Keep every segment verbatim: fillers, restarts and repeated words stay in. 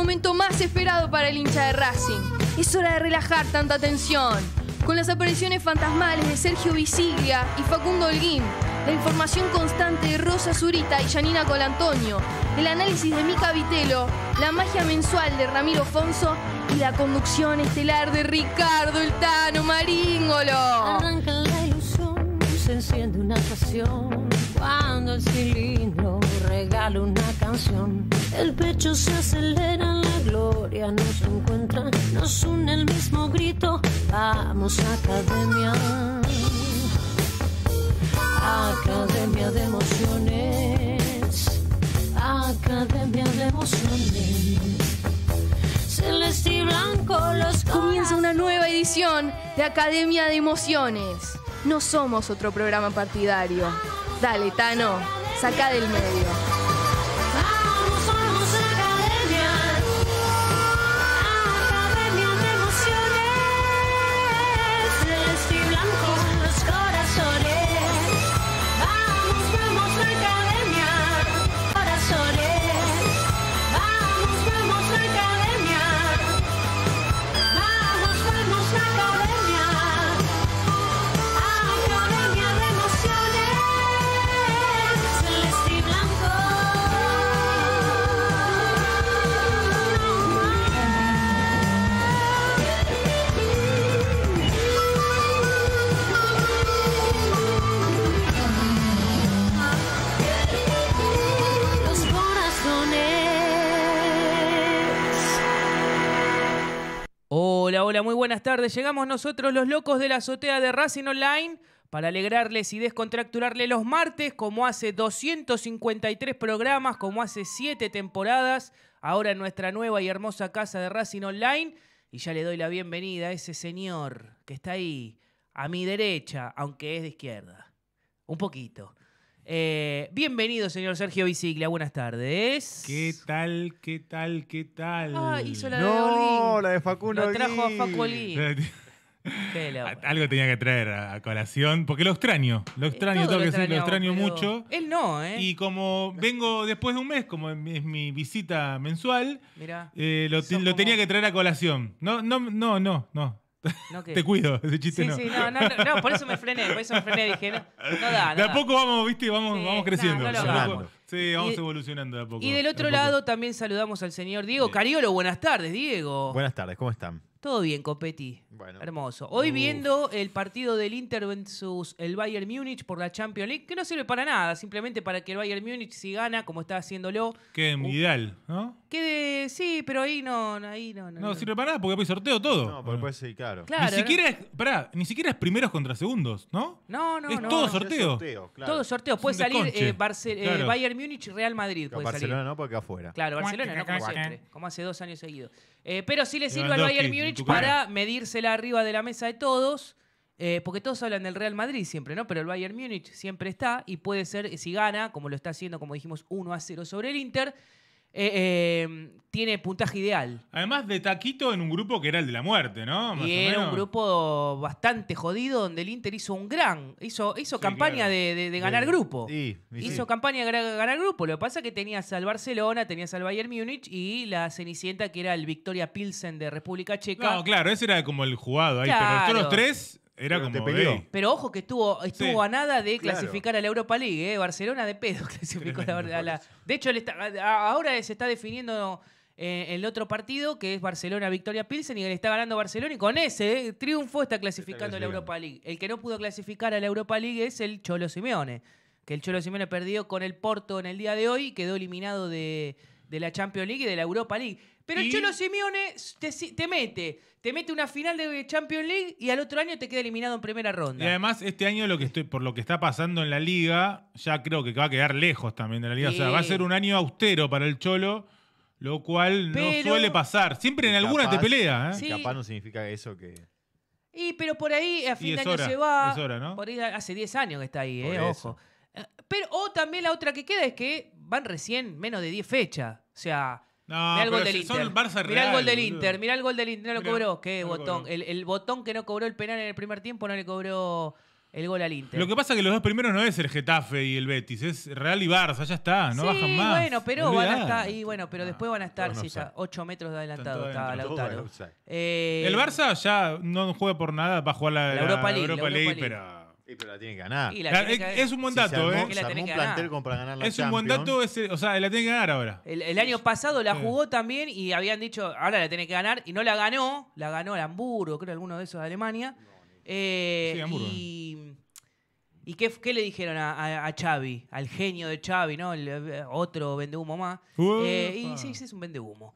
momento más esperado para el hincha de Racing. Es hora de relajar tanta tensión. Con las apariciones fantasmales de Sergio Visiglia y Facundo Holguín, la información constante de Rosa Zurita y Janina Colantonio, el análisis de Mica Vitelo, la magia mensual de Ramiro Fonso y la conducción estelar de Ricardo El Tano Maríngolo. Arranca la ilusión, se enciende una pasión cuando el cilindro regala una canción. El pecho se acelera, la gloria nos encuentra, nos une el mismo grito. Vamos a Academia, Academia de Emociones, Academia de Emociones. Celeste y blanco los Comienza una nueva edición de Academia de Emociones. No somos otro programa partidario. Dale, Tano, saca del medio. Hola, hola, muy buenas tardes. Llegamos nosotros los locos de la azotea de Racing Online para alegrarles y descontracturarles los martes, como hace doscientos cincuenta y tres programas, como hace siete temporadas, ahora en nuestra nueva y hermosa casa de Racing Online. Y ya le doy la bienvenida a ese señor que está ahí, a mi derecha, aunque es de izquierda. Un poquito. Eh, bienvenido, señor Sergio Visiglia. Buenas tardes. ¿Qué tal? ¿Qué tal? ¿Qué tal? Ah, hizo la de No, Holguín. la de Facundo Lo trajo a Holguín. Facu Holguín. Qué loco. Algo tenía que traer a, a colación, porque lo extraño, lo extraño, Todo tengo lo que decir, lo extraño extrañamos, pero mucho. Él no, ¿eh? Y como vengo después de un mes, como es mi visita mensual, Mirá. eh, lo, Sos lo tenía como- que traer a colación. No, no, no, no, no. ¿No qué? Te cuido, ese chiste Sí, no. sí, no, no, no, no, por eso me frené, por eso me frené, dije, no, no da, no De a da. poco vamos, viste, vamos, Sí, vamos creciendo. no, no lo De a hagamos. poco. Sí, vamos Y- evolucionando de a poco. Y del otro de a poco. lado también saludamos al señor Diego Cariolo. Buenas tardes, Diego. Buenas tardes, ¿cómo están? Todo bien, Copeti. Bueno. Hermoso. Hoy Uf. viendo el partido del Inter versus el Bayern Múnich por la Champions League, que no sirve para nada, simplemente para que el Bayern Múnich, si gana, como está haciéndolo, Qué Uh. ideal, ¿no? quede... Sí, pero ahí no, ahí no. No sirve para nada porque hay sorteo todo. No, porque puede ser, claro. Claro, ni ¿no? siquiera es, pará, ni siquiera es primeros contra segundos, ¿no? No, no, es no. todo no. sorteo. sorteo, claro. Todo sorteo. Es Puede un salir desconche. eh, Barce- eh, Claro. Bayern Múnich, Real Madrid. Puede Barcelona salir. no, porque afuera. Claro, Barcelona no como siempre, como hace dos años seguidos. Eh, pero sí le sirve al Lewandowski, Bayern en Múnich tu para cara. medírsela arriba de la mesa de todos, eh, porque todos hablan del Real Madrid siempre, ¿no? Pero el Bayern Múnich siempre está y puede ser, si gana, como lo está haciendo, como dijimos, uno a cero sobre el Inter, eh, eh, tiene puntaje ideal. Además de taquito en un grupo que era el de la muerte, ¿no? Más Y o era menos. un grupo bastante jodido donde el Inter hizo un gran, hizo, hizo Sí, campaña claro. de, de- de ganar De- grupo. Sí, y sí. Hizo campaña de gra- ganar grupo. Lo que pasa es que tenías al Barcelona, tenías al Bayern Múnich y la Cenicienta, que era el Victoria Pilsen de República Checa. No, claro, ese era como el jugado ahí, Claro. pero todos los tres era Pero te como. peleó. ey, Pero ojo que estuvo, estuvo Sí. a nada de Claro. clasificar a la Europa League. ¿eh? Barcelona de pedo clasificó a la, Tremendo, a la- De hecho, él está- a- ahora se está definiendo eh, el otro partido, que es Barcelona-Victoria Pilsen, y él está ganando Barcelona, y con ese eh, triunfo está clasificando a la clasificando. Europa League. El que no pudo clasificar a la Europa League es el Cholo Simeone, que el Cholo Simeone perdió con el Porto en el día de hoy y quedó eliminado de, de la Champions League y de la Europa League. Pero el Y- Cholo Simeone te, te mete, te mete una final de Champions League y al otro año te queda eliminado en primera ronda. Y además, este año, lo que estoy, por lo que está pasando en la liga, ya creo que va a quedar lejos también de la liga. Sí. O sea, va a ser un año austero para el Cholo, lo cual Pero- no suele pasar. Siempre en alguna Capaz- te pelea, ¿eh? Sí. Capaz no significa eso que... Y pero por ahí a fin Y de es año hora, se va. es hora, ¿no? Por ahí hace diez años que está ahí, Por eh, eso. ojo. Eh, Pero, o también la otra que queda es que van recién menos de diez fechas. O sea, No, mirá el gol pero del son Inter. Barça Mirá el Real, gol del boludo. Inter, mirá el gol del Inter, no lo Mirá, cobró. ¿Qué no lo botón? cobró. El, el botón que no cobró el penal en el primer tiempo no le cobró el gol al Inter. Lo que pasa es que los dos primeros no es el Getafe y el Betis, es Real y Barça, ya está, no sí, bajan más. bueno, pero van a Olvidá. estar, y bueno, pero después van a estar, todo sí, offside. está ocho metros de adelantado, Están está todos Lautaro. Todo offside. Eh, El Barça ya no juega por nada, va a jugar la, La Europa League, la Europa League. League, pero... Y pero la tiene que ganar. y la La- tiene que- es un buen Si se dato, armó, ¿eh? Que se la armó tenés un que plantel ganar. como para ganar la Es un buen Champions. dato, ese- o sea, la tiene que ganar ahora. El, el año pasado la Sí. jugó también y habían dicho, ahora la tiene que ganar, y no la ganó, la ganó el Hamburgo, creo, alguno de esos de Alemania. Eh, Sí, Hamburgo. y ¿y qué, qué le dijeron a, a- a Xavi, al genio de Xavi, ¿no? El, eh, otro vendehumo más. Uepa. Eh, y sí, sí, es un vendehumo.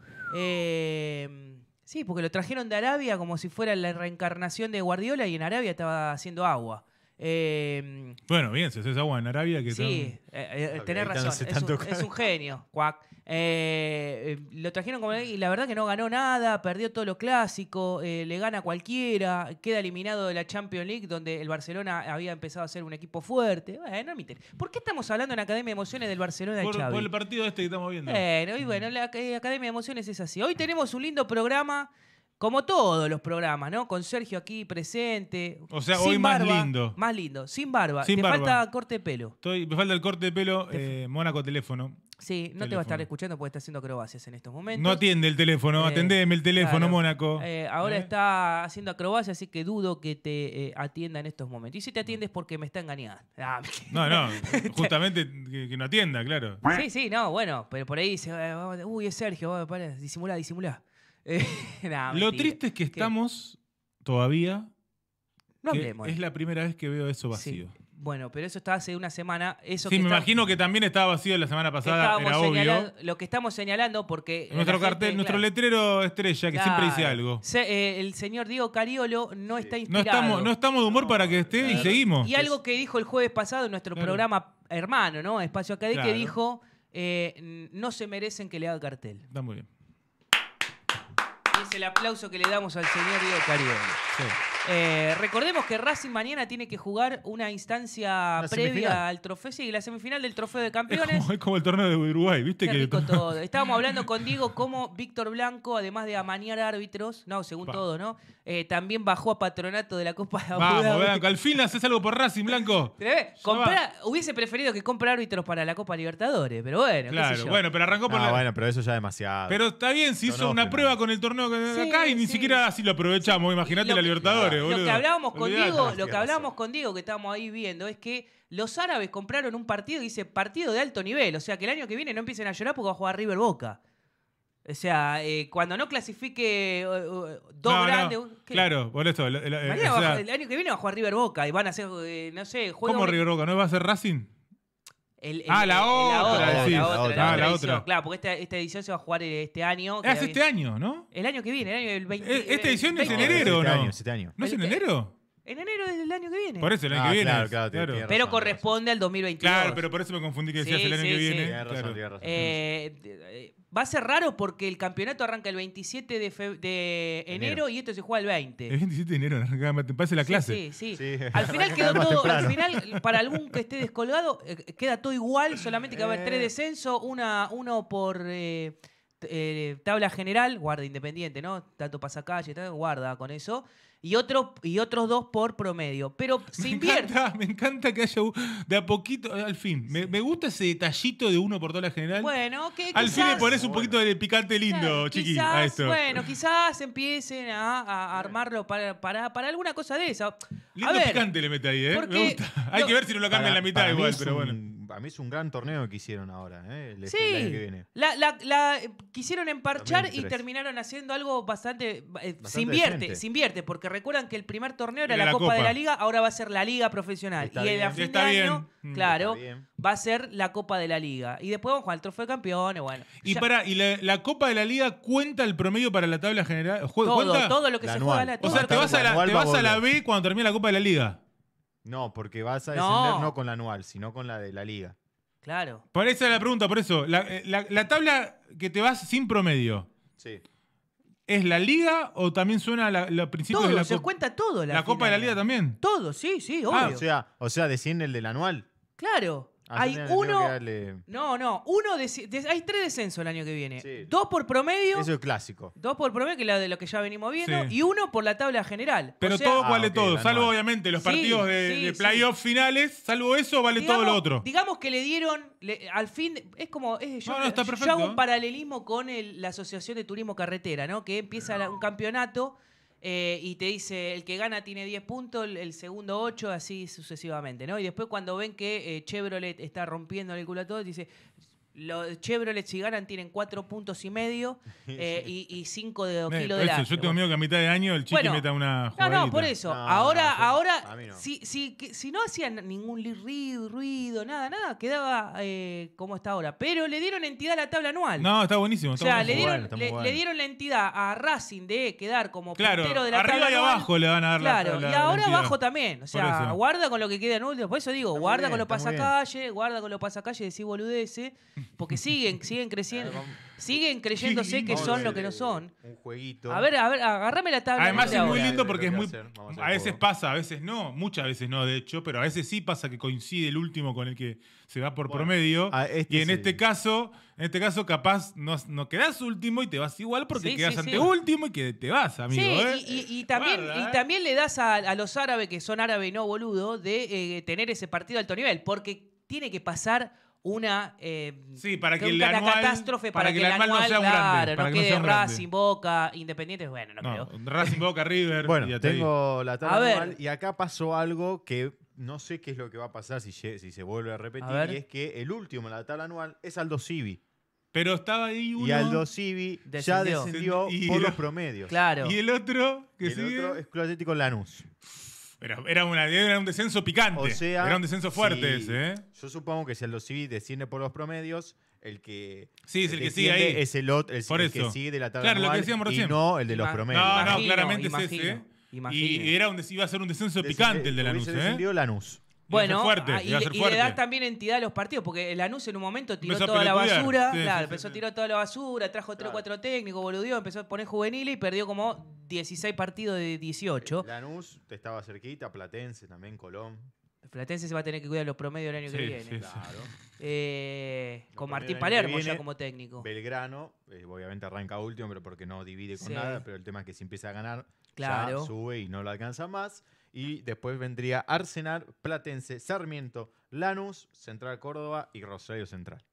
Eh, sí, porque lo trajeron de Arabia como si fuera la reencarnación de Guardiola y en Arabia estaba haciendo agua. Eh, Bueno, bien, se hace agua en Arabia. Que Sí, eh, eh, Ok, tenés ahí razón. no sé Es tanto un, es un genio. Cuac. Eh, eh, lo trajeron como y la verdad que no ganó nada, perdió todo lo clásico, eh, le gana a cualquiera, queda eliminado de la Champions League, donde el Barcelona había empezado a ser un equipo fuerte. Bueno, no me interesa. ¿Por qué estamos hablando en Academia de Emociones del Barcelona de por, Xavi? por el partido este que estamos viendo. Bueno, y bueno, la eh, Academia de Emociones es así. Hoy tenemos un lindo programa, como todos los programas, ¿no? Con Sergio aquí presente. O sea, sin hoy más barba, lindo. Más lindo, sin barba. Sin Te barba. falta corte de pelo. Estoy, me falta el corte de pelo, eh, Mónaco teléfono. Sí, no te va a estar escuchando porque está haciendo acrobacias en estos momentos. No atiende el teléfono, Eh, atendeme el teléfono, claro. Mónaco. Eh, ahora ¿Eh? está haciendo acrobacias, así que dudo que te eh, atienda en estos momentos. Y si te atiende es porque me está engañando. Ah, No, no, justamente que, que no atienda, claro. sí, sí, no, bueno, pero por ahí dice, eh, uy, es Sergio, va, para, disimulá, disimulá. Eh, nah, Lo mentira. triste es que ¿Qué? estamos todavía. No que hablemos. es la primera vez que veo eso Sí. vacío. Bueno, pero eso está hace una semana. Eso Sí, que me está- imagino que también estaba vacío la semana que pasada, estábamos era obvio. señalando- lo que estamos señalando porque Nuestro la gente, cartel, nuestro claro, letrero estrella, que siempre dice claro, algo. se- eh, el señor Diego Cariolo no está No inspirado. estamos, no estamos de humor para que esté y Y- seguimos. Y algo que dijo el jueves pasado en nuestro Claro. programa hermano, ¿no? Espacio Acadé, Claro. que dijo, eh, no se merecen que le haga cartel. Está muy bien. Y es el aplauso que le damos al señor Diego Cariolo. Sí. Eh, recordemos que Racing mañana tiene que jugar una instancia Una previa semifinal. al trofeo, sí, la semifinal del trofeo de Es campeones. como, es como el torneo de Uruguay, ¿viste? Qué que rico todo. Estábamos hablando con Diego cómo Víctor Blanco, además de amañar árbitros, no, según Pa. todo, ¿no? Eh, también bajó a patronato de la Copa de Abu Vamos, Dhabi. Blanco, al fin haces algo por Racing, Blanco. ¿Te ves? Ya Compra- hubiese preferido que compre árbitros para la Copa Libertadores, pero bueno, qué sé Claro, yo. bueno, pero arrancó por No, la... bueno, pero eso ya es demasiado. Pero está bien, se No, hizo no, una pero- prueba con el torneo que Sí, acá y ni sí. siquiera así lo aprovechamos. Imagínate Lo la que- Libertadores, Lo boludo. que hablábamos con Olvidate. Diego, lo que Tienes hablábamos razón. con Diego que estábamos ahí viendo es que los árabes compraron un partido y dice partido de alto nivel, o sea que el año que viene no empiecen a llorar porque va a jugar River Boca. O sea, eh, cuando no clasifique eh, eh, dos No, no, grandes. ¿qué? claro, por eso. la- la- Mañana o va a sea, jugar- el año que viene va a jugar River Boca y van a hacer, eh, no sé, juego. ¿Cómo River Boca? ¿No va a ser Racing? El- el- Ah, la el- otra, sí. la Ah, otra, la edición. otra. Claro, porque esta, esta edición se va a jugar eh, este año. que Es había- este año, ¿no? El año que viene, el año del veinte. Eh, esta edición es en veinte. enero, ¿o Siete no? años, siete años. ¿No es en El- enero? En enero del año que viene. Por eso el año Ah, que viene. claro, es, claro, tiene- tiene Pero razón, corresponde al dos mil veintidós. Claro, pero por eso me confundí que decías Sí, el año sí, que sí. viene. Tienes razón, claro. tienes razón. Eh, eh, va a ser raro porque el campeonato arranca el veintisiete de, fe- de enero, Enero. y esto se juega el veinte. El veintisiete de enero, me parece la clase. Sí, sí, sí. Sí, Al final arranca quedó más todo, al temprano. final, para algún que esté descolgado, eh, queda todo igual, solamente que va a haber tres Eh. descensos, una, uno por eh, t- eh, tabla general, guarda independiente, ¿no? Tanto pasacalle, tal, guarda con eso. Y, otro, y otros dos por promedio. Pero se Me invierte. encanta, me encanta que haya un- de a poquito, al fin. Me, me gusta ese detallito de uno por toda la general. Bueno, que al fin le quizás- pones un poquito de picante lindo, Claro, chiqui, quizás, a esto. Bueno, quizás empiecen a, a armarlo para, para, para alguna cosa de esa. Lindo a ver, picante le mete ahí, ¿eh? porque Me gusta. Hay lo- que ver si no lo cambian Para- la mitad para mí igual, es pero un- bueno. Para mí es un gran torneo que hicieron ahora, ¿eh? El, Sí, el año que viene. la, la- la- quisieron emparchar y dos mil tres. terminaron haciendo algo bastante... eh, se Bastante invierte, decente. se invierte, porque recuerdan que el primer torneo era Era la, la Copa, de Copa. la Liga, ahora va a ser la Liga Profesional. Está y en bien. a fin Está de bien. año, Mm. claro, Está bien. va a ser la Copa de la Liga. Y después vamos a jugar el Trofeo de Campeones, bueno. Y ya- para, ¿y la, la Copa de la Liga cuenta el promedio para la tabla general? ¿Jue- todo, ¿Cuenta? todo lo que La se anual. juega... la- O todo sea, lo te que- vas a la, anual te va a vas a la volver. B cuando termine la Copa de la Liga. No, porque vas a No. descender no con la anual, sino con la de la liga. Claro. Por esa es la pregunta, por eso. La, eh, la- la tabla que te vas sin promedio, Sí. ¿es la Liga o también suena la- los principios Todo, de la se Copa? cuenta todo. ¿La Copa de la final. Liga también? Todo, sí, sí, obvio. Ah, o sea, o sea, desciende el del anual. Claro. hay Ascendían, tenía uno... que darle- No, no, uno de, de- hay tres descensos el año que viene. Sí. Dos por promedio, Eso es clásico. dos por promedio, que es la de lo que ya venimos viendo, Sí. y uno por la tabla general. Pero O sea, todo Ah, vale ok, todo, la salvo anual. obviamente los Sí, partidos de, sí, de sí. playoff finales, salvo eso, vale todo lo otro. Digamos que le dieron, le- al fin, es como, es- yo, No, no, está yo perfecto, hago ¿eh? un paralelismo con el- la Asociación de Turismo Carretera, ¿no? Que empieza la- un campeonato eh, y te dice, el que gana tiene diez puntos, el, el segundo ocho, así sucesivamente, ¿no? Y después cuando ven que eh, Chevrolet está rompiendo el culo a todos, dice... Los Chevrolet si ganan tienen cuatro puntos y medio eh, y, y cinco de Eh, kilos por de eso, lastre. yo tengo miedo que a mitad de año el chiqui Bueno, meta una No, jugadita. no, por eso. No, ahora, no, yo- ahora, a mí no. si, si, que- si no hacían ningún li- ruido, ruido, nada, nada, quedaba eh, como está ahora. Pero le dieron entidad a la tabla anual. No, está buenísimo. o Está sea, le buenísimo. dieron, bueno, está muy le, bueno. le dieron la entidad a Racing de quedar como Claro, puntero de la arriba tabla y anual. abajo le van a dar la- Claro, la- y la ahora entidad. abajo también. O Por sea, eso. guarda con lo que queda en último. Por eso digo, Está muy guarda bien, con los está muy bien. pasacalle, guarda con los pasacalle, decís boludeces, porque siguen, siguen creciendo, siguen creyéndose que Vamos a son hacer, lo que no eh, son. Un jueguito. A ver, a ver, agarrame la tabla. Además anual es muy ahora. lindo Lo porque que es muy... hacer, vamos a hacer A veces juego. pasa, a veces no. Muchas veces no, de hecho. Pero a veces sí pasa que coincide el último con el que se va por Bueno, promedio. a este y en sí. este caso, en este caso capaz no, no quedás último y te vas igual porque Sí, quedás sí, ante sí. último y que te vas, amigo. Sí, ¿eh? y, y- y también, Guarda, y ¿eh? también le das a, a los árabes, que son árabes y no boludo, de eh, tener ese partido de alto nivel, porque tiene que pasar una, eh, Sí, para que una el anual- catástrofe para, que el anual, no sea un grande, claro, para no que no quede sea un grande. Racing, Boca, Independiente, bueno, no, No, creo. Racing, Boca, River. y Bueno, hasta ahí. tengo la A tabla ver. anual y acá pasó algo que no sé qué es lo que va a pasar si, lle- si se vuelve a repetir. A ver. Y es que el último en la tabla anual es Aldo Civi. Pero estaba ahí uno. Y Aldo Civi ya Descendió. descendió Y por era- los promedios. Claro. Y el otro que Y el sigue. otro es Club Atlético Lanús. Era, era, una, era un descenso picante. O sea, era un descenso fuerte si- ese, ¿eh? Yo supongo que si Aldo Civi desciende por los promedios, el que Sí, es el que sigue desciende ahí. es el, otro, el, Por el eso. que sigue de la tabla Claro, lo que anual decíamos y recién. no el de los Ima- promedios. No, no, Imagino, claramente imagino, es ese. imagino. Y, y era un, des- iba a ser un descenso Descende- picante el de Lanús, hubiese ¿eh? descendido Lanús. Bueno, Iba a ser fuerte, ah, y, iba a le- ser y le fuerte. das también entidad a los partidos, porque Lanús en un momento tiró Empezó a toda la pelotudear. basura, Sí, sí, claro, sí, empezó sí. a tirar toda la basura, trajo tres o Claro. cuatro técnicos, boludeó, empezó a poner juveniles y perdió como dieciséis partidos de dieciocho. Lanús te estaba cerquita, Platense también, Colón. Platense se va a tener que cuidar los promedios del año que Sí, viene. sí, sí. Claro. Eh, Los con promedios Martín del año que Palermo ya viene, como técnico. Belgrano, eh, obviamente arranca último, pero porque no divide con Sí. nada, pero el tema es que si empieza a ganar, Claro. ya sube y no lo alcanza más. Y después vendría Arsenal, Platense, Sarmiento, Lanús, Central Córdoba y Rosario Central.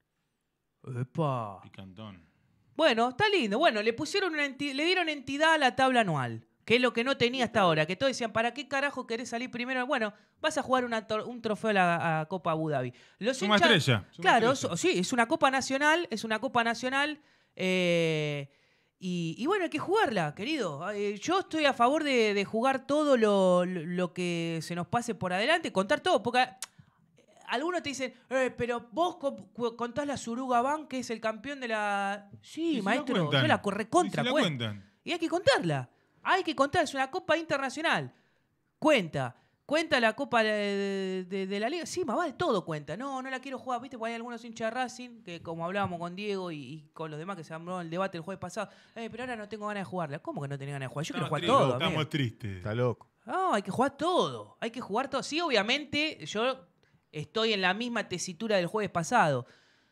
Epa. Picantón. Bueno, está lindo. Bueno, le pusieron una enti- le dieron entidad a la tabla anual, que es lo que no tenía hasta ahora. Que todos decían, ¿para qué carajo querés salir primero? Bueno, vas a jugar una tor- un trofeo a la a Copa Abu Dhabi. Los Suma hinchas- estrella. suma Claro, estrella. so- sí, es una Copa Nacional, es una Copa Nacional. eh, y, y bueno, hay que jugarla, querido. Eh, yo estoy a favor de, de jugar todo lo, lo que se nos pase por adelante, contar todo, porque eh, algunos te dicen, eh, pero vos co- cu- contás la Suruga Bank, que es el campeón de la... Sí, Y si la maestro, cuentan. yo la recontra Y si la cuento. cuentan. Y hay que contarla. Hay que contar. Es una Copa Internacional. Cuenta. Cuenta la Copa de, de- de la Liga. Sí, más vale, todo cuenta. No, no la quiero jugar. Viste, porque hay algunos hinchas de Racing que, como hablábamos con Diego y, y con los demás que se habló en el debate el jueves pasado, eh, pero ahora no tengo ganas de jugarla. ¿Cómo que no tenés ganas de jugar? Yo quiero Estamos jugar tristes, todo. amigo. Estamos tristes. Está loco. No, hay que jugar todo. Hay que jugar todo. Sí, obviamente, yo estoy en la misma tesitura del jueves pasado.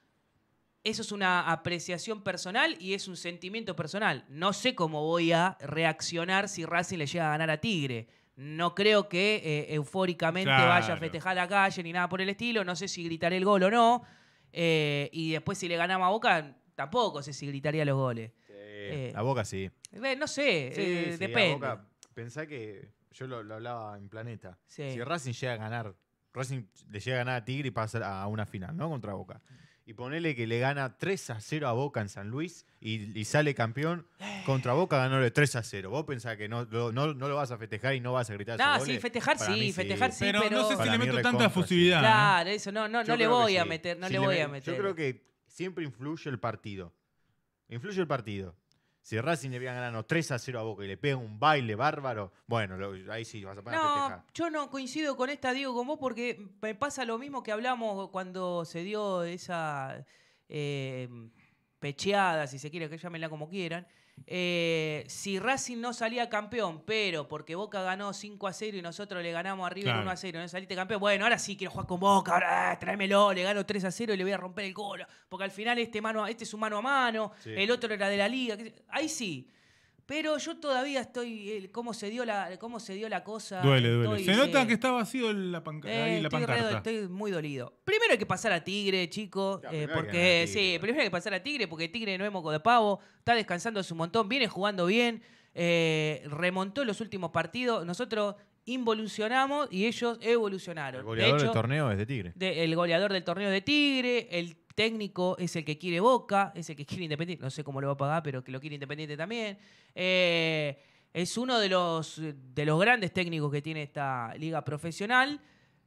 Eso es una apreciación personal y es un sentimiento personal. No sé cómo voy a reaccionar si Racing le llega a ganar a Tigre. No creo que eh, eufóricamente Claro. vaya a festejar la calle ni nada por el estilo. No sé si gritaré el gol o no. Eh, y después si le ganamos a Boca, tampoco sé si gritaría los goles. Eh, a Boca sí. Eh, no sé, Sí, eh, sí, a depende. Boca, pensá que yo lo, lo hablaba en Planeta. Sí. Si Racing llega a ganar, Racing le llega a ganar a Tigre y pasa a una final, ¿no? Contra Boca. Y ponele que le gana tres a cero a Boca en San Luis y, y sale campeón. Contra Boca ganóle tres a cero. ¿Vos pensás que no, lo- no, no lo vas a festejar y no vas a gritar No, esos sí, goles? festejar Para sí, mí festejar sí, pero, pero... no sé si Para le mí meto recontra, tanta sí. fusividad. ¿eh? Claro, eso no, no, Yo no le creo que voy a sí. meter, no Si le voy met- a meter. Yo creo que siempre influye el partido. Influye el partido. Si Racing le viene ganando tres a cero a Boca y le pega un baile bárbaro, bueno, lo- ahí sí vas a poner a No, festejar. yo no coincido con esta, Diego, con vos, porque me pasa lo mismo que hablamos cuando se dio esa... eh, pecheada, si se quiere, que llámenla como quieran. Eh, si Racing no salía campeón, pero porque Boca ganó cinco a cero y nosotros le ganamos a River Claro. uno a cero, no saliste campeón, bueno, ahora sí quiero jugar con Boca, ahora ah, tráemelo, le gano tres a cero y le voy a romper el gol, porque al final este, mano, este es un mano a mano, Sí. el otro era de la liga, que- ahí sí. Pero yo todavía estoy, eh, cómo se dio la, cómo se dio la cosa. Duele, duele. Estoy, Se sí. nota que está vacío la, panca- Eh, ahí la estoy, re- pancarta. estoy muy dolido. Primero hay que pasar a Tigre, chicos. Ya, eh, primero hay que porque, ganar a Tigre. sí, primero hay que pasar a Tigre porque Tigre no es moco de pavo. Está descansando un montón, viene jugando bien. eh, remontó los últimos partidos. Nosotros involucionamos y ellos evolucionaron. El goleador de hecho, del torneo es de Tigre. de- el goleador del torneo de Tigre, el técnico es el que quiere Boca, es el que quiere Independiente. No sé cómo lo va a pagar, pero que lo quiere Independiente también. Eh, es uno de los, de los grandes técnicos que tiene esta liga profesional.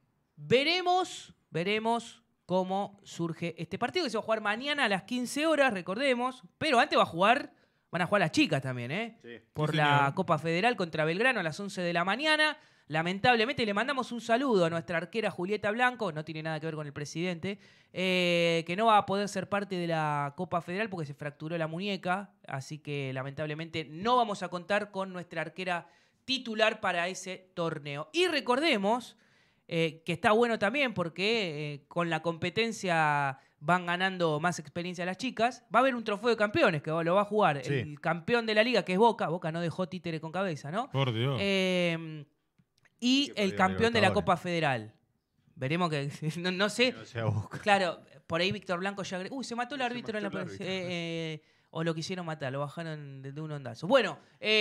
Veremos, veremos cómo surge este partido que se va a jugar mañana a las quince horas, recordemos. Pero antes va a jugar, van a jugar las chicas también, ¿eh? Por Sí, la señor. Copa Federal contra Belgrano a las once de la mañana. Lamentablemente le mandamos un saludo a nuestra arquera Julieta Blanco, no tiene nada que ver con el presidente, eh, que no va a poder ser parte de la Copa Federal porque se fracturó la muñeca, así que lamentablemente no vamos a contar con nuestra arquera titular para ese torneo. Y recordemos eh, que está bueno también porque eh, con la competencia van ganando más experiencia las chicas. Va a haber un trofeo de campeones que lo va a jugar Sí. el campeón de la liga, que es Boca. Boca no dejó títere con cabeza, ¿no? Por Dios. Eh, y Que perdió el la campeón de la Libertadores. Copa Federal. Veremos que. No, no sé. Que no sea Boca. Claro, por ahí Víctor Blanco ya. agre- Uy, se mató el Se árbitro en la. mató el pre- árbitro. eh, eh, o lo quisieron matar, lo bajaron de, de un ondazo. Bueno,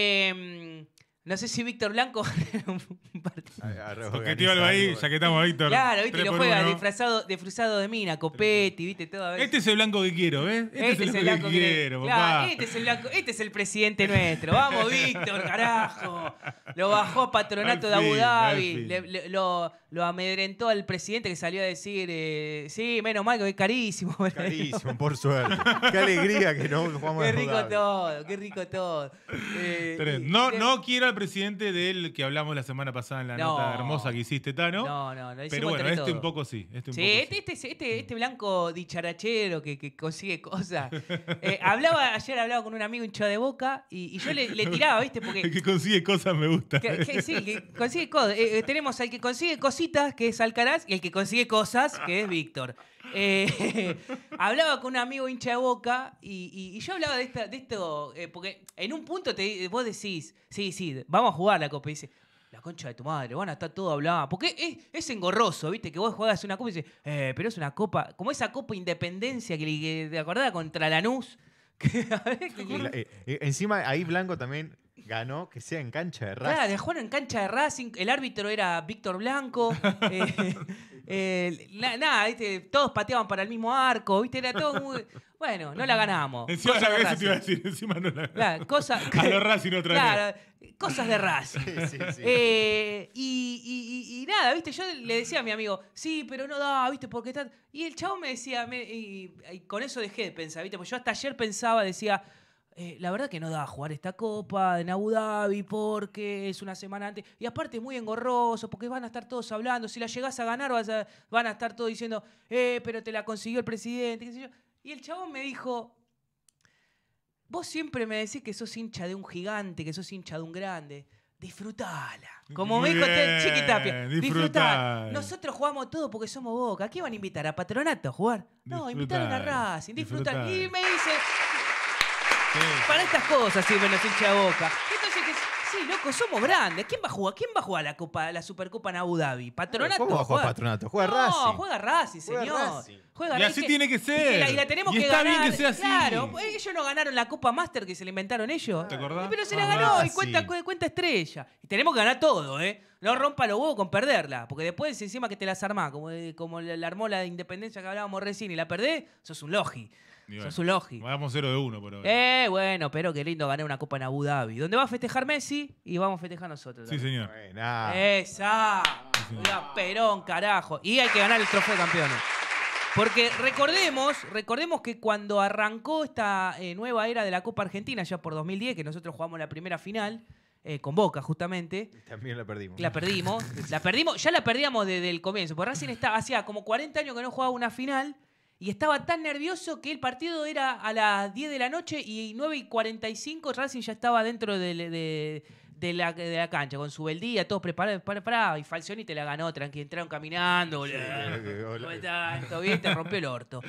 eh, no sé si Víctor Blanco. un partido- Objetivo algo ahí, ya que estamos, Víctor. Claro, viste, Tres lo por juega uno. disfrazado, disfrazado de mina, Copetti, viste, todo a veces. Este es el blanco que quiero, ¿ves? Este, Este es el blanco que, quiero, claro, papá. este es el blanco, este es el presidente nuestro. Vamos, Víctor, carajo. Lo bajó a Patronato Al de Abu fin, al Dhabi. fin. Le- le- lo, lo amedrentó al presidente que salió a decir, eh, sí, menos mal que es carísimo. Carísimo, por suerte. Qué alegría que no jugamos Qué a Abu rico Dhabi. todo, qué rico todo. Eh, Tremendo. y- No, de- no quiero al presidente del que hablamos la semana pasada en la No. nota hermosa que hiciste, Tano. No, no, lo hicimos pero bueno, entre este todos. un poco sí. Este un Sí, poco este, este, es- este, este blanco dicharachero que, que consigue cosas. Eh, hablaba, ayer hablaba con un amigo hincha de Boca y, y yo le, le tiraba, ¿viste? Porque El que consigue cosas me gusta. Que, que sí, que consigue cosas. Eh, eh, tenemos al que consigue cositas, que es Alcaraz, y el que consigue cosas, que es Víctor. Eh, hablaba con un amigo hincha de Boca y, y- y yo hablaba de, esta, de esto, eh, porque en un punto te, vos decís, sí, sí, vamos a jugar la Copa. Y dice, la concha de tu madre, van a estar todo hablando. Porque es, es engorroso, ¿viste? Que vos juegas una Copa y dices, eh, pero es una Copa, como esa Copa Independencia que, que te acordás contra Lanús. Que, a ver, que- Y la- eh, eh, encima ahí Blanco también ganó que sea en cancha de Racing. Claro, jugaron en cancha de Racing, el árbitro era Víctor Blanco. eh, eh, la- nada, ¿viste? Todos pateaban para el mismo arco, ¿viste? Era todo muy. Bueno, no la ganamos. Encima Cosas la de eso te iba a Racing. decir, encima no la. Claro, cosa- A los Racing otra vez. Claro, cosas de Racing. Sí, sí, sí. Eh, y, y- y- y nada, ¿viste? Yo le decía a mi amigo, sí, pero no da, ¿viste? Porque está. Y el chavo me decía, me- y, y con eso dejé de pensar, ¿viste? Porque yo hasta ayer pensaba, decía. Eh, la verdad que no da a jugar esta copa en Abu Dhabi porque es una semana antes. Y aparte es muy engorroso porque van a estar todos hablando. Si la llegás a ganar vas a- van a estar todos diciendo, eh, pero te la consiguió el presidente. Qué sé yo. Y el chabón me dijo, vos siempre me decís que sos hincha de un gigante, que sos hincha de un grande. Disfrutala. Como me Muy dijo bien, este Chiquitapia. disfrutala. Disfrutala. Nosotros jugamos todo porque somos Boca. ¿A qué van a invitar? ¿A Patronato a jugar? No, invitaron a Disfrutala, Racing. Disfrutar. disfrutala. Y me dice, Sí. para estas cosas sirven los hinchas de Boca. Entonces, que, sí, loco, somos grandes. ¿Quién va a jugar? ¿Quién va a jugar la Copa, la Supercopa en Abu Dhabi? ¿Patronato? ¿Cómo va a jugar Patronato? Juega no, Racing. juega Racing, Juega señor. Racing. Juega Y Racing así que- tiene que Y, ser. la, y la tenemos Y que está bien ganar. que sea así. Claro, pues, ellos no ganaron la Copa Master que se la inventaron ellos. ¿Te acordás? Pero se Ah, la ganó y Racing. cuenta, cu- cuenta estrella. Y tenemos que ganar todo, ¿eh? No rompa los huevos con perderla. Porque después, encima que te las armás, como, como la, la armó la de Independencia que hablábamos recién y la perdés, sos un logi. Y bueno, Sos un logi. Vamos cero de uno por ahora. Eh, bueno, pero qué lindo ganar una copa en Abu Dhabi. Donde va a festejar Messi y vamos a festejar nosotros. Sí, también. señor. Buena. Esa. Mirá, Perón, carajo. Y hay que ganar el trofeo de campeones. Porque recordemos, recordemos que cuando arrancó esta eh, nueva era de la Copa Argentina, ya por dos mil diez, que nosotros jugamos la primera final, eh, con Boca justamente, También la perdimos. la perdimos. La perdimos, ya la perdíamos desde el comienzo. Porque Racing está, hacía como cuarenta años que no jugaba una final. Y estaba tan nervioso que el partido era a las diez de la noche y nueve y cuarenta y cinco Racing ya estaba dentro de, de, de, la, de la cancha con su beldía, todos preparados, para, para, y Falcioni te la ganó, tranqui, entraron caminando, boludo. ¿Cómo estás? ¿Todo bien? Te rompió el orto.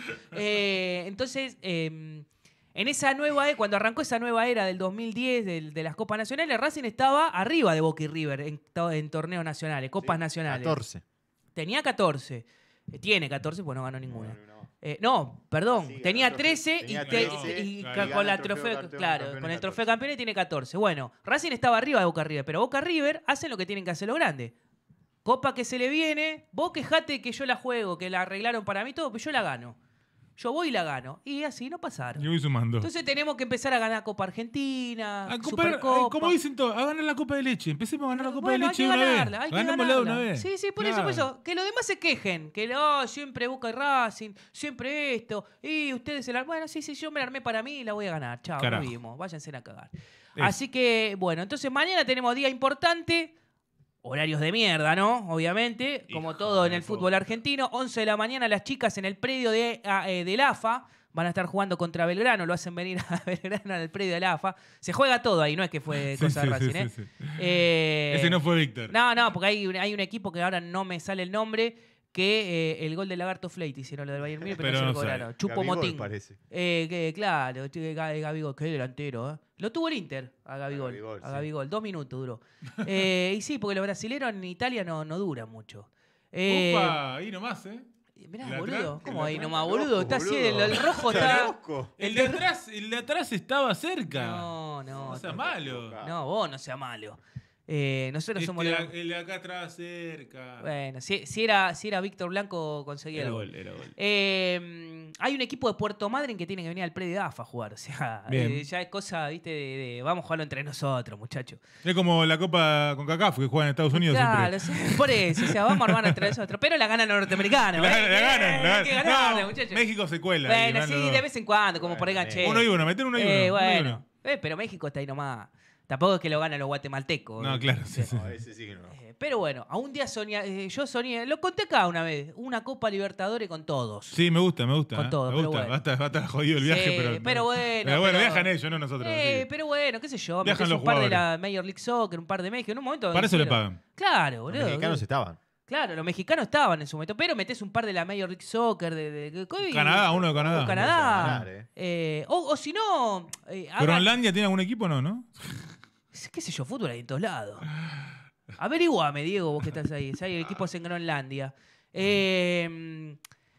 Eh, entonces, eh, en esa nueva era, cuando arrancó esa nueva era del dos mil diez de, de las Copas Nacionales, Racing estaba arriba de Boca y River en, en torneos nacionales, Copas Sí, Nacionales. catorce. Tenía catorce. Eh, Tiene catorce, pues no ganó ninguna. Eh, no, perdón, Sí, ganó tenía el trofeo- trece y, tenía te- trece, y y ca- gana con el la trofeo trofeo, campeón, claro, campeón con de el trofeo catorce. campeón tiene catorce. Bueno, Racing estaba arriba de Boca River, pero Boca River hacen lo que tienen que hacer los grandes. Copa que se le viene, vos quejate que yo la juego, que la arreglaron para mí todo, pero yo la gano. Yo voy y la gano. Y así no pasaron. Yo voy sumando. Entonces tenemos que empezar a ganar Copa Argentina, A compar- Supercopa. eh, como dicen todos, a ganar la Copa de leche. Empecemos a ganar la Copa Bueno, de hay que leche de una ganarla, vez. hay que Ganémosla de una ganarla. vez. Sí, sí, por eso, Claro. por eso. Que los demás se quejen. Que no, siempre Boca y Racing, siempre esto. Y ustedes se la... Bueno, sí, sí, yo me la armé para mí y la voy a ganar. Chao, Carajo. nos vimos. Váyanse a cagar. Eso. Así que, bueno, entonces mañana tenemos día importante. Horarios de mierda, ¿no? Obviamente, como Hijo todo en de el puta. fútbol argentino. once de la mañana las chicas en el predio de, ah, eh, del A F A van a estar jugando contra Belgrano. Lo hacen venir a Belgrano al predio del A F A. Se juega todo ahí, no es que fue Sí, cosa sí, de sí, Racing, ¿eh? sí, sí. Eh, Ese no fue Víctor. no, no, porque hay, un- hay un equipo que ahora no me sale el nombre, que eh, el gol del Lagarto Flate hicieron lo del Bayern Múnich, pero, Pero no se lo no sabe. cobraron. Chupo Gabigol, Motín. parece. Eh, que, claro, che, Ga- Gabigol, qué delantero, ¿eh? Lo tuvo el Inter a Gabigol. Gabigol, a sí. Gabigol, dos minutos duró. Eh, y sí, porque los brasileros en Italia no, no duran mucho. Eh, Opa, ahí nomás, ¿eh? Mirá, ¿El de boludo, atrás? ¿cómo ¿El de ahí atrás? nomás, Loco, boludo? Está así, el, boludo. el rojo Está está... loco. El de atrás, el de atrás estaba cerca. No, no. No sea no, malo. no, vos no sea malo. Eh, nosotros Este, somos... los- el de acá atrás cerca. Bueno, si, si era, si era Víctor Blanco, conseguía Era el gol. gol, era gol. Eh, hay un equipo de Puerto Madryn que tiene que venir al predio de A F A a jugar. O sea, Bien. eh, ya es cosa, viste, de, de- vamos a jugarlo entre nosotros, muchachos. Es como la Copa con CACAF que juega en Estados Unidos Claro, siempre. sí, por eso, o sea, vamos a armar entre nosotros. Pero la ganan los norteamericanos. La, ¿eh? la ganan, la Hay que ganan. ganarla, No, muchachos. México se cuela. ahí, Bueno, van sí, los dos. de vez en cuando, como por ahí Bueno, ganché. Uno y uno, meter uno y uno. Eh, uno y bueno, uno. Eh, pero México está ahí nomás. Tampoco es que lo ganan los guatemaltecos. No, eh. claro, sí, sí. No, ese sí que no. Eh, Pero bueno, a un día soñé, eh, yo soñé, lo conté acá una vez, una Copa Libertadores con todos. Sí, me gusta, me gusta. Con eh. todo, me pero gusta. bueno. Va a estar- va a estar jodido el viaje, Sí, pero. pero bueno, Pero bueno, pero- viajan ellos, no nosotros. Eh, sí. pero bueno, qué sé yo, Viajan metés los un par de jugadores. la Major League Soccer, un par de México, en un momento... Para eso le hicieron- pagan. Claro, Los boludo. mexicanos estaban. Claro, los mexicanos estaban en su momento, pero metés un par de la Major League Soccer de... de, de- de- Canadá, uno de Canadá. o Canadá. No se va a ganar, eh. Eh, o, o si no... eh, hagan- ¿Groenlandia tiene algún equipo o no, no? qué sé yo, fútbol hay en todos lados. Averiguame, Diego, vos que estás ahí. Si hay equipos en Groenlandia. Eh,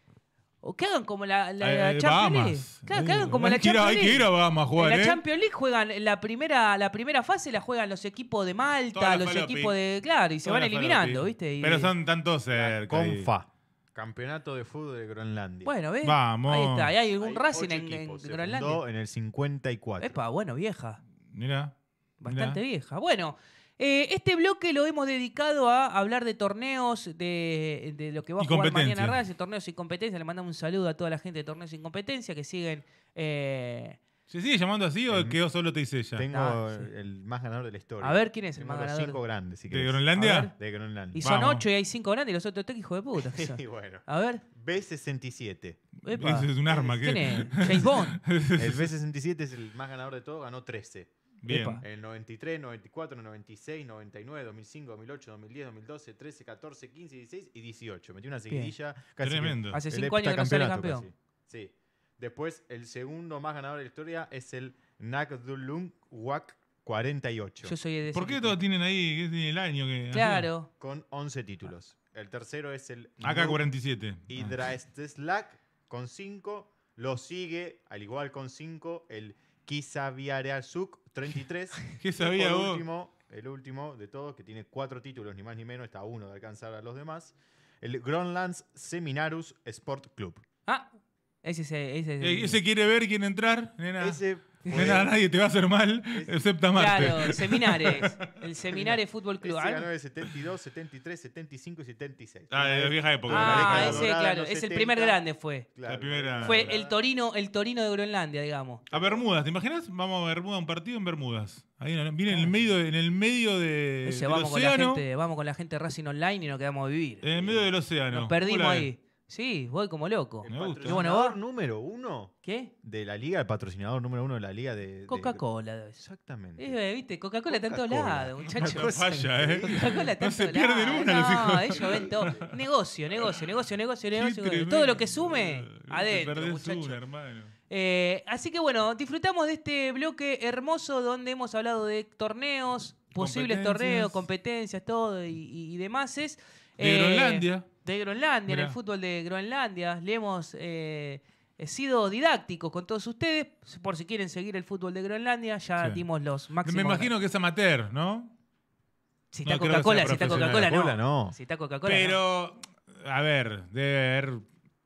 o que hagan como la, la, la Eh, Champions League. Bahamas. Claro, que hagan como Hay la que ir a- Champions Hay que League. ir a Bahamas a En jugar, la ¿eh? Champions League juegan la primera, la primera fase la juegan los equipos de Toda Malta, la los falopi. equipos de. Claro, y se Toda van la eliminando, falopi. ¿viste? Y- Pero son tantos cerca. ahí. Confa. Campeonato de fútbol de Groenlandia. Bueno, ¿ves? Vamos. Ahí está. ¿Y hay algún Hay Racing ocho en, en equipos. Se Groenlandia? fundó en el cincuenta y cuatro. Epa, bueno, vieja. Mira. Bastante Mirá. vieja. Bueno, eh, este bloque lo hemos dedicado a hablar de torneos, de, de lo que va a Y jugar competencia. mañana Racing, torneos sin competencia. Le mandamos un saludo a toda la gente de torneos sin competencia que siguen. eh, ¿Se sigue llamando así o El- quedó solo te dice ella? Tengo Ah, sí. el más ganador de la historia. A ver, ¿quién es el Tengo más los ganador? cinco grandes, si ¿De querés. Groenlandia? A ver. De Groenlandia. y son Vamos. ocho y hay cinco grandes y los otros tres hijos de puta. ¿qué son? Y bueno. A ver. B sesenta y siete. Epa. Ese es un arma. ¿Quién que... es? James Bond. El B sesenta y siete es el más ganador de todo, ganó trece. Bien. Epa. El noventa y tres, noventa y cuatro, noventa y seis, noventa y nueve, dos mil cinco, dos mil ocho, dos mil diez, dos mil doce, trece, catorce, quince, dieciséis y dieciocho. Metió una seguidilla. Casi que Tremendo. Hace el cinco años que no sale heptacampeonato campeón. casi. Sí. Después, el segundo más ganador de la historia es el Nagdulung Wak cuarenta y ocho. Yo soy de ese ¿Por qué equipo. todos tienen ahí qué tiene el año que Claro. Con once títulos. El tercero es el hacía? Acá cuarenta y siete. Ah. Hydrasteslak con cinco. Lo sigue, al igual con cinco, el Kisaviareasuk treinta y tres. ¿Qué Y sabía por vos? último, el último de todos, que tiene cuatro títulos, ni más ni menos, está a uno de alcanzar a los demás, el Groenlands Seminarus Sport Club. Ah, ese es ese, ese, Eh, ¿Ese quiere ver quién entrar? Nena, Ese fue- nena, nadie te va a hacer mal, Ese- excepto a Marte. Claro, el Seminares. El Seminares Fútbol Club. ese Ah, ganó de setenta y dos, setenta y tres, setenta y cinco y setenta y seis. Ah, de la vieja época. la Ah, década ese, dorada, claro, los es el setenta. primer grande fue. Claro, La primera- Fue dorada. el Torino, el Torino de Groenlandia, digamos. A Bermudas, ¿te imaginas? Vamos a Bermuda, un partido en Bermudas. Ahí en- viene en Ah. el medio, en el medio de, Ese, del vamos, con la océano. gente, vamos con la gente Racing Online y nos quedamos a vivir. En el medio del océano. Nos perdimos ¿Cómo la ahí. ves? Sí, voy como loco. El Me gusta. patrocinador Bueno, ¿vos? número uno ¿Qué? de la liga, el patrocinador número uno de la liga de... de- Coca-Cola debe ser. Exactamente. Eh, ¿Viste? Coca-Cola está en todos Coca-Cola. lados, muchachos. No falla, ¿eh? Coca-Cola está No en se todos pierden lados. una los No, hijos. ellos ven todo. Negocio, negocio, negocio, negocio, Qué negocio. tremendo. Todo lo que sume, No te adentro, perdés muchachos. una, hermano. Eh, así que bueno, disfrutamos de este bloque hermoso donde hemos hablado de torneos, posibles Competencias. torneos, competencias, todo y, y, y demás. Es, De Groenlandia. De Groenlandia, en Mirá. el fútbol de Groenlandia. Le hemos eh, sido didácticos con todos ustedes. Por si quieren seguir el fútbol de Groenlandia, ya Sí. dimos los máximos. Me imagino que es amateur, ¿no? Si no está creo que Coca-Cola, sea si está profesional. Coca-Cola, no. Coca-Cola, no. Si está Coca-Cola, no. Pero, a ver, debe haber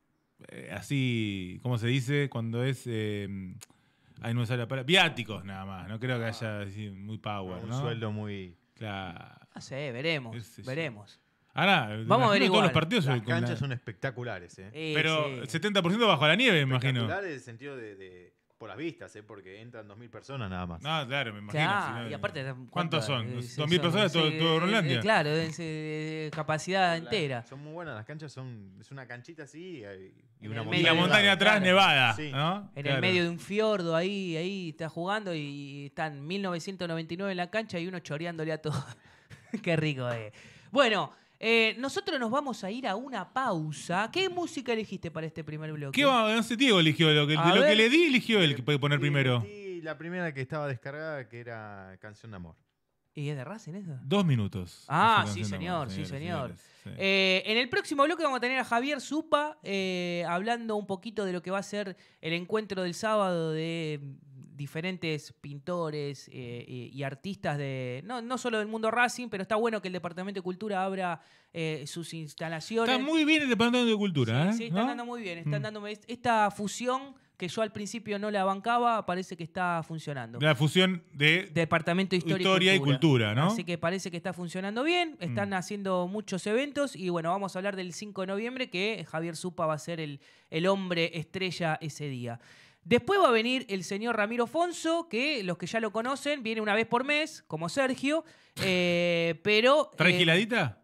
eh, así, ¿cómo se dice? Cuando es... Eh, ahí no me sale la palabra. Viáticos nada más. No creo que haya así, muy power, Un ¿no? sueldo muy... Claro. No sé, veremos, Qué sé yo. veremos. Ahora, Vamos a imagino averiguar. todos los partidos. Las con la- canchas son espectaculares, ¿eh? Eh, Pero sí. setenta por ciento bajo la nieve, me imagino. Espectaculares en el sentido de, de- por las vistas, ¿eh? Porque entran dos mil personas nada más. No, claro, me imagino. Claro, si no- y aparte, ¿Cuántos son? Eh, sí, ¿dos mil son- personas todo, sí, todo eh, Groenlandia? eh, claro, es, eh, capacidad entera. Son muy buenas, las canchas son... Es una canchita así eh, y En una el Y medio la de- montaña atrás claro. nevada, Sí. ¿no? En Claro. el medio de un fiordo, ahí, ahí está jugando y están mil novecientos noventa y nueve en la cancha y uno choreándole a todo. Qué rico, eh. Bueno, eh, nosotros nos vamos a ir a una pausa. ¿Qué música elegiste para este primer bloque? ¿Qué va? No sé, Diego eligió lo que, A de lo ver. que le di, eligió él que puede poner Y- primero. Y la primera que estaba descargada, que era Canción de Amor. ¿Y es de Racing eso? Dos minutos. Ah, Esa sí, canción de señor, amor, sí, señores, señor. señores, sí. Eh, en el próximo bloque vamos a tener a Javier Zupa eh, hablando un poquito de lo que va a ser el encuentro del sábado de diferentes pintores eh, y, y artistas de no, no solo del mundo Racing, pero está bueno que el Departamento de Cultura abra eh, sus instalaciones. Está muy bien el Departamento de Cultura, ¿eh? Sí, sí, están ¿No? dando muy bien. Están Mm. dándome esta fusión que yo al principio no la bancaba, parece que está funcionando. La fusión de... Departamento de Historia, Historia y Cultura, ¿no? Así que parece que está funcionando bien, están Mm. haciendo muchos eventos y bueno, vamos a hablar del cinco de noviembre que Javier Zupa va a ser el, el hombre estrella ese día. Después va a venir el señor Ramiro Fonso, que los que ya lo conocen, viene una vez por mes, como Sergio, eh, pero... ¿Trae eh, giladita?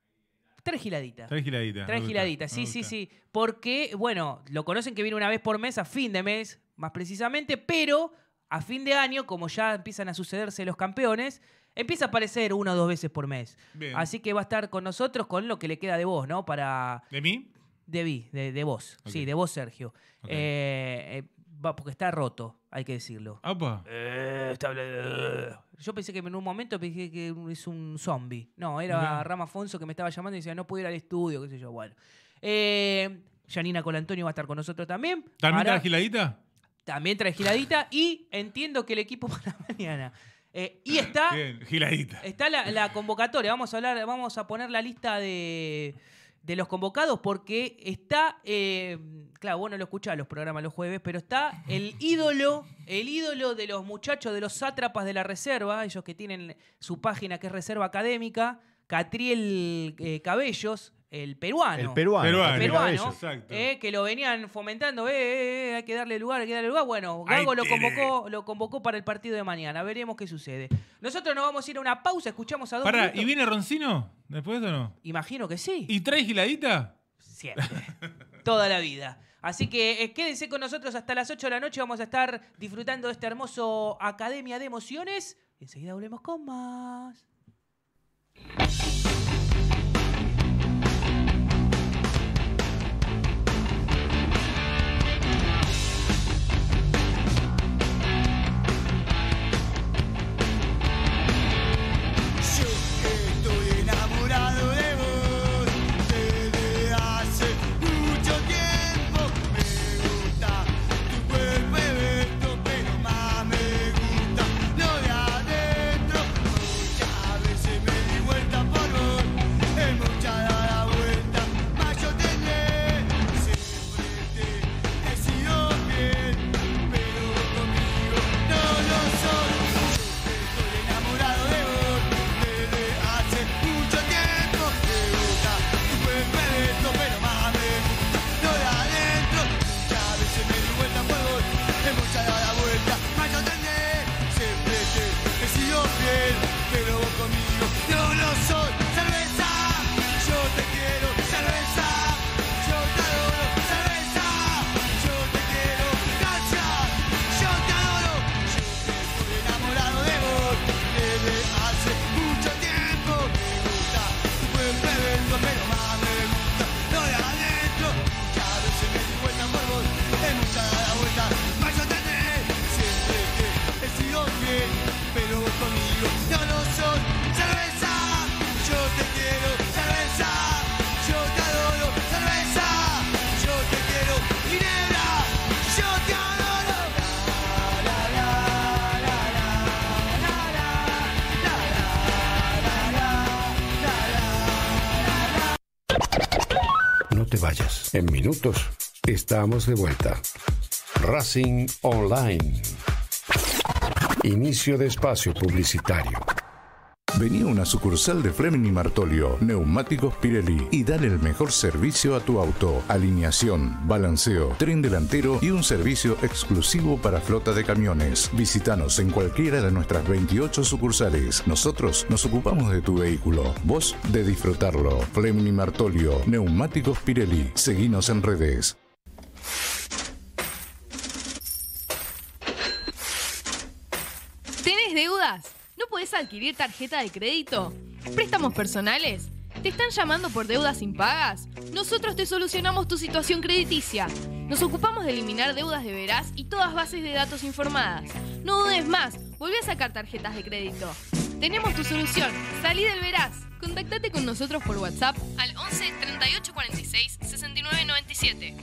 Trae giladita. Trae giladita. Trae me gusta, giladita, me sí, sí, gusta. sí. Porque, bueno, lo conocen que viene una vez por mes, a fin de mes, más precisamente, pero a fin de año, como ya empiezan a sucederse los campeones, empieza a aparecer una o dos veces por mes. Bien. Así que va a estar con nosotros con lo que le queda de vos, ¿no? Para... ¿De mí? De vi, de, de vos. Ok. Sí, de vos, Sergio. Ok. Eh, eh, va, porque está roto, hay que decirlo. Opa. Eh, está habla- Yo pensé que en un momento pensé que es un zombie. No, era Mirá. Rama Afonso que me estaba llamando y decía, no puedo ir al estudio, qué sé yo. Bueno. Eh, Janina Colantonio va a estar con nosotros también. ¿También Ahora- trae giladita? También trae giladita y entiendo que el equipo para mañana. Eh, y está, Bien, giladita. está la, la convocatoria. Vamos a hablar, vamos a poner la lista de, de los convocados porque está, eh, claro, vos no lo escuchás los programas los jueves, pero está el ídolo, el ídolo de los muchachos, de los sátrapas de la reserva, ellos que tienen su página que es Reserva Académica, Catriel eh, Cabellos, el peruano. El peruano. Peruano. el peruano, cabello. Exacto. eh, que lo venían fomentando, eh, eh, eh, hay que darle lugar, hay que darle lugar. Bueno, Ahí Gago lo tiene. convocó, lo convocó para el partido de mañana. Veremos qué sucede. Nosotros nos vamos a ir a una pausa, escuchamos a dos Pará, minutos. ¿y viene Roncino después o no? Imagino que sí. ¿Y trae giladita? Siempre. Toda la vida. Así que eh, quédense con nosotros hasta las ocho de la noche. Vamos a estar disfrutando de este hermoso Academia de Emociones. Enseguida volvemos con más. Yo estoy enamorado de vos desde hace mucho tiempo. Me gusta tu cuerpo evento, pero más me gusta lo de adentro. Muchas veces me di vuelta por En minutos estamos de vuelta. Racing Online. Inicio de espacio publicitario. Vení a una sucursal de Fleming y Martolio, Neumáticos Pirelli, y dale el mejor servicio a tu auto. Alineación, balanceo, tren delantero y un servicio exclusivo para flota de camiones. Visítanos en cualquiera de nuestras veintiocho sucursales. Nosotros nos ocupamos de tu vehículo, vos de disfrutarlo. Fleming y Martolio, Neumáticos Pirelli. Seguinos en redes. ¿Tenés deudas? ¿No podés adquirir tarjeta de crédito? ¿Préstamos personales? ¿Te están llamando por deudas impagas? Nosotros te solucionamos tu situación crediticia. Nos ocupamos de eliminar deudas de veraz y todas bases de datos informadas. No dudes más, volví a sacar tarjetas de crédito. Tenemos tu solución. Salí del veraz. Contactate con nosotros por WhatsApp al once treinta y ocho cuarenta y seis sesenta y nueve noventa y siete.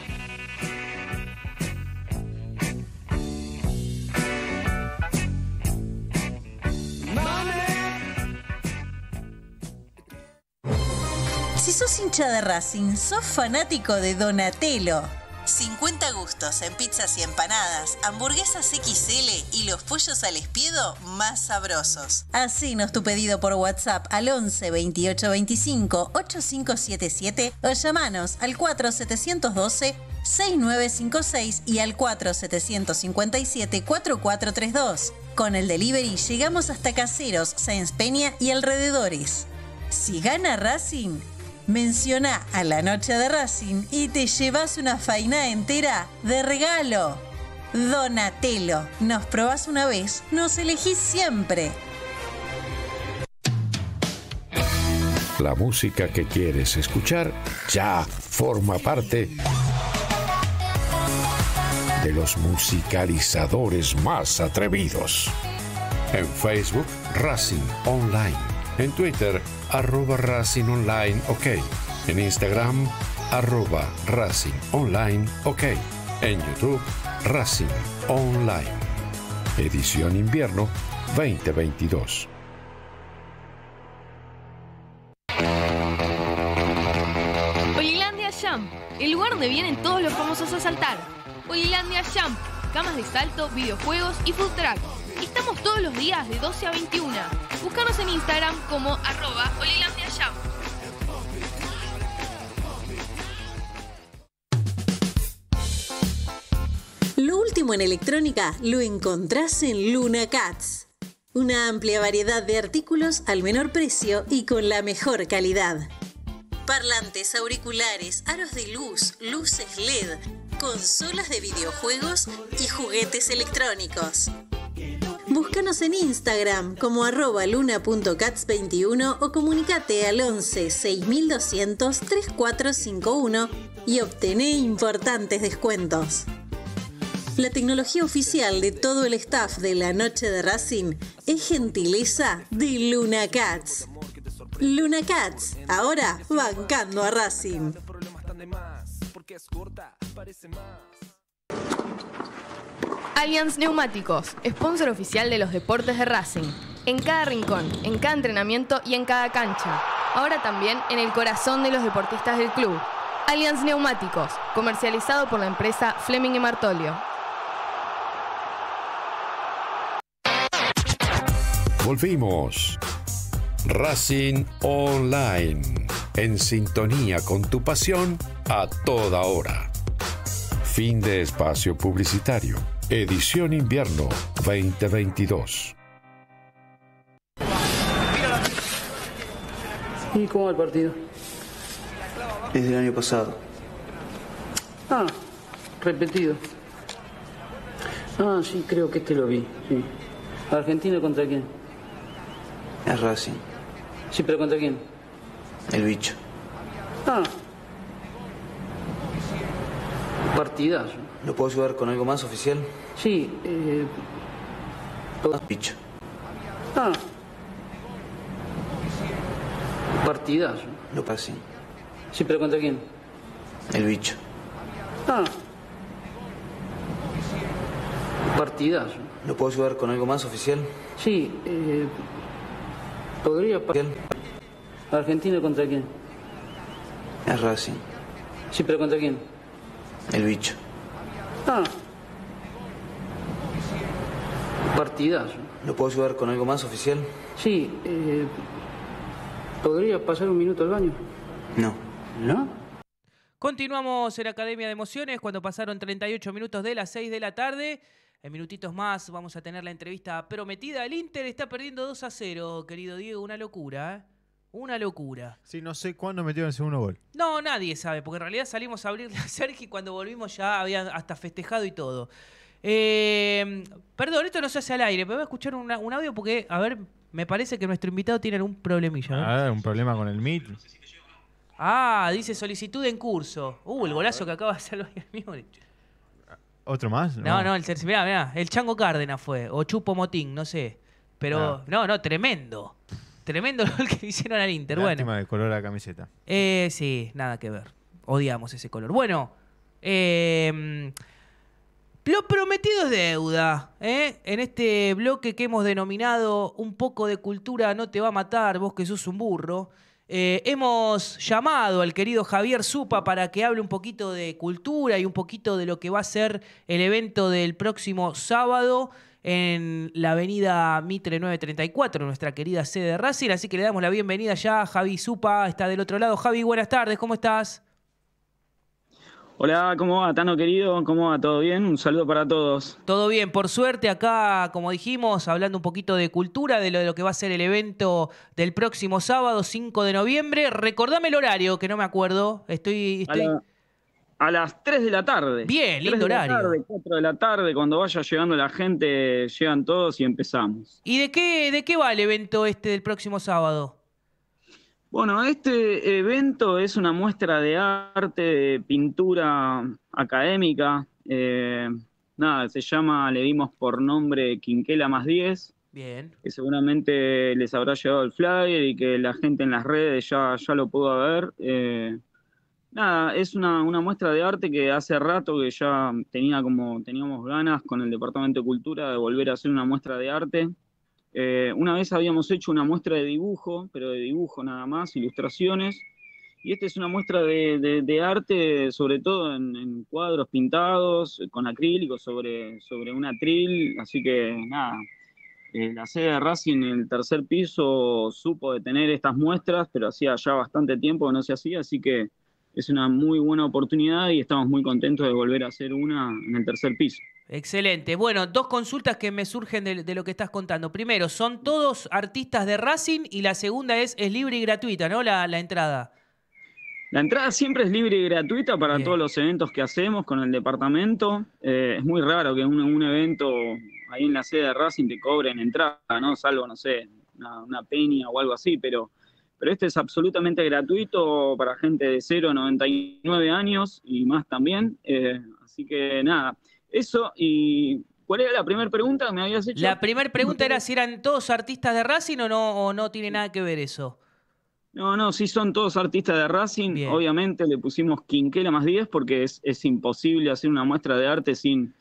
Si sos hincha de Racing, sos fanático de Donatello. cincuenta gustos en pizzas y empanadas, hamburguesas equis ele y los pollos al espiedo más sabrosos. Hacenos tu pedido por WhatsApp al once veintiocho veinticinco ochenta y cinco setenta y siete o llamanos al cuatro siete uno dos seis nueve cinco seis y al cuatro siete cinco siete cuatro cuatro tres dos. Con el delivery llegamos hasta Caseros, Sáenz Peña y alrededores. Si gana Racing, menciona a la noche de Racing y te llevas una faina entera de regalo. Donatello, nos probás una vez, nos elegís siempre. La música que quieres escuchar ya forma parte de los musicalizadores más atrevidos. En Facebook, Racing Online. En Twitter, arroba Racing Online OK. En Instagram, arroba Racing Online OK. En YouTube, Racing Online. Edición Invierno veinte veintidós. Holilandia Jump, el lugar donde vienen todos los famosos a saltar. Holilandia Jump, camas de salto, videojuegos y food truck. Estamos todos los días de doce a veintiuno. Búscanos en Instagram como arroba Holilandia Jump. Lo último en electrónica lo encontrás en Luna Cats. Una amplia variedad de artículos al menor precio y con la mejor calidad. Parlantes, auriculares, aros de luz, luces L E D, consolas de videojuegos y juguetes electrónicos. Búscanos en Instagram como arroba luna punto cats veintiuno o comunicate al once seis mil doscientos treinta y cuatro cincuenta y uno y obtené importantes descuentos. La tecnología oficial de todo el staff de la noche de Racing es gentileza de Luna Cats. Luna Cats, ahora bancando a Racing. Allianz Neumáticos, sponsor oficial de los deportes de Racing. En cada rincón, en cada entrenamiento y en cada cancha. Ahora también en el corazón de los deportistas del club. Allianz Neumáticos, comercializado por la empresa Fleming y Martolio. Volvimos. Racing Online. En sintonía con tu pasión a toda hora. Fin de espacio publicitario. Edición Invierno veinte veintidós. ¿Y cómo va el partido? Es del año pasado. Ah, repetido. Ah, sí, creo que este lo vi, sí. ¿Argentina contra quién? Es Racing. Sí, pero ¿contra quién? El bicho. Ah. Partidazo. ¿Lo puedo ayudar con algo más, oficial? Sí, eh... Bicho. Ah. Partidazo. Lo pasé. Sí, pero ¿contra quién? El bicho. Ah. Partidazo. ¿Lo puedo ayudar con algo más, oficial? Sí, eh... podría... ¿Oficial? ¿Argentina contra quién? Es Racing. Sí, pero ¿contra quién? El bicho. Ah. Partidazo. ¿Lo puedo ayudar con algo más, oficial? Sí, eh, ¿podría pasar un minuto al baño? No. ¿No? Continuamos en Academia de Emociones cuando pasaron treinta y ocho minutos de las seis de la tarde. En minutitos más vamos a tener la entrevista prometida. El Inter está perdiendo dos a cero, querido Diego. Una locura, ¿eh? Una locura. Sí, no sé cuándo metieron el segundo gol. No, nadie sabe, porque en realidad salimos a abrirle a Sergi y cuando volvimos ya habían hasta festejado y todo. Eh, perdón, esto no se hace al aire, pero voy a escuchar una, un audio porque, a ver, me parece que nuestro invitado tiene algún problemilla. ¿No? Ah, un problema con el Meet. Ah, dice solicitud en curso. Uh, el golazo que acaba de hacer el mío. ¿Otro más? No, no, no el tercer, mirá, mirá, el Chango Cárdenas fue, o Chupo Motín, no sé. Pero, no, no, no tremendo. Tremendo el que le hicieron al Inter. Lástima bueno. del color de la camiseta. Eh, sí, nada que ver. Odiamos ese color. Bueno, eh, lo prometido es deuda. ¿eh? En este bloque que hemos denominado Un poco de cultura no te va a matar, vos que sos un burro. Eh, hemos llamado al querido Javier Zupa para que hable un poquito de cultura y un poquito de lo que va a ser el evento del próximo sábado en la avenida Mitre novecientos treinta y cuatro, nuestra querida sede de Racing. Así que le damos la bienvenida ya a Javi Zupa, está del otro lado. Javi, buenas tardes, ¿cómo estás? Hola, ¿cómo va, Tano querido? ¿Cómo va? ¿Todo bien? Un saludo para todos. Todo bien, por suerte. Acá, como dijimos, hablando un poquito de cultura, de lo, de lo que va a ser el evento del próximo sábado, cinco de noviembre. Recordame el horario, que no me acuerdo. Estoy... estoy... A, la, a las tres de la tarde. Bien, lindo horario. tres de la tarde, cuatro de la tarde, cuando vaya llegando la gente, llegan todos y empezamos. ¿Y de qué, de qué va el evento este del próximo sábado? Bueno, este evento es una muestra de arte, de pintura académica. Eh, nada, se llama, le dimos por nombre Quinquela más diez. Bien. Que seguramente les habrá llegado el flyer y que la gente en las redes ya, ya lo pudo ver. Eh, nada, es una, una muestra de arte que hace rato que ya tenía como, teníamos ganas con el Departamento de Cultura de volver a hacer una muestra de arte. Eh, una vez habíamos hecho una muestra de dibujo, pero de dibujo nada más, ilustraciones, y esta es una muestra de, de, de arte, sobre todo en, en cuadros pintados, con acrílicos sobre, sobre un atril, así que nada, eh, la sede de Racing en el tercer piso supo de tener estas muestras, pero hacía ya bastante tiempo que no se hacía, así que es una muy buena oportunidad y estamos muy contentos de volver a hacer una en el tercer piso. Excelente. Bueno, dos consultas que me surgen de, de lo que estás contando. Primero, ¿son todos artistas de Racing? Y la segunda es, es libre y gratuita, ¿no? La, la entrada. La entrada siempre es libre y gratuita para Bien. todos los eventos que hacemos con el departamento. Eh, es muy raro que un, un evento ahí en la sede de Racing te cobren entrada, ¿no? Salvo, no sé, una, una peña o algo así, pero, pero este es absolutamente gratuito para gente de cero a noventa y nueve años y más también. Eh, así que nada. Eso, y ¿cuál era la primera pregunta que me habías hecho? La primera pregunta era si eran todos artistas de Racing o no, o no tiene nada que ver eso. No, no, sí son todos artistas de Racing. Bien. Obviamente le pusimos Quinquela más diez porque es, es imposible hacer una muestra de arte sin,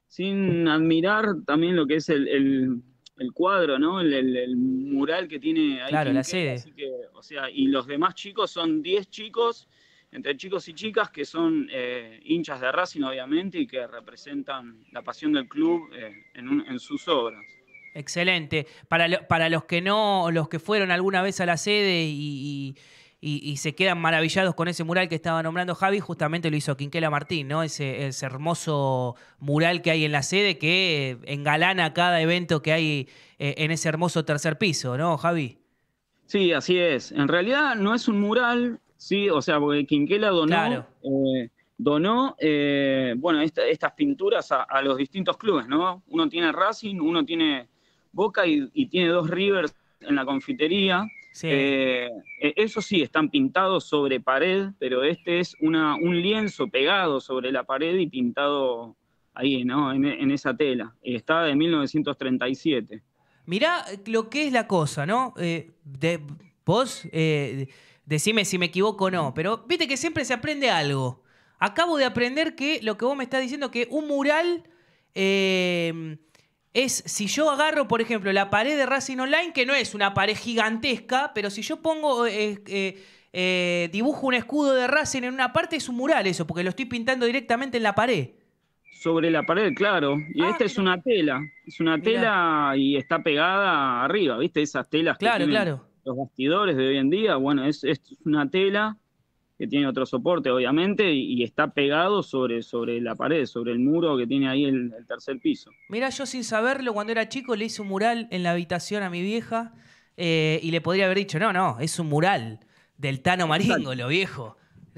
sin admirar también lo que es el, el, el cuadro, ¿no? El, el, el mural que tiene ahí. Claro, la Quinquela, sede. así que, o sea, y los demás chicos son diez chicos, entre chicos y chicas que son eh, hinchas de Racing, obviamente, y que representan la pasión del club eh, en, un, en sus obras. Excelente. Para, lo, para los que no, los que fueron alguna vez a la sede y, y, y, y se quedan maravillados con ese mural que estaba nombrando Javi, justamente lo hizo Quinquela Martín, ¿no? Ese, ese hermoso mural que hay en la sede que engalana cada evento que hay eh, en ese hermoso tercer piso, ¿no, Javi? Sí, así es. En realidad no es un mural. Sí, o sea, porque Quinquela donó, Claro. eh, donó eh, bueno, esta, estas pinturas a, a los distintos clubes, ¿no? Uno tiene Racing, uno tiene Boca y, y tiene dos Rivers en la confitería. Sí. Eh, eso sí, están pintados sobre pared, pero este es una, un lienzo pegado sobre la pared y pintado ahí, ¿no? En, en esa tela. Está de mil novecientos treinta y siete. Mirá lo que es la cosa, ¿no? Eh, de, vos... Eh, Decime si me equivoco o no, pero viste que siempre se aprende algo. Acabo de aprender que lo que vos me estás diciendo, que un mural eh, es si yo agarro, por ejemplo, la pared de Racing Online, que no es una pared gigantesca, pero si yo pongo, eh, eh, eh, dibujo un escudo de Racing en una parte, es un mural eso, porque lo estoy pintando directamente en la pared. Sobre la pared, claro. Y Ah, esta es una tela. Es una Mirá. tela y está pegada arriba, ¿viste? Esas telas que Claro, tienen claro. los bastidores de hoy en día. Bueno, es, es una tela que tiene otro soporte, obviamente, y, y está pegado sobre, sobre la pared, sobre el muro que tiene ahí el, el tercer piso. Mira, yo sin saberlo, cuando era chico le hice un mural en la habitación a mi vieja eh, y le podría haber dicho, no, no, es un mural del Tano Maringolo, viejo.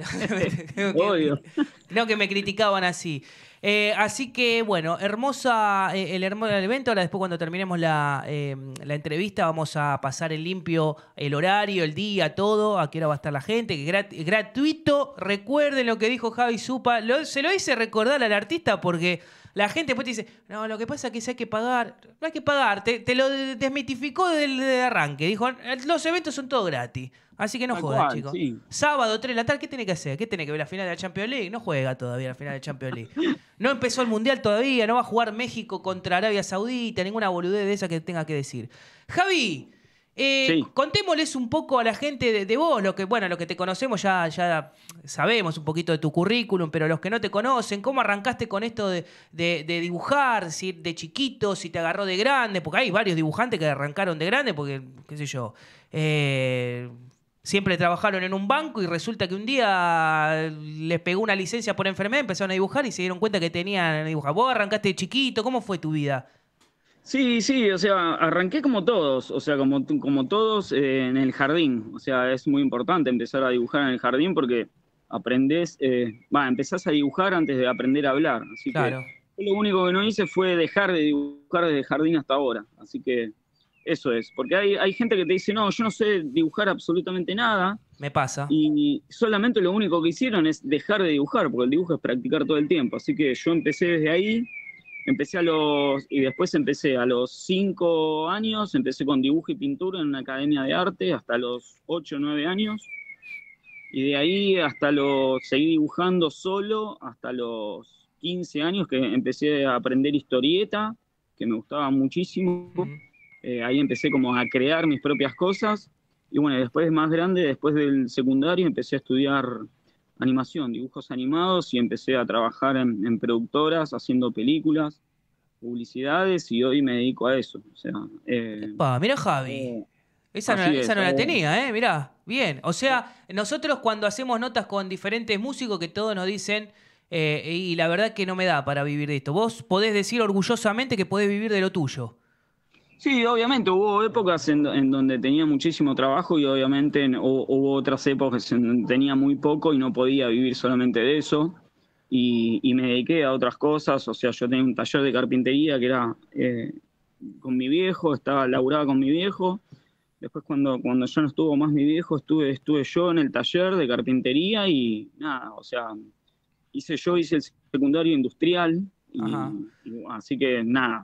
Obvio. No que me criticaban así. Eh, así que, bueno, hermosa eh, el hermoso evento. Ahora después cuando terminemos la, eh, la entrevista vamos a pasar en limpio el horario, el día, todo, a qué hora va a estar la gente, que grat gratuito. Recuerden lo que dijo Javi Zupa. Lo, se lo hice recordar al artista porque la gente después te dice, no, lo que pasa es que si hay que pagar, no hay que pagar. Te, te lo desmitificó del, del arranque. Dijo, los eventos son todos gratis. Así que no Tal jodas, cual, chicos. sí. Sábado, tres de la tarde, ¿qué tiene que hacer? ¿Qué tiene que ver la final de la Champions League? No juega todavía la final de la Champions League. No empezó el Mundial todavía, no va a jugar México contra Arabia Saudita, ninguna boludez de esa que tenga que decir. Javi, eh, Sí. contémosles un poco a la gente de, de vos, lo que, bueno, lo que te conocemos ya, ya sabemos un poquito de tu currículum, pero los que no te conocen, ¿cómo arrancaste con esto de, de, de dibujar? Si de chiquito, si te agarró de grande, porque hay varios dibujantes que arrancaron de grande, porque, qué sé yo, eh... siempre trabajaron en un banco y resulta que un día les pegó una licencia por enfermedad, empezaron a dibujar y se dieron cuenta que tenían que dibujar. ¿Vos arrancaste de chiquito? ¿Cómo fue tu vida? Sí, sí, o sea, arranqué como todos, o sea, como, como todos eh, en el jardín. O sea, es muy importante empezar a dibujar en el jardín porque aprendés, eh, va, empezás a dibujar antes de aprender a hablar. Así Claro. que lo único que no hice fue dejar de dibujar desde el jardín hasta ahora. Así que eso es, porque hay, hay gente que te dice, no, yo no sé dibujar absolutamente nada. Me pasa. Y solamente lo único que hicieron es dejar de dibujar, porque el dibujo es practicar todo el tiempo. Así que yo empecé desde ahí, empecé a los, y después empecé a los cinco años, empecé con dibujo y pintura en una academia de arte hasta los ocho o nueve años. Y de ahí hasta los, seguí dibujando solo hasta los quince años que empecé a aprender historieta, que me gustaba muchísimo. Uh-huh. Eh, ahí empecé como a crear mis propias cosas. Y bueno, después más grande, después del secundario, empecé a estudiar animación, dibujos animados, y empecé a trabajar en, en productoras, haciendo películas, publicidades, y hoy me dedico a eso. O sea, eh, Pa, mira Javi. eh, Esa no, así esa es, no la eh. tenía, ¿eh? Mirá, bien. O sea, nosotros cuando hacemos notas con diferentes músicos que todos nos dicen, eh, y la verdad que no me da para vivir de esto. Vos podés decir orgullosamente que podés vivir de lo tuyo. Sí, obviamente hubo épocas en, en donde tenía muchísimo trabajo y obviamente en- hu- hubo otras épocas en donde tenía muy poco y no podía vivir solamente de eso. Y, y me dediqué a otras cosas, o sea, yo tenía un taller de carpintería que era eh, con mi viejo, estaba laburaba con mi viejo. Después cuando, cuando ya no estuvo más mi viejo, estuve, estuve yo en el taller de carpintería y nada, o sea, hice yo hice el secundario industrial, y, Ajá. y, así que nada,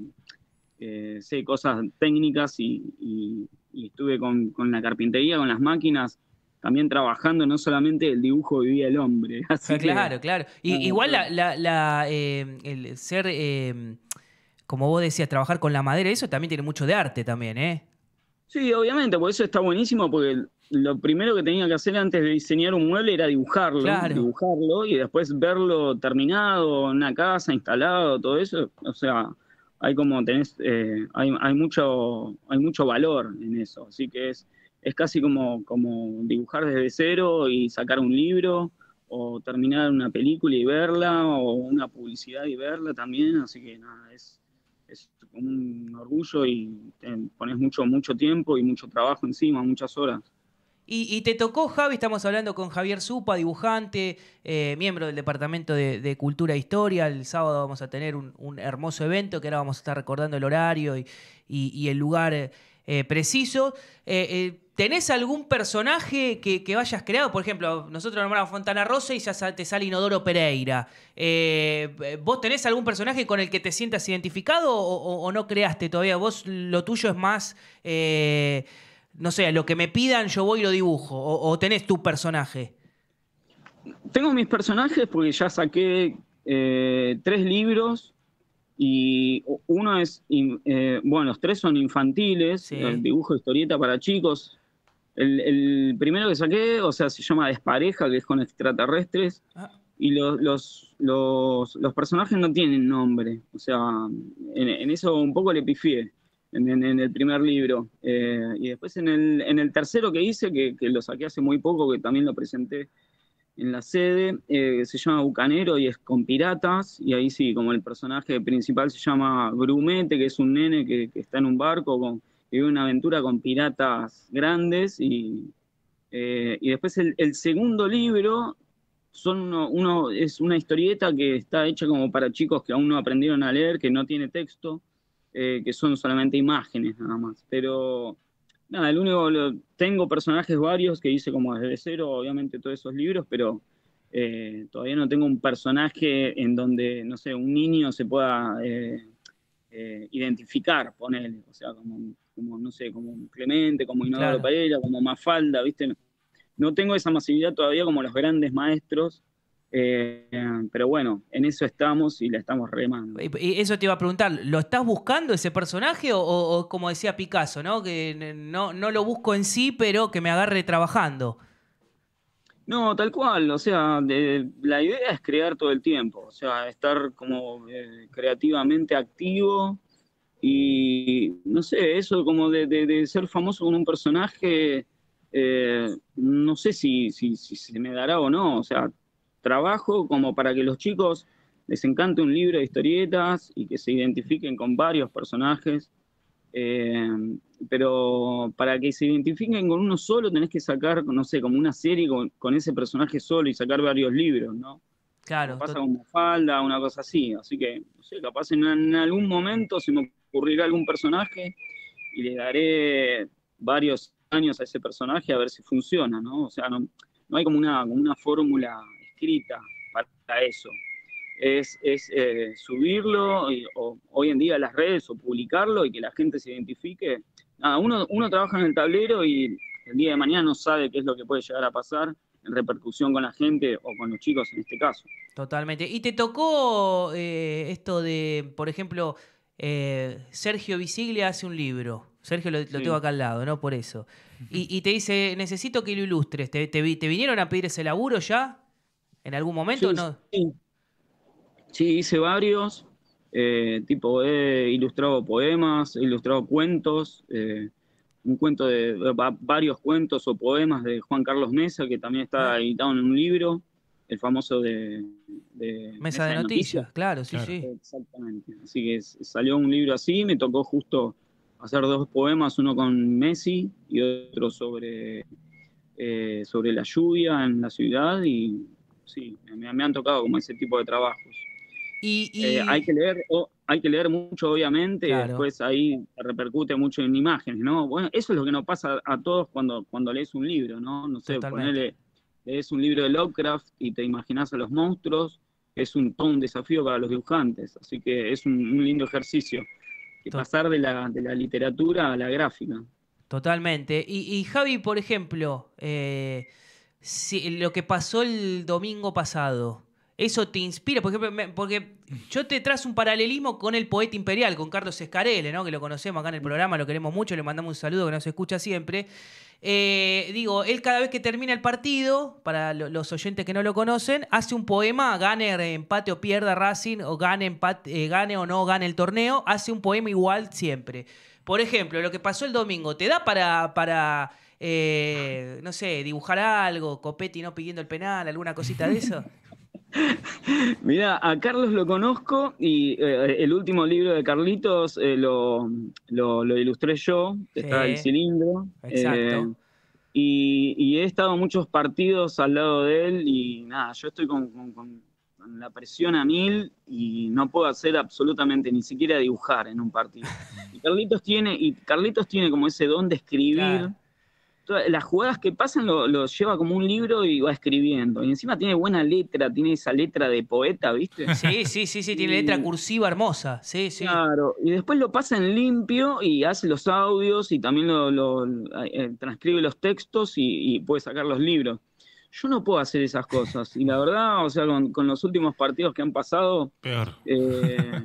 eh, sé cosas técnicas y, y- y estuve con, con la carpintería, con las máquinas, también trabajando, no solamente el dibujo vivía el hombre. Así que, Claro, claro. Y, nada, igual la, pero- la- la, eh, el ser, eh, como vos decías, trabajar con la madera, eso también tiene mucho de arte también, ¿eh? Sí, obviamente, por eso está buenísimo, porque lo primero que tenía que hacer antes de diseñar un mueble era dibujarlo, Claro. dibujarlo y después verlo terminado, en una casa, instalado, todo eso. O sea, hay como tenés, eh, hay, hay mucho, hay mucho valor en eso. Así que es, es casi como, como dibujar desde cero y sacar un libro, o terminar una película y verla, o una publicidad y verla también. Así que nada, es, es como un orgullo y te pones mucho, mucho tiempo y mucho trabajo encima, muchas horas. Y, y te tocó, Javi, estamos hablando con Javier Zupa, dibujante, eh, miembro del Departamento de, de Cultura e Historia. El sábado vamos a tener un, un hermoso evento que ahora vamos a estar recordando el horario y, y- y el lugar eh, preciso. Eh, eh, ¿Tenés algún personaje que, que hayas creado? Por ejemplo, nosotros nombramos Fontana Rosa y ya sa- te sale Inodoro Pereira. Eh, ¿Vos tenés algún personaje con el que te sientas identificado o, o- o no creaste todavía? ¿Vos lo tuyo es más... eh, no sé, lo que me pidan yo voy y lo dibujo? ¿O, o tenés tu personaje? Tengo mis personajes porque ya saqué eh, tres libros Y uno es, eh, bueno, los tres son infantiles, Sí. el dibujo, historieta para chicos. El, el primero que saqué, o sea, se llama Despareja, que es con extraterrestres. Ah. Y los, los, los, los personajes no tienen nombre. O sea, en, en eso un poco le pifié en, en, en el primer libro. Eh, y después en el, en el tercero que hice, que, que lo saqué hace muy poco, que también lo presenté en la sede, eh, se llama Bucanero y es con piratas. Y ahí sí, como el personaje principal se llama Grumete, que es un nene que, que está en un barco, con, que vive una aventura con piratas grandes. Y, eh, y después el, el segundo libro... Son uno, uno, es una historieta que está hecha como para chicos que aún no aprendieron a leer, que no tiene texto, eh, que son solamente imágenes nada más. Pero nada, el único, lo, tengo personajes varios que hice como desde cero, obviamente todos esos libros, pero eh, todavía no tengo un personaje en donde, no sé, un niño se pueda eh, eh, identificar, ponele, o sea, como, como, no sé, como Clemente, como Inodoro Claro. Pereira, como Mafalda, ¿viste? No tengo esa masividad todavía como los grandes maestros, eh, pero bueno, en eso estamos y la estamos remando. Y y eso te iba a preguntar, ¿lo estás buscando ese personaje o, o- o como decía Picasso, ¿no? Que n- no, no lo busco en sí, pero que me agarre trabajando? No, tal cual, o sea, de- la idea es crear todo el tiempo, o sea, estar como eh, creativamente activo y, no sé, eso como de, de- de ser famoso con un personaje, eh, no sé si, si, si se me dará o no, o sea, trabajo como para que los chicos les encante un libro de historietas y que se identifiquen con varios personajes. Eh, pero para que se identifiquen con uno solo tenés que sacar, no sé, como una serie con, con ese personaje solo y sacar varios libros, ¿no? Claro. Como pasa to- con Mafalda, una cosa así. Así que, no sé, capaz en, en algún momento se me ocurrirá algún personaje y le daré varios años a ese personaje a ver si funciona, ¿no? O sea, no, no hay como una, como una fórmula escrita para eso. Es, es eh, subirlo y- o, hoy en día a las redes o publicarlo y que la gente se identifique. Nada, uno, uno trabaja en el tablero y el día de mañana no sabe qué es lo que puede llegar a pasar en repercusión con la gente o con los chicos en este caso. Totalmente. ¿Y te tocó eh, esto de, por ejemplo, eh, Sergio Visiglia hace un libro? Sergio lo, lo Sí. tengo acá al lado, ¿no? Por eso. Y, y te dice, necesito que lo ilustres. ¿Te, te, vi- te vinieron a pedir ese laburo ya? ¿En algún momento? Sí, No. sí. Sí, hice varios, eh, tipo he ilustrado poemas, he ilustrado cuentos, eh, un cuento de, va- varios cuentos o poemas de Juan Carlos Mesa, que también está Ah. editado en un libro, el famoso de, de Mesa de noticias, claro, sí, Claro. sí. Exactamente. Así que s- salió un libro así, me tocó justo hacer dos poemas, uno con Messi y otro sobre, eh, sobre la lluvia en la ciudad, y sí, me, me han tocado como ese tipo de trabajos. Y, y- Eh, hay que leer, o- hay que leer mucho, obviamente, Claro. y después ahí repercute mucho en imágenes, ¿no? Bueno, eso es lo que nos pasa a todos cuando, cuando lees un libro, ¿no? No sé, Totalmente. ponele, lees un libro de Lovecraft y te imaginas a los monstruos, es un, todo un desafío para los dibujantes, así que es un, un lindo ejercicio, que To- pasar de la, de la literatura a la gráfica. Totalmente. Y, y Javi, por ejemplo, eh, si- lo que pasó el domingo pasado, ¿eso te inspira? Por ejemplo, me- porque yo te trazo un paralelismo con el poeta imperial, con Carlos Escarele, ¿no? Que lo conocemos acá en el programa, lo queremos mucho, le mandamos un saludo que nos escucha siempre. Eh, digo, él cada vez que termina el partido, para lo- los oyentes que no lo conocen, hace un poema, gane empate o pierda Racing, o gane, empate, eh, gane o no gane el torneo, hace un poema igual siempre. Por ejemplo, lo que pasó el domingo, ¿te da para, para eh, no sé, dibujar algo, Copetti no pidiendo el penal, alguna cosita de eso? Mira, a Carlos lo conozco y eh, el último libro de Carlitos eh, lo, lo, lo ilustré yo, que Sí. está el cilindro. Exacto. eh, y, y he estado en muchos partidos al lado de él y nada, yo estoy con, con- con- con la presión a mil y no puedo hacer absolutamente ni siquiera dibujar en un partido. Y Carlitos tiene, y Carlitos tiene como ese don de escribir. Claro. Todas las jugadas que pasan lo, lo lleva como un libro y va escribiendo. Y encima tiene buena letra, tiene esa letra de poeta, ¿viste? Sí, sí, sí, sí, tiene letra cursiva hermosa. Sí, sí. Claro, y después lo pasa en limpio y hace los audios y también lo, lo- eh, transcribe los textos y, y puede sacar los libros. Yo no puedo hacer esas cosas. Y la verdad, o sea, con, con los últimos partidos que han pasado, Peor. eh,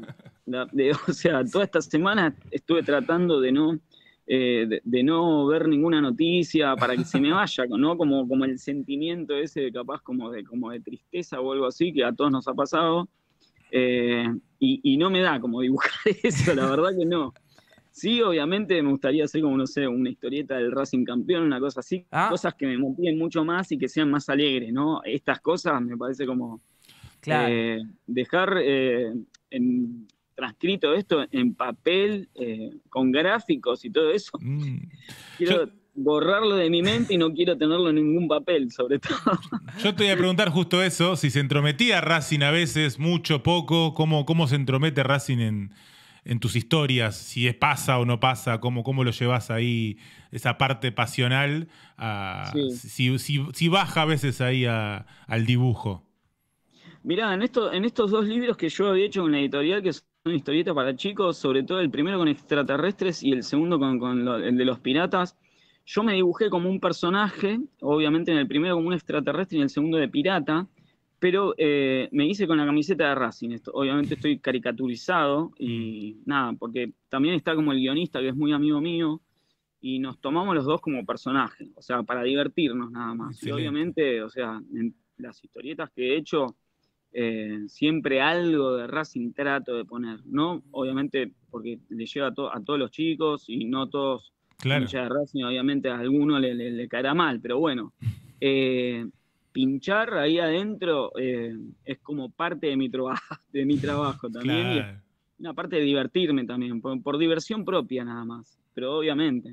La- de- o sea, toda esta semana estuve tratando de no, eh, de, de no ver ninguna noticia para que se me vaya, ¿no? Como, como el sentimiento ese de capaz como de, como de tristeza o algo así, que a todos nos ha pasado. Eh, y, y no me da como dibujar eso, la verdad que no. Sí, obviamente me gustaría hacer como, no sé, una historieta del Racing campeón, una cosa así, cosas que me motiven mucho más y que sean más alegres, ¿no? Estas cosas me parece como Claro. eh, dejar eh, en, transcrito esto en papel, eh, con gráficos y todo eso. Quiero borrarlo de mi mente y no quiero tenerlo en ningún papel, sobre todo. Yo te voy a preguntar justo eso, si se entrometía Racing a veces, mucho, poco, cómo, cómo se entromete Racing en, en tus historias, si es pasa o no pasa, cómo, cómo lo llevas ahí, esa parte pasional, a, Sí. si, si, si baja a veces ahí a- al dibujo. Mirá, en, esto, en estos dos libros que yo había hecho con la editorial, que son historietas para chicos, sobre todo el primero con extraterrestres y el segundo con, con lo- el de los piratas, yo me dibujé como un personaje, obviamente en el primero como un extraterrestre y en el segundo de pirata, pero eh, me hice con la camiseta de Racing. Esto, obviamente estoy caricaturizado y nada, porque también está como el guionista, que es muy amigo mío, y nos tomamos los dos como personajes, o sea, para divertirnos nada más. Excelente. Y obviamente, o sea, en las historietas que he hecho, eh, siempre algo de Racing trato de poner, ¿no? Obviamente porque le llega a, to- a todos los chicos y no todos Claro. hinchas de Racing, obviamente a alguno le, le- le caerá mal, pero bueno, eh, pinchar ahí adentro eh, es como parte de mi, trabajo de mi trabajo también, y es Claro. una parte de divertirme también, por, por diversión propia nada más, pero obviamente.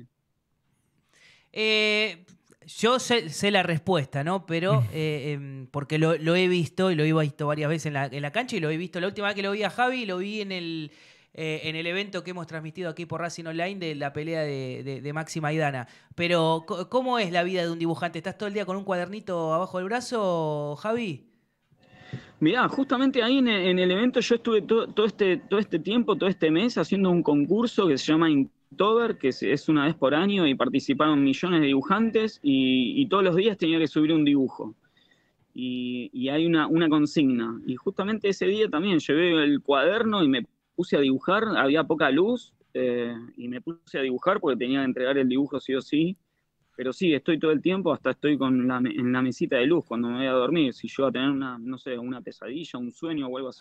Eh, yo sé, sé la respuesta, ¿no? Pero, eh, em, porque lo, lo he visto y lo he visto varias veces en la, en la cancha y lo he visto. La última vez que lo vi a Javi, lo vi en el, eh, en el evento que hemos transmitido aquí por Racing Online de la pelea de, de, de Maxi Maidana. Pero, co- ¿cómo es la vida de un dibujante? ¿Estás todo el día con un cuadernito abajo del brazo, Javi? Mirá, justamente ahí en el, en el evento yo estuve to- todo, este, todo este tiempo, todo este mes, haciendo un concurso que se llama Inktober, que es, es una vez por año y participaron millones de dibujantes y, y todos los días tenía que subir un dibujo. Y, y hay una, una consigna. Y justamente ese día también llevé el cuaderno y me puse a dibujar, había poca luz, eh, y me puse a dibujar porque tenía que entregar el dibujo sí o sí. Pero sí, estoy todo el tiempo, hasta estoy con la, me- en la mesita de luz cuando me voy a dormir. Si yo voy a tener una, no sé, una pesadilla, un sueño o algo así,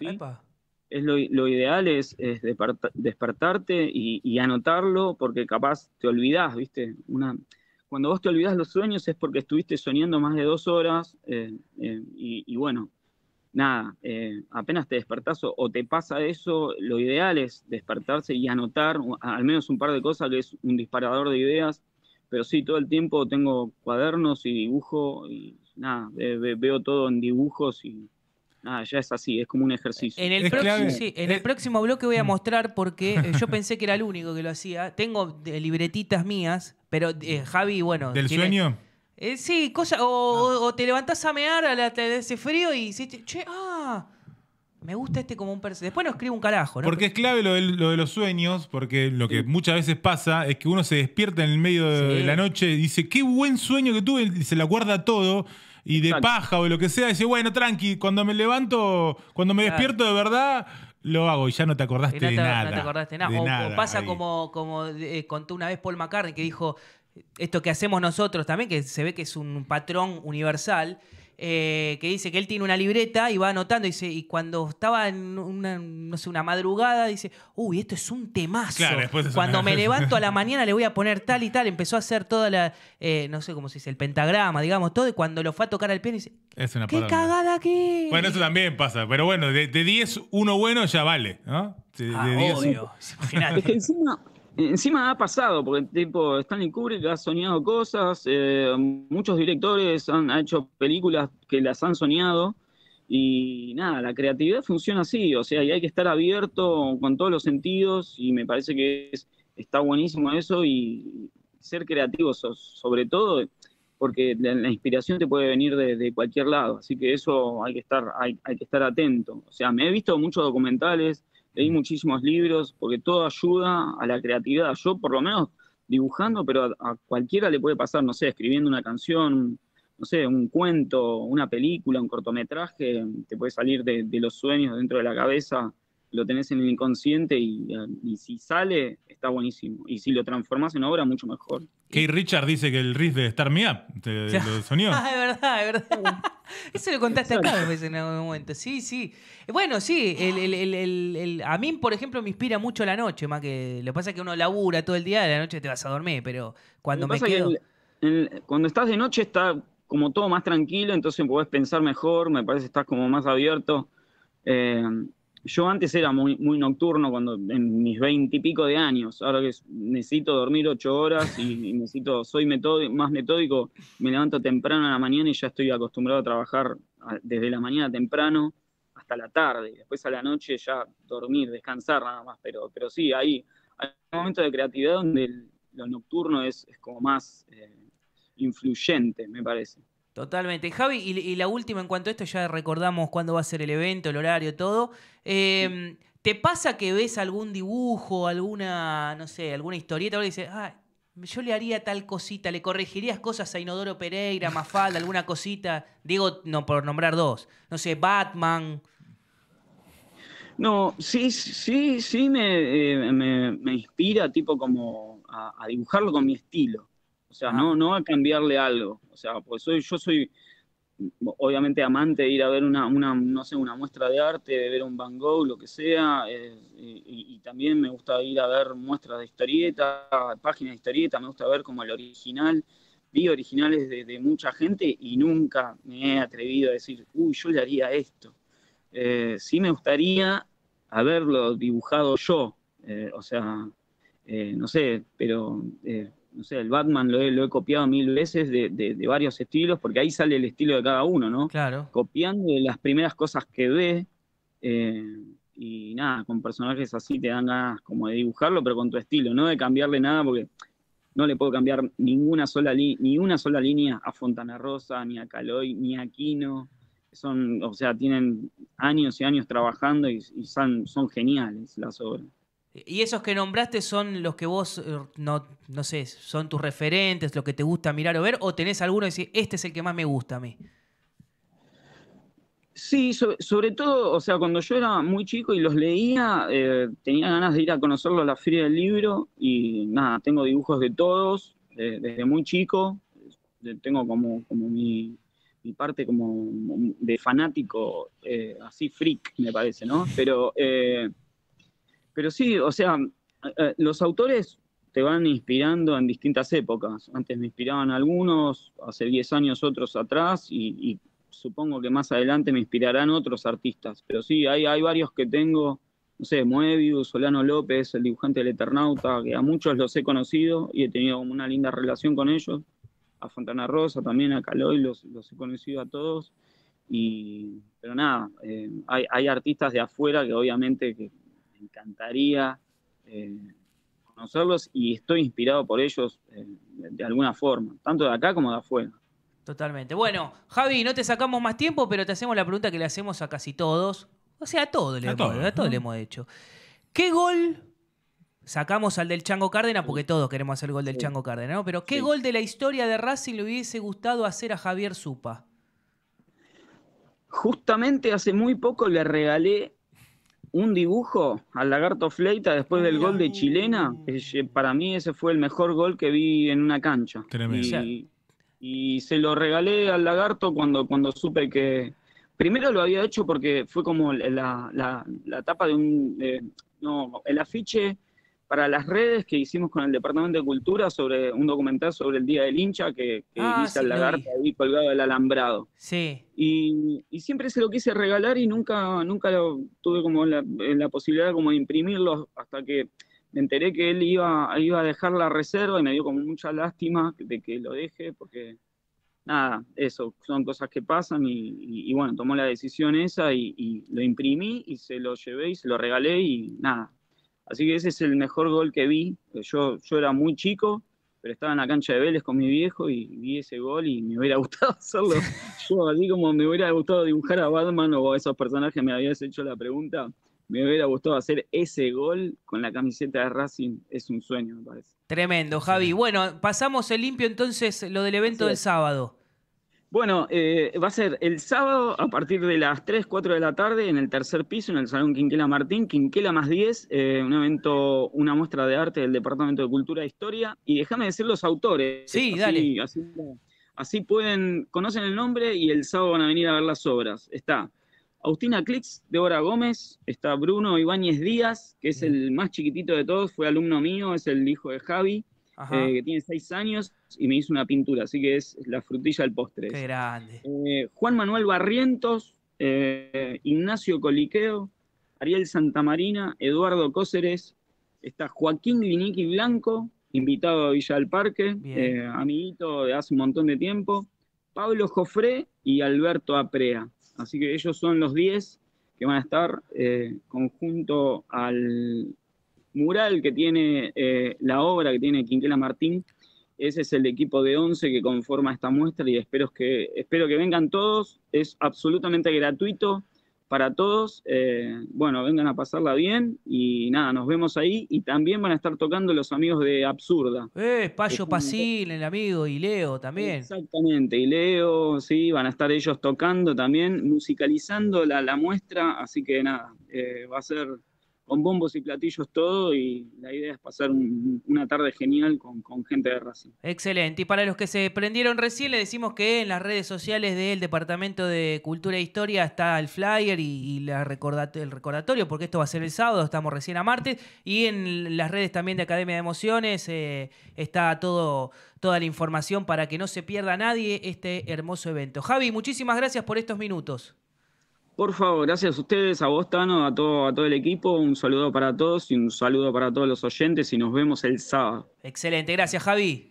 es lo, lo ideal es, es desperta- despertarte y, y anotarlo, porque capaz te olvidás, ¿viste? Una, cuando vos te olvidás los sueños es porque estuviste soñando más de dos horas, eh, eh, y, y bueno, nada, eh, apenas te despertás o, o te pasa eso, lo ideal es despertarse y anotar u- al menos un par de cosas, que es un disparador de ideas. Pero sí, todo el tiempo tengo cuadernos y dibujo y nada, ve- ve- veo todo en dibujos y nada, ya es así, es como un ejercicio. En el, Es próximo, clave. sí, en el próximo bloque voy a mostrar porque eh, yo pensé que era el único que lo hacía. Tengo eh, libretitas mías, pero eh, Javi, bueno. ¿Del tiene- sueño? Eh, sí, cosa, o, o- o te levantás a mear a la, de ese frío y dices, che, ah, me gusta este como un personaje. Después no escribo un carajo, ¿no? Porque es clave lo de, lo de los sueños, porque lo que muchas veces pasa es que uno se despierta en el medio de Sí. la noche y dice, qué buen sueño que tuve, y se la guarda todo, y de Exacto. paja o de lo que sea, dice, bueno, tranqui, cuando me levanto, cuando me Claro. despierto de verdad, lo hago y ya no te acordaste Y no te, de nada. no te acordaste nada. de O, o nada pasa ahí. como, como eh, contó una vez Paul McCartney, que dijo esto que hacemos nosotros también, que se ve que es un patrón universal, eh, que dice que él tiene una libreta y va anotando, dice, y cuando estaba en una, no sé, una madrugada, dice, uy, esto es un temazo. Claro, después es cuando una- me levanto a la mañana le voy a poner tal y tal. Empezó a hacer toda la, eh, no sé cómo se dice, el pentagrama, digamos, todo, y cuando lo fue a tocar al piano, dice, Es una ¡qué poronga. cagada aquí! Bueno, eso también pasa, pero bueno, de de diez, uno bueno ya vale, ¿no? De, Ah, de diez, obvio. Imaginate. Es que encima, encima ha pasado, porque tipo Stanley Kubrick ha soñado cosas, eh, muchos directores han ha hecho películas que las han soñado, y nada, la creatividad funciona así, o sea, y hay que estar abierto con todos los sentidos, y me parece que es- está buenísimo eso, y ser creativo so- sobre todo, porque la, la inspiración te puede venir de, de cualquier lado, así que eso hay que estar, hay, hay que estar atento. O sea, me he visto muchos documentales, leí muchísimos libros, porque todo ayuda a la creatividad. Yo, por lo menos, dibujando, pero a, a cualquiera le puede pasar, no sé, escribiendo una canción, no sé, un cuento, una película, un cortometraje, te puede salir de, de los sueños dentro de la cabeza lo tenés en el inconsciente y, y si sale, está buenísimo. Y si lo transformás en obra, mucho mejor. Kate Richard dice que el riff de Start Me Up te, lo soñó. Ah, es verdad, es verdad. Eso lo contaste acá me parece, en algún momento. Sí, sí. Bueno, sí, el, el, el, el, el, a mí, por ejemplo, me inspira mucho la noche, más que lo que pasa es que uno labura todo el día, de la noche te vas a dormir, pero cuando me quedo... El, el, cuando estás de noche está como todo más tranquilo, entonces podés pensar mejor, me parece que estás como más abierto. Eh, yo antes era muy, muy nocturno, cuando en mis veintipico de años, ahora que necesito dormir ocho horas y, y necesito, soy metódico, más metódico, me levanto temprano en la mañana y ya estoy acostumbrado a trabajar desde la mañana temprano hasta la tarde, y después a la noche ya dormir, descansar nada más, pero, pero sí, hay, hay un momento de creatividad donde el, lo nocturno es, es como más eh, influyente, me parece. Totalmente. Javi, y, y la última en cuanto a esto, ya recordamos cuándo va a ser el evento, el horario, todo. Eh, ¿Te pasa que ves algún dibujo, alguna, no sé, alguna historieta, y dices, ah, yo le haría tal cosita, le corregirías cosas a Inodoro Pereira, Mafalda, alguna cosita? Digo, no por nombrar dos. No sé, Batman. No, sí, sí, sí me, eh, me, me inspira, tipo como a, a dibujarlo con mi estilo. O sea, ah. no, no a cambiarle algo. O sea, pues soy, yo soy obviamente amante de ir a ver una, una, no sé, una muestra de arte, de ver un Van Gogh, lo que sea, eh, y, y también me gusta ir a ver muestras de historieta, páginas de historieta, me gusta ver como el original. Vi originales de, de mucha gente y nunca me he atrevido a decir, uy, yo le haría esto. Eh, sí me gustaría haberlo dibujado yo, eh, o sea, eh, no sé, pero... Eh, no sé, el Batman lo he, lo he copiado mil veces de, de, de varios estilos, porque ahí sale el estilo de cada uno, ¿no? Claro. Copiando las primeras cosas que ve, eh, y nada, con personajes así te dan ganas como de dibujarlo, pero con tu estilo, no de cambiarle nada, porque no le puedo cambiar ninguna sola li- ni una sola línea a Fontana Rosa, ni a Caloi, ni a Quino. Son, o sea, tienen años y años trabajando y, y son, son geniales las obras. ¿Y esos que nombraste son los que vos, no, no sé, son tus referentes, lo que te gusta mirar o ver? ¿O tenés alguno y decís, este es el que más me gusta a mí? Sí, sobre, sobre todo, o sea, cuando yo era muy chico y los leía, eh, tenía ganas de ir a conocerlo a la Feria del Libro y nada, tengo dibujos de todos, eh, desde muy chico, tengo como, como mi, mi parte como de fanático, eh, así freak, me parece, ¿no? Pero... Eh, Pero sí, o sea, eh, los autores te van inspirando en distintas épocas. Antes me inspiraban algunos, hace diez años otros atrás, y, y supongo que más adelante me inspirarán otros artistas. Pero sí, hay, hay varios que tengo, no sé, Moebius, Solano López, el dibujante del Eternauta, que a muchos los he conocido y he tenido como una linda relación con ellos. A Fontana Rosa también, a Caloi, los, los he conocido a todos. Y, pero nada, eh, hay, hay artistas de afuera que obviamente... que me encantaría eh, conocerlos y estoy inspirado por ellos eh, de, de alguna forma, tanto de acá como de afuera. Totalmente. Bueno, Javi, no te sacamos más tiempo, pero te hacemos la pregunta que le hacemos a casi todos. O sea, a todos le, a hemos, todo, a todos ¿no? le hemos hecho. ¿Qué gol? Sacamos al del Chango Cárdenas porque todos queremos hacer el gol del sí. Chango Cárdenas, ¿no? Pero ¿qué sí. gol de la historia de Racing le hubiese gustado hacer a Javier Supa? Justamente hace muy poco le regalé un dibujo al Lagarto Fleita después del gol de Chilena. Para mí ese fue el mejor gol que vi en una cancha. Y, y se lo regalé al Lagarto cuando, cuando supe que... Primero lo había hecho porque fue como la, la, la tapa de un... Eh, no, el afiche para las redes que hicimos con el Departamento de Cultura sobre un documental sobre el Día del Hincha que, que ah, dice sí, al Lagarto ahí colgado del alambrado. Sí. Y, y siempre se lo quise regalar y nunca, nunca lo, tuve como la, la posibilidad como de imprimirlo hasta que me enteré que él iba, iba a dejar la reserva y me dio como mucha lástima de que lo deje porque, nada, eso, son cosas que pasan y, y, y bueno, tomó la decisión esa y, y lo imprimí y se lo llevé y se lo regalé y nada. Así que ese es el mejor gol que vi. Yo, yo era muy chico, pero estaba en la cancha de Vélez con mi viejo y vi ese gol y me hubiera gustado hacerlo. Yo, así como me hubiera gustado dibujar a Batman o a esos personajes, me habías hecho la pregunta, me hubiera gustado hacer ese gol con la camiseta de Racing. Es un sueño, me parece. Tremendo, Javi. Bueno, pasamos el limpio entonces lo del evento sí. del sábado. Bueno, eh, va a ser el sábado a partir de las tres, cuatro de la tarde en el tercer piso, en el Salón Quinquela Martín, Quinquela más diez, eh, un evento, una muestra de arte del Departamento de Cultura e Historia. Y déjame decir los autores. Sí, así, dale. Así, así pueden, conocen el nombre y el sábado van a venir a ver las obras. Está Agustina Clix, Débora Gómez, está Bruno Ibáñez Díaz, que es el más chiquitito de todos, fue alumno mío, es el hijo de Javi. Eh, que tiene seis años y me hizo una pintura, así que es la frutilla del postre. Qué grande. Eh, Juan Manuel Barrientos, eh, Ignacio Coliqueo, Ariel Santamarina, Eduardo Cóceres, está Joaquín Gliniqui Blanco, invitado a Villa del Parque, eh, amiguito de hace un montón de tiempo, Pablo Jofré y Alberto Aprea. Así que ellos son los diez que van a estar eh, conjunto al mural que tiene eh, la obra que tiene Quinquela Martín. Ese es el equipo de once que conforma esta muestra y espero que, espero que vengan todos. Es absolutamente gratuito para todos. Eh, bueno, vengan a pasarla bien y nada, nos vemos ahí. Y también van a estar tocando los amigos de Absurda. Eh, Payo Pacín, el amigo, y Leo también. Exactamente, y Leo, sí, van a estar ellos tocando también, musicalizando la, la muestra. Así que nada, eh, va a ser con bombos y platillos todo, y la idea es pasar un, una tarde genial con, con gente de Racing. Excelente. Y para los que se prendieron recién, le decimos que en las redes sociales del Departamento de Cultura e Historia está el flyer y, y la recordat- el recordatorio, porque esto va a ser el sábado, estamos recién a martes, y en las redes también de Academia de Emociones eh, está todo, toda la información para que no se pierda nadie este hermoso evento. Javi, muchísimas gracias por estos minutos. Por favor, gracias a ustedes, a vos, Tano, a todo, a todo el equipo. Un saludo para todos y un saludo para todos los oyentes y nos vemos el sábado. Excelente, gracias, Javi.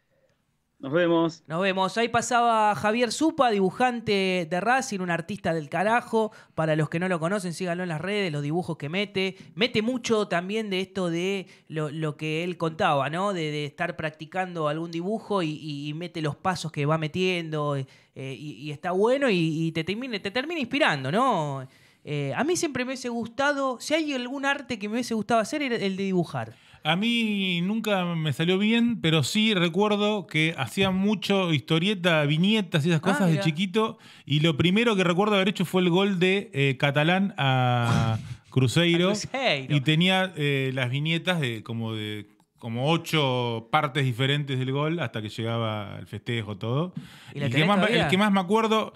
Nos vemos. Nos vemos. Ahí pasaba Javier Zupa, dibujante de Racing, un artista del carajo. Para los que no lo conocen, síganlo en las redes, los dibujos que mete. Mete mucho también de esto de lo, lo que él contaba, ¿no? De, de estar practicando algún dibujo y, y, y mete los pasos que va metiendo. Eh, y, y está bueno y, y te, termina, te termina inspirando, ¿no? Eh, a mí siempre me hubiese gustado, si hay algún arte que me hubiese gustado hacer, era el de dibujar. A mí nunca me salió bien, pero sí recuerdo que hacía mucho historieta, viñetas y esas cosas Ah, de mira. chiquito. Y lo primero que recuerdo haber hecho fue el gol de eh, Catalán a Cruzeiro. A Cruzeiro. Y tenía eh, las viñetas de como de como ocho partes diferentes del gol hasta que llegaba el festejo, todo. ¿Y la el, que tenés más, todavía? el que más me acuerdo...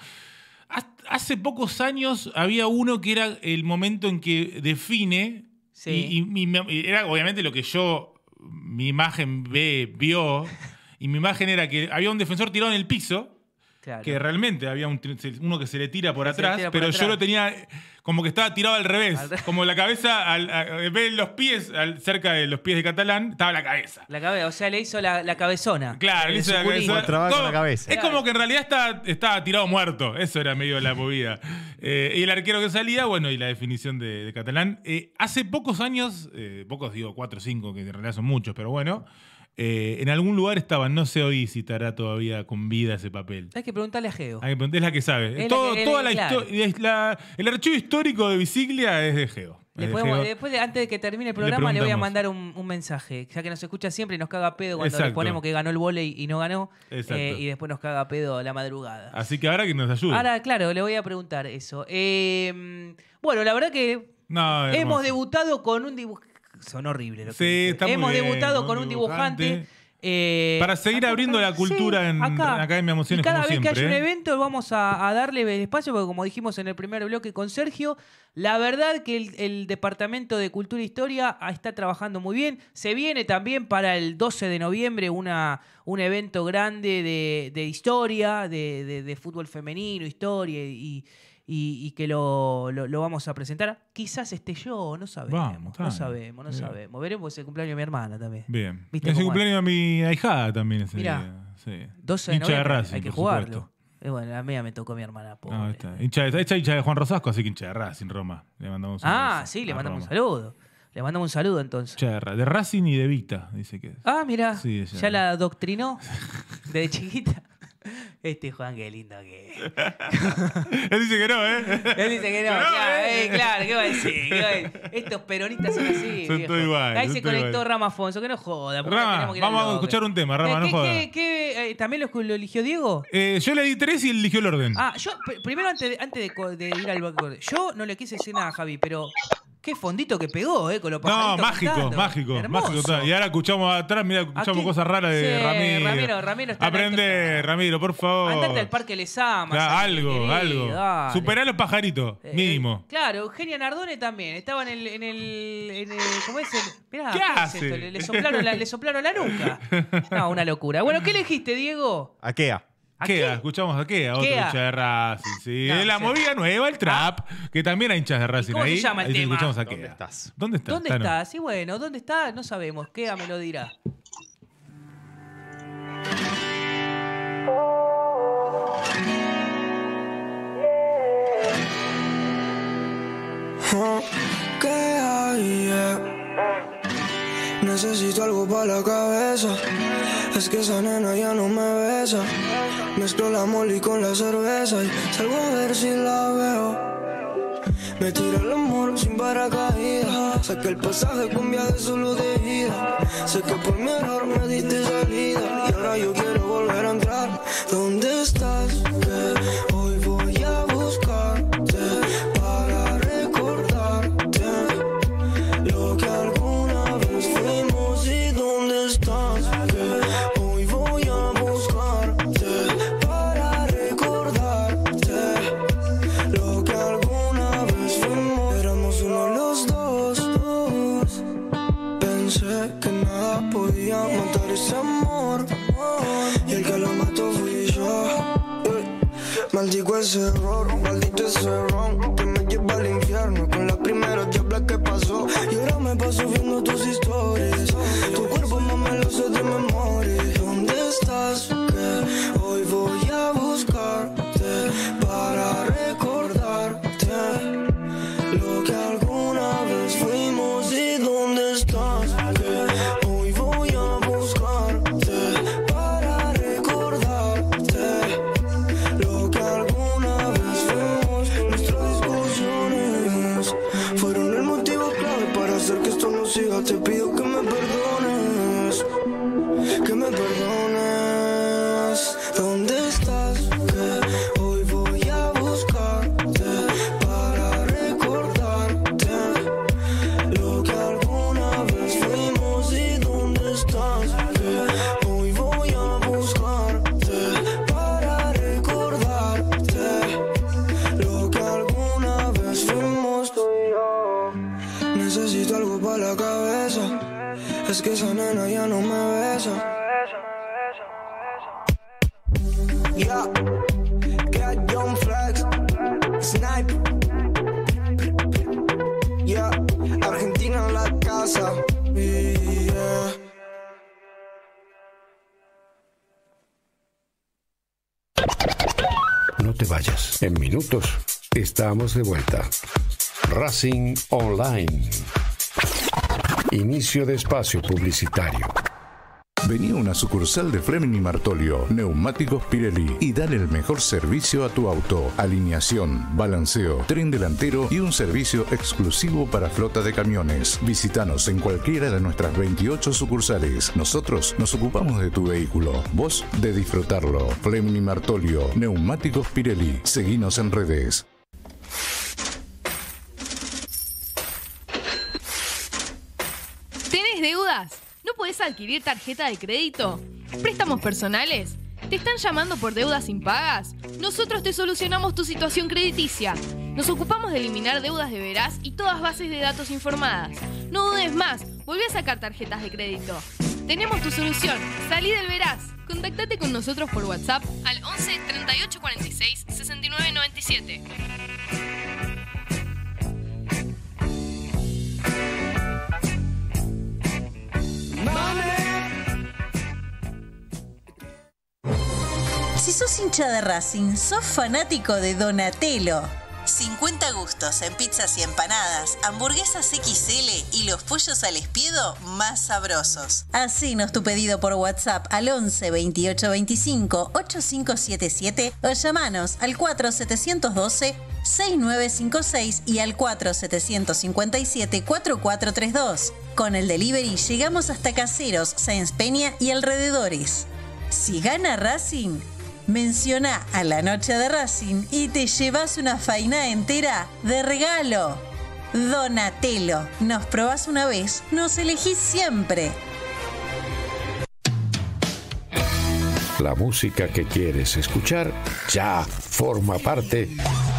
Hace pocos años había uno que era el momento en que define... Sí. Y, y- y me- y era obviamente lo que yo, mi imagen ve, vio, y mi imagen era que había un defensor tirado en el piso, Claro. que realmente había un, uno que se le tira por Que se le atrás, tira por pero atrás. yo lo tenía como que estaba tirado al revés, Al re- como la cabeza, al, a- en vez de los pies, al- cerca de los pies de Catalán, estaba la cabeza. La cabeza, o sea, le hizo la, la cabezona. Claro, le El hizo la suculín. cabeza. Trabaja con Como- la cabeza. Es como que en realidad estaba, estaba tirado muerto. Eso era medio la movida. Eh, y el arquero que salía, bueno, y la definición de, de Catalán. Eh, hace pocos años, eh, pocos digo, cuatro o cinco, que en realidad son muchos, pero bueno, eh, en algún lugar estaban, no sé hoy si estará todavía con vida ese papel. Hay que preguntarle a Geo. Hay que preguntar, es la que sabe. Es la Todo- que- toda la claro. histo- es la- el archivo histórico de Biciclia es de Geo. Le Es de podemos- Geo. después de- antes de que termine el Le programa, le, voy a preguntamos. mandar un, un mensaje. Ya que nos escucha siempre y nos caga pedo cuando le Exacto. ponemos que ganó el vóley y no ganó. Exacto. eh, y después nos caga pedo a la madrugada. Así que ahora que nos ayude. Ahora, claro, le voy a preguntar eso. Eh, bueno, la verdad que No, hermoso. hemos debutado con un dibujante. Son horribles lo que Sí, dije. está muy Hemos bien, debutado con con un un dibujante. dibujante. eh, Para seguir acá- abriendo la cultura sí, en acá. Academia de Emociones, Y cada como vez que siempre, haya un ¿eh? evento vamos a, a darle el espacio, porque como dijimos en el primer bloque con Sergio, la verdad que el, el Departamento de Cultura e Historia está trabajando muy bien. Se viene también para el doce de noviembre una, un evento grande de, de historia, de, de- de fútbol femenino, historia y... Y, y que lo, lo- lo vamos a presentar. Quizás esté yo, no sabemos. Vamos, no está sabemos, no bien. sabemos. Veremos, pues, es el cumpleaños de mi hermana también. Bien. ¿Viste Ese cómo cumpleaños de mi ahijada también ese Mirá, día. Sí. doce de Hincha de noviembre, Racing, hay que por jugarlo. supuesto. Eh, bueno, a mí me tocó mi hermana. Pobre. No, está. Hincha de, esta hincha de Juan Rosasco, así que hincha de Racing, Roma. Le mandamos un Ah, beso sí, le a mandamos un Roma. saludo. Le mandamos un saludo entonces. Hincha de, Ra- de Racing y de Vita, dice que es. Ah, mira, Sí, ella- ya la adoctrinó desde chiquita. Este Juan, qué lindo que es. Él dice que no, ¿eh? Él dice que no, no, claro, eh. eh, claro, ¿qué va a decir? ¿Qué va a decir? Estos peronistas son así. Son viejo. todos iguales, Ahí son se todos conectó iguales. Rama Afonso, que no joda. porque Rama, tenemos que ir al vamos a bloque. escuchar un tema, Rama, Eh, no ¿qué- jodas. qué- qué, eh, ¿También lo, lo eligió Diego? Eh, yo le di tres y él eligió el orden. Ah, yo, pr- primero antes de, antes de, co- de ir al bloque, yo no le quise decir nada a Javi, pero qué fondito que pegó, ¿eh? Con los No, pajaritos mágico, cantando. mágico, Hermoso. mágico. total. Y ahora escuchamos atrás, mira, escuchamos Aquí- cosas raras de Sí, Ramiro. Ramiro, Ramiro está Aprende, Ramiro, por favor. Andate al Parque Lesama. Claro, Santi, algo, querido, algo. dale. Superá los pajaritos, Eh, mínimo. Claro, Eugenia Nardone también. Estaba en el. En el, en el ¿Cómo es el? Mirá, ¿Qué es hace? esto? Le, le soplaron la, le soplaron la nuca. No, una locura. Bueno, ¿qué elegiste, Diego? Akea. ¿A Kea, qué? escuchamos a Kea, otro Kea. hincha de Racing. Sí. No, Es la sí. movida nueva, el trap, que también hay hinchas de Racing cómo se ahí. llama el Ahí sí tema? escuchamos a ¿Dónde Kea. estás? ¿Dónde está? ¿Dónde Está, no. está? Sí, bueno, ¿dónde está? No sabemos. Kea me lo dirá. ¿Qué hay? eh? Necesito algo para la cabeza. Es que esa nena ya no me besa. Mezclo la molly con la cerveza y salgo a ver si la veo. Me tiro el amor sin paracaídas. Saqué el pasaje con viaje solo de ida. Sé que por mi error me diste salida y ahora yo quiero volver a entrar. ¿Dónde estás? Que hoy voy a buscarte para recordarte lo que alguna vez fuimos. ¿Y dónde estás? Que hoy voy a buscarte para recordarte lo que alguna vez fuimos. Éramos uno los dos, dos. Pensé que nada podía matar ese amor, y el que lo mató fui yo. Eh, Maldigo ese error, maldito ese ron que me lleva al infierno con la primera diabla que pasó. Y ahora me paso viendo tus historias. Tu cuerpo no me lo sé de memoria. ¿Dónde estás? Que hoy voy a buscarte para recordarte lo que alguna vez fuimos. ¿Y dónde estás? Que hoy voy a buscarte para recordarte lo que alguna vez fuimos. Nuestras discusiones fueron el motivo clave para hacer que esto no siga. Te pido que me perdones, que me perdones. ¿Dónde estás? Que hoy voy a buscarte para recordarte lo que alguna vez fuimos. ¿Y dónde estás? Que hoy voy a buscarte para recordarte lo que alguna vez fuimos tú y yo. Necesito algo para la cabeza. Es que esa nena ya no me besa. Yeah, get John Flex, Snipe. Yeah, Argentina en la casa. Yeah. No te vayas. En minutos estamos de vuelta. Racing Online. Inicio de espacio publicitario. Vení a una sucursal de Fleming y Martolio, Neumáticos Pirelli, y dale el mejor servicio a tu auto. Alineación, balanceo, tren delantero y un servicio exclusivo para flota de camiones. Visítanos en cualquiera de nuestras veintiocho sucursales. Nosotros nos ocupamos de tu vehículo, vos de disfrutarlo. Fleming y Martolio, Neumáticos Pirelli. Seguinos en redes. ¿Tenés deudas? ¿No podés adquirir tarjeta de crédito? ¿Préstamos personales? ¿Te están llamando por deudas impagas? Nosotros te solucionamos tu situación crediticia. Nos ocupamos de eliminar deudas de veraz y todas bases de datos informadas. No dudes más, volví a sacar tarjetas de crédito. Tenemos tu solución. Salí del veraz. Contactate con nosotros por WhatsApp al once treinta y ocho cuarenta y seis sesenta y nueve noventa y siete. Si sos hincha de Racing, sos fanático de Donatello. cincuenta gustos en pizzas y empanadas, hamburguesas equis ele y los pollos al espiedo más sabrosos. Hacenos tu pedido por WhatsApp al once veintiocho veinticinco ochenta y cinco setenta y siete o llamanos al cuatro setecientos doce seis nueve cinco seis y al cuatro setecientos cincuenta y siete cuarenta y cuatro treinta y dos. Con el delivery llegamos hasta Caseros, Sáenz Peña y alrededores. Si gana Racing, menciona a la noche de Racing y te llevas una faina entera de regalo. Donatelo, nos probás una vez, nos elegís siempre. La música que quieres escuchar ya forma parte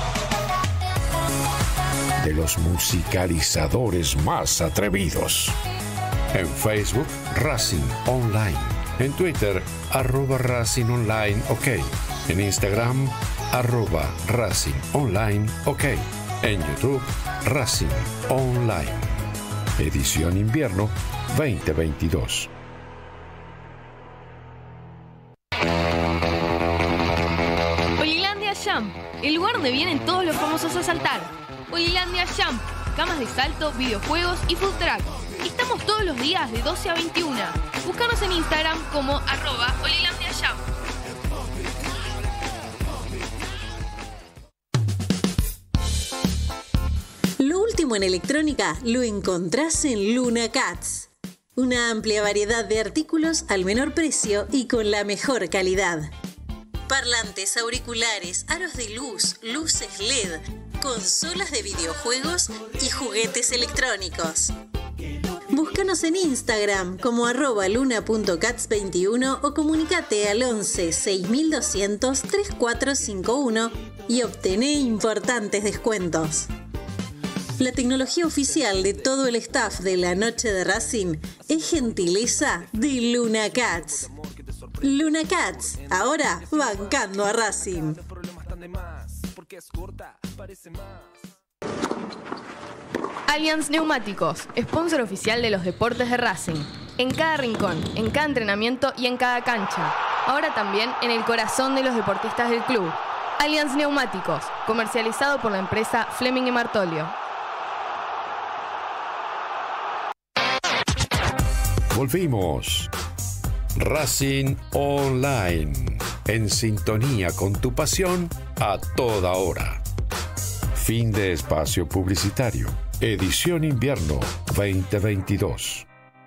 de los musicalizadores más atrevidos. En Facebook, Racing Online. En Twitter, arroba Racing Online OK. En Instagram, arroba Racing Online OK. En YouTube, Racing Online. Edición Invierno veinte veintidós. Holilandia Jump, el lugar donde vienen todos los famosos a saltar. Holilandia Jump, camas de salto, videojuegos y food truck. Estamos todos los días de doce a veintiuna. Búscanos en Instagram como arroba Holilandia Jump. Lo último en electrónica lo encontrás en Luna Cats. Una amplia variedad de artículos al menor precio y con la mejor calidad. Parlantes, auriculares, aros de luz, luces L E D, consolas de videojuegos y juguetes electrónicos. Búscanos en Instagram como arroba luna punto cats veintiuno o comunicate al once seis mil doscientos treinta y cuatro cincuenta y uno y obtené importantes descuentos. La tecnología oficial de todo el staff de la noche de Racing es gentileza de Luna Cats. Luna Cats, ahora bancando a Racing. Allianz Neumáticos, sponsor oficial de los deportes de Racing. En cada rincón, en cada entrenamiento y en cada cancha. Ahora también en el corazón de los deportistas del club. Allianz Neumáticos, comercializado por la empresa Fleming y Martolio. Volvimos. Racing Online. En sintonía con tu pasión a toda hora. Fin de espacio publicitario. Edición Invierno veinte veintidós.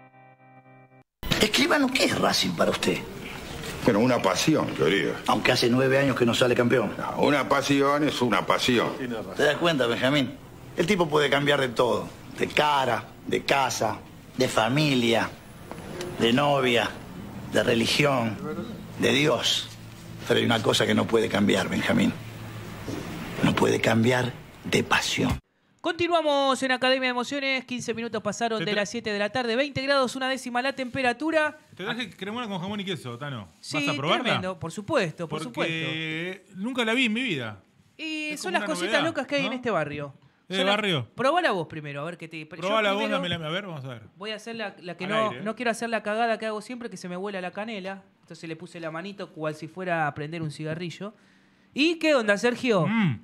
Escribano, ¿qué es Racing para usted? Bueno, una pasión, querido. Aunque hace nueve años que no sale campeón. No, una pasión es una pasión. ¿Te das cuenta, Benjamín? El tipo puede cambiar de todo. De cara, de casa, de familia, de novia, de religión, de Dios. Pero hay una cosa que no puede cambiar, Benjamín. No puede cambiar de pasión. Continuamos en Academia de Emociones. quince minutos pasaron de las siete de la tarde. veinte grados, una décima la temperatura. Te traje cremona con jamón y queso, Tano. Sí, ¿Vas a probarla? tremendo. Por supuesto, por Porque supuesto. nunca la vi en mi vida. Y Es son como las una cositas novedad, locas que hay ¿no? en este barrio. ¿De Son las- barrio? Probala vos primero, a ver qué te... yo Probala vos, primero dámela a ver, vamos a ver. Voy a hacer la, la que Al no... aire, ¿eh? No quiero hacer la cagada que hago siempre, que se me vuela la canela. Entonces le puse la manito cual si fuera a prender un cigarrillo. ¿Y qué onda, Sergio? Mm.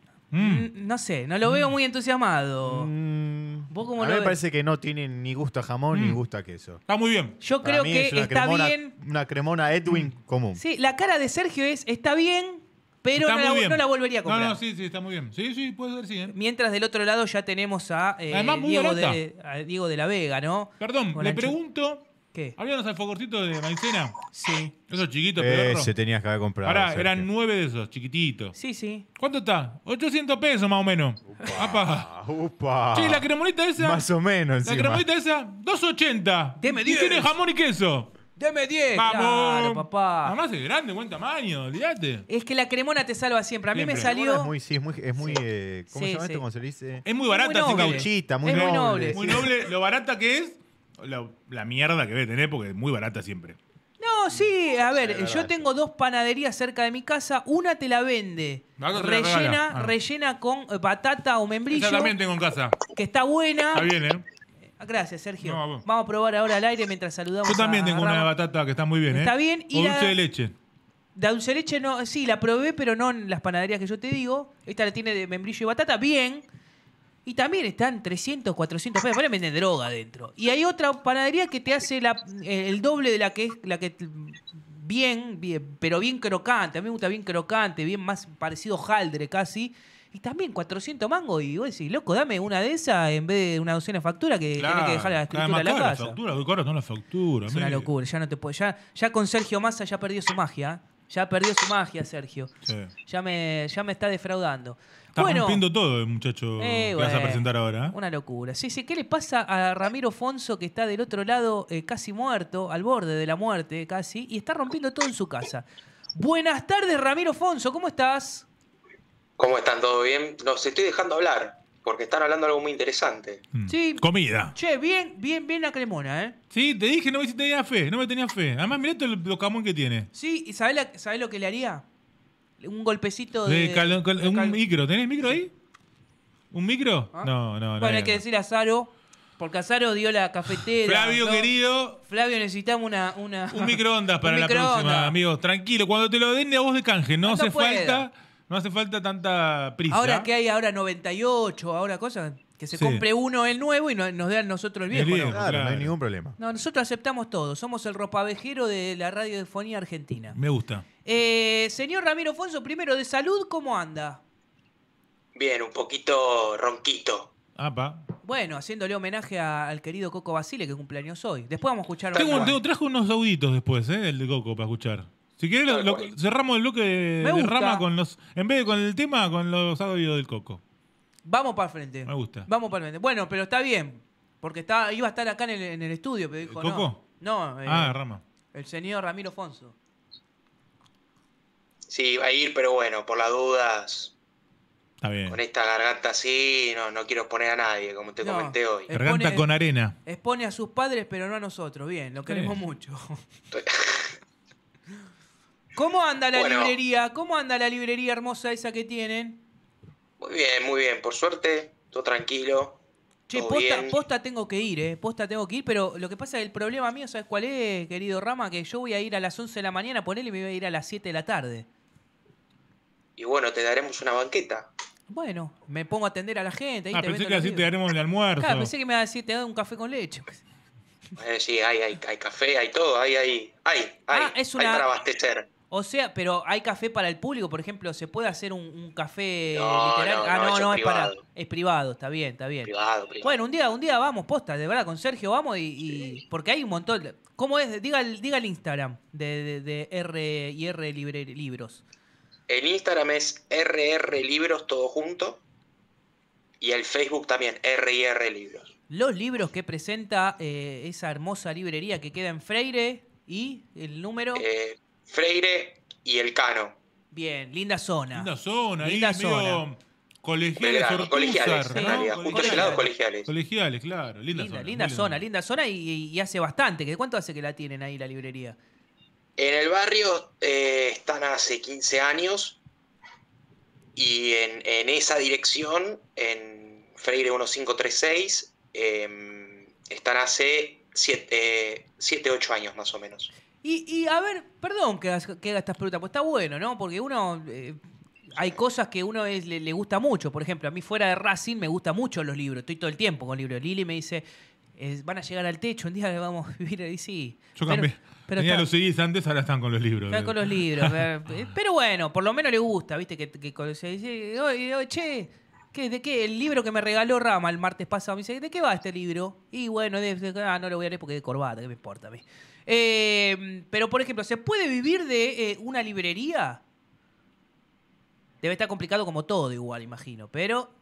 Mm, No sé, no lo veo muy entusiasmado. ¿Vos cómo A lo mí me ves? parece que no tiene ni gusto a jamón ni Mm. gusto a queso. Está muy bien. Yo Para creo mí que es una está cremona- bien. Una cremona Edwin común. Sí, la cara de Sergio es, está bien, pero Está no muy la, bien. no la volvería a comprar. No, no, sí, sí, está muy bien. Sí, sí, puede ser, sí. ¿eh? Mientras del otro lado ya tenemos a, eh, Además, muy Diego, barata. de, a Diego de la Vega, ¿no? Perdón, Con le la ancho- pregunto. ¿Qué? ¿Había unos alfajorcitos de maicena? Sí. Esos chiquitos, pedorro. Ese tenías que haber comprado. Pará, Sergio. eran nueve de esos, chiquititos. Sí, sí. ¿Cuánto está? ochocientos pesos más o menos. Apa. Upa. Che, la cremonita esa. Más o menos, La encima. cremonita esa, dos ochenta. Deme Y diez. tiene jamón y queso. Deme diez. Vamos. Claro, papá. Además es grande, buen tamaño, olvídate. Es que la cremona te salva siempre. A mí me Siempre. salió... Es muy, sí, es muy, es muy eh, ¿cómo Sí, se llama sí. esto? ¿Cómo se le dice? Es muy Es barata, muy así noble. que- Gauchita, muy Es muy noble. noble. Muy noble, lo barata que es, lo- la mierda que debe tener, porque es muy barata siempre. No, sí, a ver, Sí, yo verdad. tengo dos panaderías cerca de mi casa. Una te la vende La otra te la rellena, regala. Ah. rellena con eh, batata o membrillo, Esa también tengo en casa. que está buena. Está bien, ¿eh? Gracias, Sergio. No, vos. Vamos a probar ahora al aire mientras saludamos Yo también a- tengo a una Rama. batata que está muy bien, ¿eh? Está bien, y Con la- dulce de leche. de dulce de leche no, sí, la probé, pero no en las panaderías que yo te digo. Esta la tiene de membrillo y batata, bien. Y también están trescientos, cuatrocientos pesos. Bueno, venden droga adentro. Y hay otra panadería que te hace la, el doble de la que es la que bien, bien, pero bien crocante. A mí me gusta bien crocante, bien más parecido hojaldre casi. Y también cuatrocientos mangos. Y vos decís, loco, dame una de esas en vez de una docena de factura que Claro, tenés que dejar la escritura cada de la más cara casa. La factura, muy caras son las facturas. Es una amigo. locura, ya no te puedo. Ya, ya con Sergio Massa ya perdió su magia. Ya perdió su magia, Sergio. Sí. Ya me, ya me está defraudando. Está bueno, rompiendo todo el muchacho eh, que vas a bueno, presentar ahora. ¿eh? Una locura. Sí, sí, ¿qué le pasa a Ramiro Fonso que está del otro lado eh, casi muerto, al borde de la muerte casi, y está rompiendo todo en su casa? Buenas tardes, Ramiro Fonso, ¿cómo estás? ¿Cómo están? ¿Todo bien? Los estoy dejando hablar, porque están hablando algo muy interesante. Sí. Comida. Che, bien, bien, bien la cremona, ¿eh? Sí, te dije, no me tenía fe, no me tenía fe. Además, mirá todo el locamón que tiene. Sí, ¿y sabés, la- sabés lo que le haría? Un golpecito De de... cal- cal- de un cal- micro, ¿tenés micro ahí? ¿Un micro? ¿Ah? No, no, no. Bueno, hay que decir a Saro, porque a Saro dio la cafetera. Flavio, ¿no? querido. Flavio, necesitamos una... una Un microondas para un la microondas. próxima, amigos. Tranquilo, cuando te lo den de a vos de canje, no Cuando hace pueda. falta, no hace falta tanta prisa. Ahora que hay ahora noventa y ocho, ahora cosas, que se Sí. compre uno el nuevo y no- nos den nosotros el El viejo. viejo, ¿no? Claro, no claro. hay ningún problema. No, nosotros aceptamos todo. Somos el ropavejero de la radiofonía argentina. Me gusta. Eh, señor Ramiro Fonso, primero de salud, ¿cómo anda? Bien, un poquito ronquito. Apa. Bueno, haciéndole homenaje a- al querido Coco Basile, que cumpleaños hoy. Después vamos a escuchar Tengo, otro. tengo- traje unos auditos después, ¿eh? El de Coco para escuchar. Si querés, lo- lo- cerramos el bloque de, Me de gusta. Rama con los. En vez de con el tema, con los audios del Coco. Vamos para el frente. Me gusta. Vamos para el frente. Bueno, pero está bien. Porque está, iba a estar acá en el, en el estudio, pero dijo ¿El Coco? no. No, eh, Ah, Rama. el señor Ramiro Fonso. Sí, va a ir, pero bueno, por las dudas, Está bien. con esta garganta así, no, no quiero exponer a nadie, como te No. comenté hoy. Garganta Expone- con arena. Expone a sus padres, pero no a nosotros. Bien, lo queremos Sí. mucho. ¿Cómo anda la Bueno. librería? ¿Cómo anda la librería hermosa esa que tienen? Muy bien, muy bien. Por suerte, todo tranquilo. Che, todo posta, bien. posta tengo que ir, ¿eh? Posta tengo que ir, pero lo que pasa es que el problema mío, ¿sabes cuál es, querido Rama? Que yo voy a ir a las once de la mañana, ponele y me voy a ir a las siete de la tarde. Y bueno, te daremos una banqueta. Bueno, me pongo a atender a la gente. Ahí Ah, te pensé vendo que los así te libros. daremos el almuerzo. Claro, pensé que me iba a decir, te doy un café con leche. Eh, sí, hay, hay, hay café, hay todo, hay, hay, hay, hay, Ah, es hay una- para abastecer. O sea, pero hay café para el público, por ejemplo, ¿se puede hacer un, un café No, literario? no, ah, no, no, eso no, es es para. privado. Es privado, está bien, está bien. Privado, privado. Bueno, un día, un día vamos, posta, de verdad, con Sergio vamos y. y- porque hay un montón. de- ¿Cómo es? Diga el, diga el Instagram de, de, de R y R Libre, Libros. El Instagram es R R Libros, todo junto. Y el Facebook también, R y R Libros. Los libros que presenta eh, esa hermosa librería que queda en Freire y el número. Eh, Freire y El Cano. Bien, linda zona. Linda zona, ahí Linda medio zona. colegiales, Belgrano, Ortúzar, colegiales, ¿no? en realidad. Justo ese lado, colegiales. Colegiales, claro. Linda, Linda, zona. linda muy zona, linda zona y, y hace bastante. ¿Que ¿Cuánto hace que la tienen ahí la librería? En el barrio eh, están hace quince años. Y en, en esa dirección, en Freire mil quinientos treinta y seis, eh, están hace siete, ocho años más o menos. Y, y a ver, perdón que, hagas- que haga estas preguntas, pues está bueno, ¿no? Porque uno. eh, hay cosas que uno es- le, le gusta mucho. Por ejemplo, a mí fuera de Racing me gustan mucho los libros. Estoy todo el tiempo con libros. Lili me dice, eh, van a llegar al techo, un día vamos a vivir ahí, sí. Yo Pero- cambié. pero Tenía está- los C Ds antes, ahora están con los libros. Están con los libros. eh, Pero bueno, por lo menos le gusta, ¿viste? Que, que cuando se dice, oye, oye, che, ¿qué, ¿de qué? El libro que me regaló Rama el martes pasado. Me dice, ¿de qué va este libro? Y bueno, de, de- ah, no lo voy a leer porque es de corbata, ¿qué me importa a mí? Eh, pero, por ejemplo, ¿se puede vivir de eh, una librería? Debe estar complicado como todo igual, imagino, pero...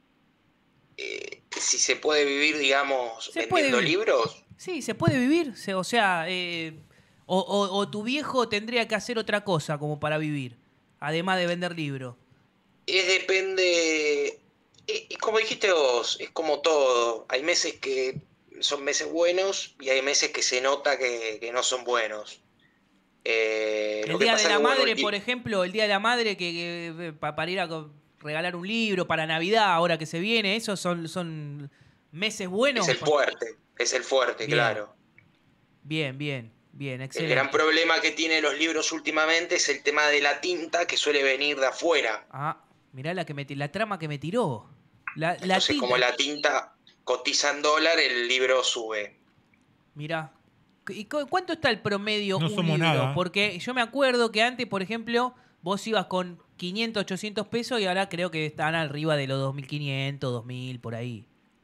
Si se puede vivir, digamos, Se puede vendiendo vivir. libros, Sí, se puede vivir. Se- o sea, eh, o, o- o tu viejo tendría que hacer otra cosa como para vivir, además de vender libros. es depende. Es, es como dijiste vos, es como todo. Hay meses que son meses buenos y hay meses que se nota que, que no son buenos. Eh, lo El que Día pasa de la que, bueno, Madre, y- por ejemplo, el Día de la Madre que, que- pa- para ir a co- regalar un libro, para Navidad, ahora que se viene, esos son, son meses buenos. es el fuerte, es el fuerte, Bien. claro. Bien, bien. Bien, El excelente. gran problema que tienen los libros últimamente es el tema de la tinta que suele venir de afuera. Ah, mirá la, que me, ti- la trama que me tiró. La, la Entonces, tinta. como la tinta cotiza en dólar, el libro sube. Mirá. ¿Y cu- cuánto está el promedio No un somos libro? nada. Porque yo me acuerdo que antes, por ejemplo, vos ibas con quinientos, ochocientos pesos y ahora creo que están arriba de los dos mil quinientos, dos mil, por ahí.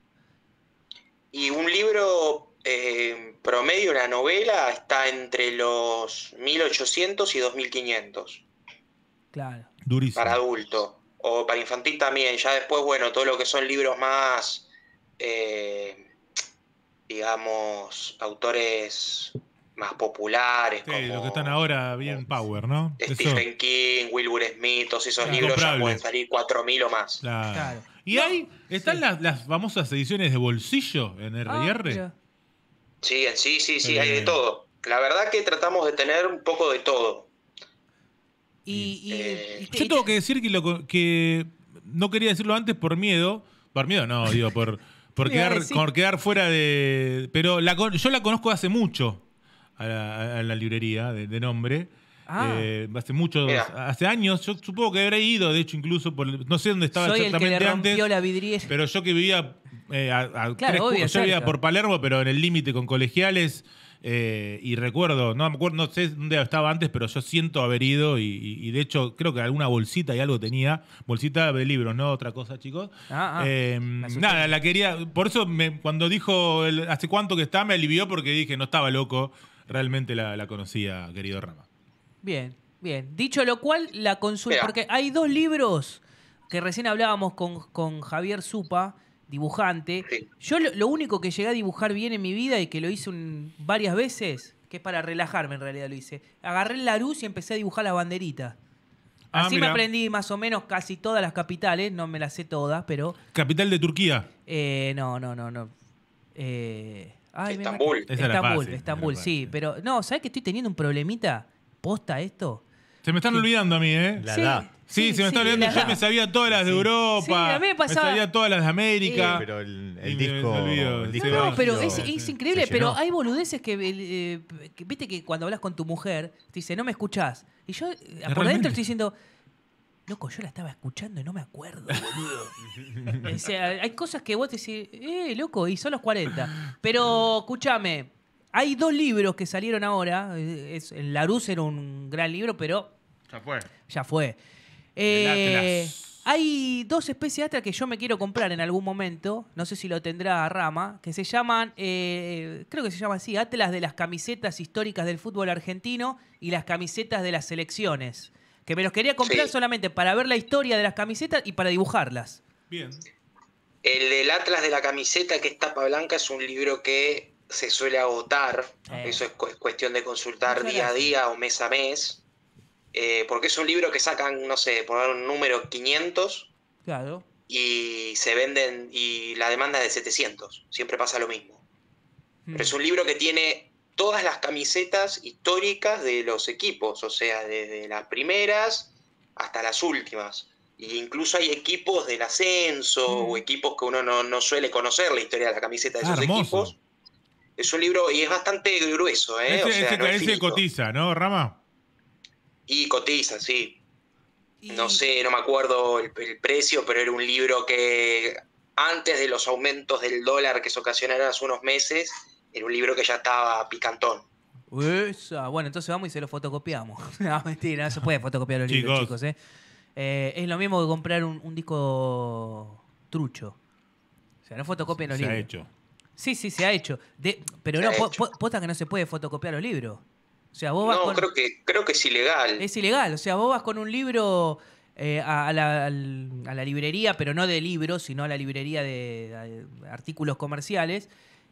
Y un libro eh, promedio, una novela, está entre los mil ochocientos y dos mil quinientos Claro. Durísimo. para adulto. O para infantil también. Ya después, bueno, todo lo que son libros más, eh, digamos, autores más populares, Sí, como los que están ahora bien power, ¿no? Eso. Stephen King, Wilbur Smith, todos esos libros ya Incomprables. pueden salir cuatro mil o más. Claro. Claro. Y hay, están las, las famosas ediciones de bolsillo en R y R. mira. Sí, sí, sí, sí, Qué hay de bien. todo. La verdad que tratamos de tener un poco de todo. Y, y- Eh, y- Yo tengo que decir que, lo, co- que no quería decirlo antes por miedo. Por miedo no, digo, por, por, Me iba a quedar, decir. por quedar fuera de... Pero la, con- yo la conozco hace mucho a la, a la librería de, de nombre. Ah. Eh, hace muchos, Mira. hace años. Yo supongo que habré ido, de hecho, incluso, por, no sé dónde estaba soy el que le exactamente rompió antes. la vidriera. Pero yo que vivía eh, a, a tres obvio, cu- yo vivía cerca. por Palermo, pero en el límite con Colegiales. eh, y recuerdo, no me acuerdo, no sé dónde estaba antes, pero yo siento haber ido y, y- y de hecho creo que alguna bolsita y algo tenía. Bolsita de libros, no otra cosa, chicos. Ah, ah. Eh, Me asusté. nada, la quería. Por eso me- cuando dijo el- hace cuánto que está, me alivió porque dije no estaba loco. Realmente la, la conocía, querido Rama. Bien, bien. Dicho lo cual, la consulta. Mira. Porque hay dos libros que recién hablábamos con, con Javier Zupa, dibujante. Sí. Yo lo, lo único que llegué a dibujar bien en mi vida y que lo hice un- varias veces, que es para relajarme en realidad lo hice, agarré el Larousse y empecé a dibujar las banderitas. Ah, Así me mira. aprendí más o menos casi todas las capitales, no me las sé todas, pero Capital de Turquía. eh, no, no, no, no. Eh, ay, me mata. Estambul. Esa era Estambul, fácil, Estambul, era sí. fácil. Pero no, ¿sabes que estoy teniendo un problemita? ¿Posta esto? Se me están olvidando a mí, ¿eh? La Sí. edad. Sí, Sí, se me está sí, olvidando. la Yo edad. me sabía todas las de Europa. Sí, a mí me pasaba- sabía todas las de América. Pero el, el Y me- disco. me olvido. el Sí, disco No, va. no, pero rígido es, se- es increíble, se pero llenó. hay boludeces que, eh, que viste que cuando hablas con tu mujer, te dice, no me escuchás. Y yo, eh, por Realmente. dentro estoy diciendo, loco, yo la estaba escuchando y no me acuerdo, boludo. O sea, hay cosas que vos te decís, eh, loco, y son los cuarenta. Pero, escúchame, hay dos libros que salieron ahora. eh, Es, el Larousse era un gran libro, pero Ya fue. ya fue. El Eh, Atlas. hay dos especies de Atlas que yo me quiero comprar en algún momento. No sé si lo tendrá Rama. Que se llaman, eh, creo que se llama así, Atlas de las camisetas históricas del fútbol argentino y las camisetas de las selecciones. Que me los quería comprar Sí. solamente para ver la historia de las camisetas y para dibujarlas. Bien. El del Atlas de la camiseta, que es tapa blanca, es un libro que se suele agotar. Eh. Eso es cu- cuestión de consultar Muchas día a gracias. día o mes a mes. Eh, porque es un libro que sacan, no sé, por un número quinientos Claro. y se venden, y la demanda es de setecientos. Siempre pasa lo mismo. Mm. Pero es un libro que tiene todas las camisetas históricas de los equipos, o sea, desde las primeras hasta las últimas. E incluso hay equipos del ascenso Mm. o equipos que uno no, no suele conocer la historia de la camiseta de Ah, esos hermoso. equipos. Es un libro y es bastante grueso, ¿eh? Ese, O sea, ese- no es ese finito. cotiza, ¿no, Rama? Y cotiza, sí. Y- No sé, no me acuerdo el, el precio, pero era un libro que antes de los aumentos del dólar que se ocasionaron hace unos meses, era un libro que ya estaba picantón. Esa. Bueno, entonces vamos y se lo fotocopiamos. No, mentira, no se puede fotocopiar los libros, Chicos. chicos. ¿eh? Eh, es lo mismo que comprar un, un disco trucho. O sea, no fotocopien los Se ha libros. hecho. Sí, sí, se ha hecho. De- pero Se no, ha po- hecho. po- posta que no se puede fotocopiar los libros. O sea, vos vas No, con... creo que, creo que es ilegal. Es ilegal. O sea, vos vas con un libro eh, a, a la, al- a la librería, pero no de libros, sino a la librería de, de artículos comerciales,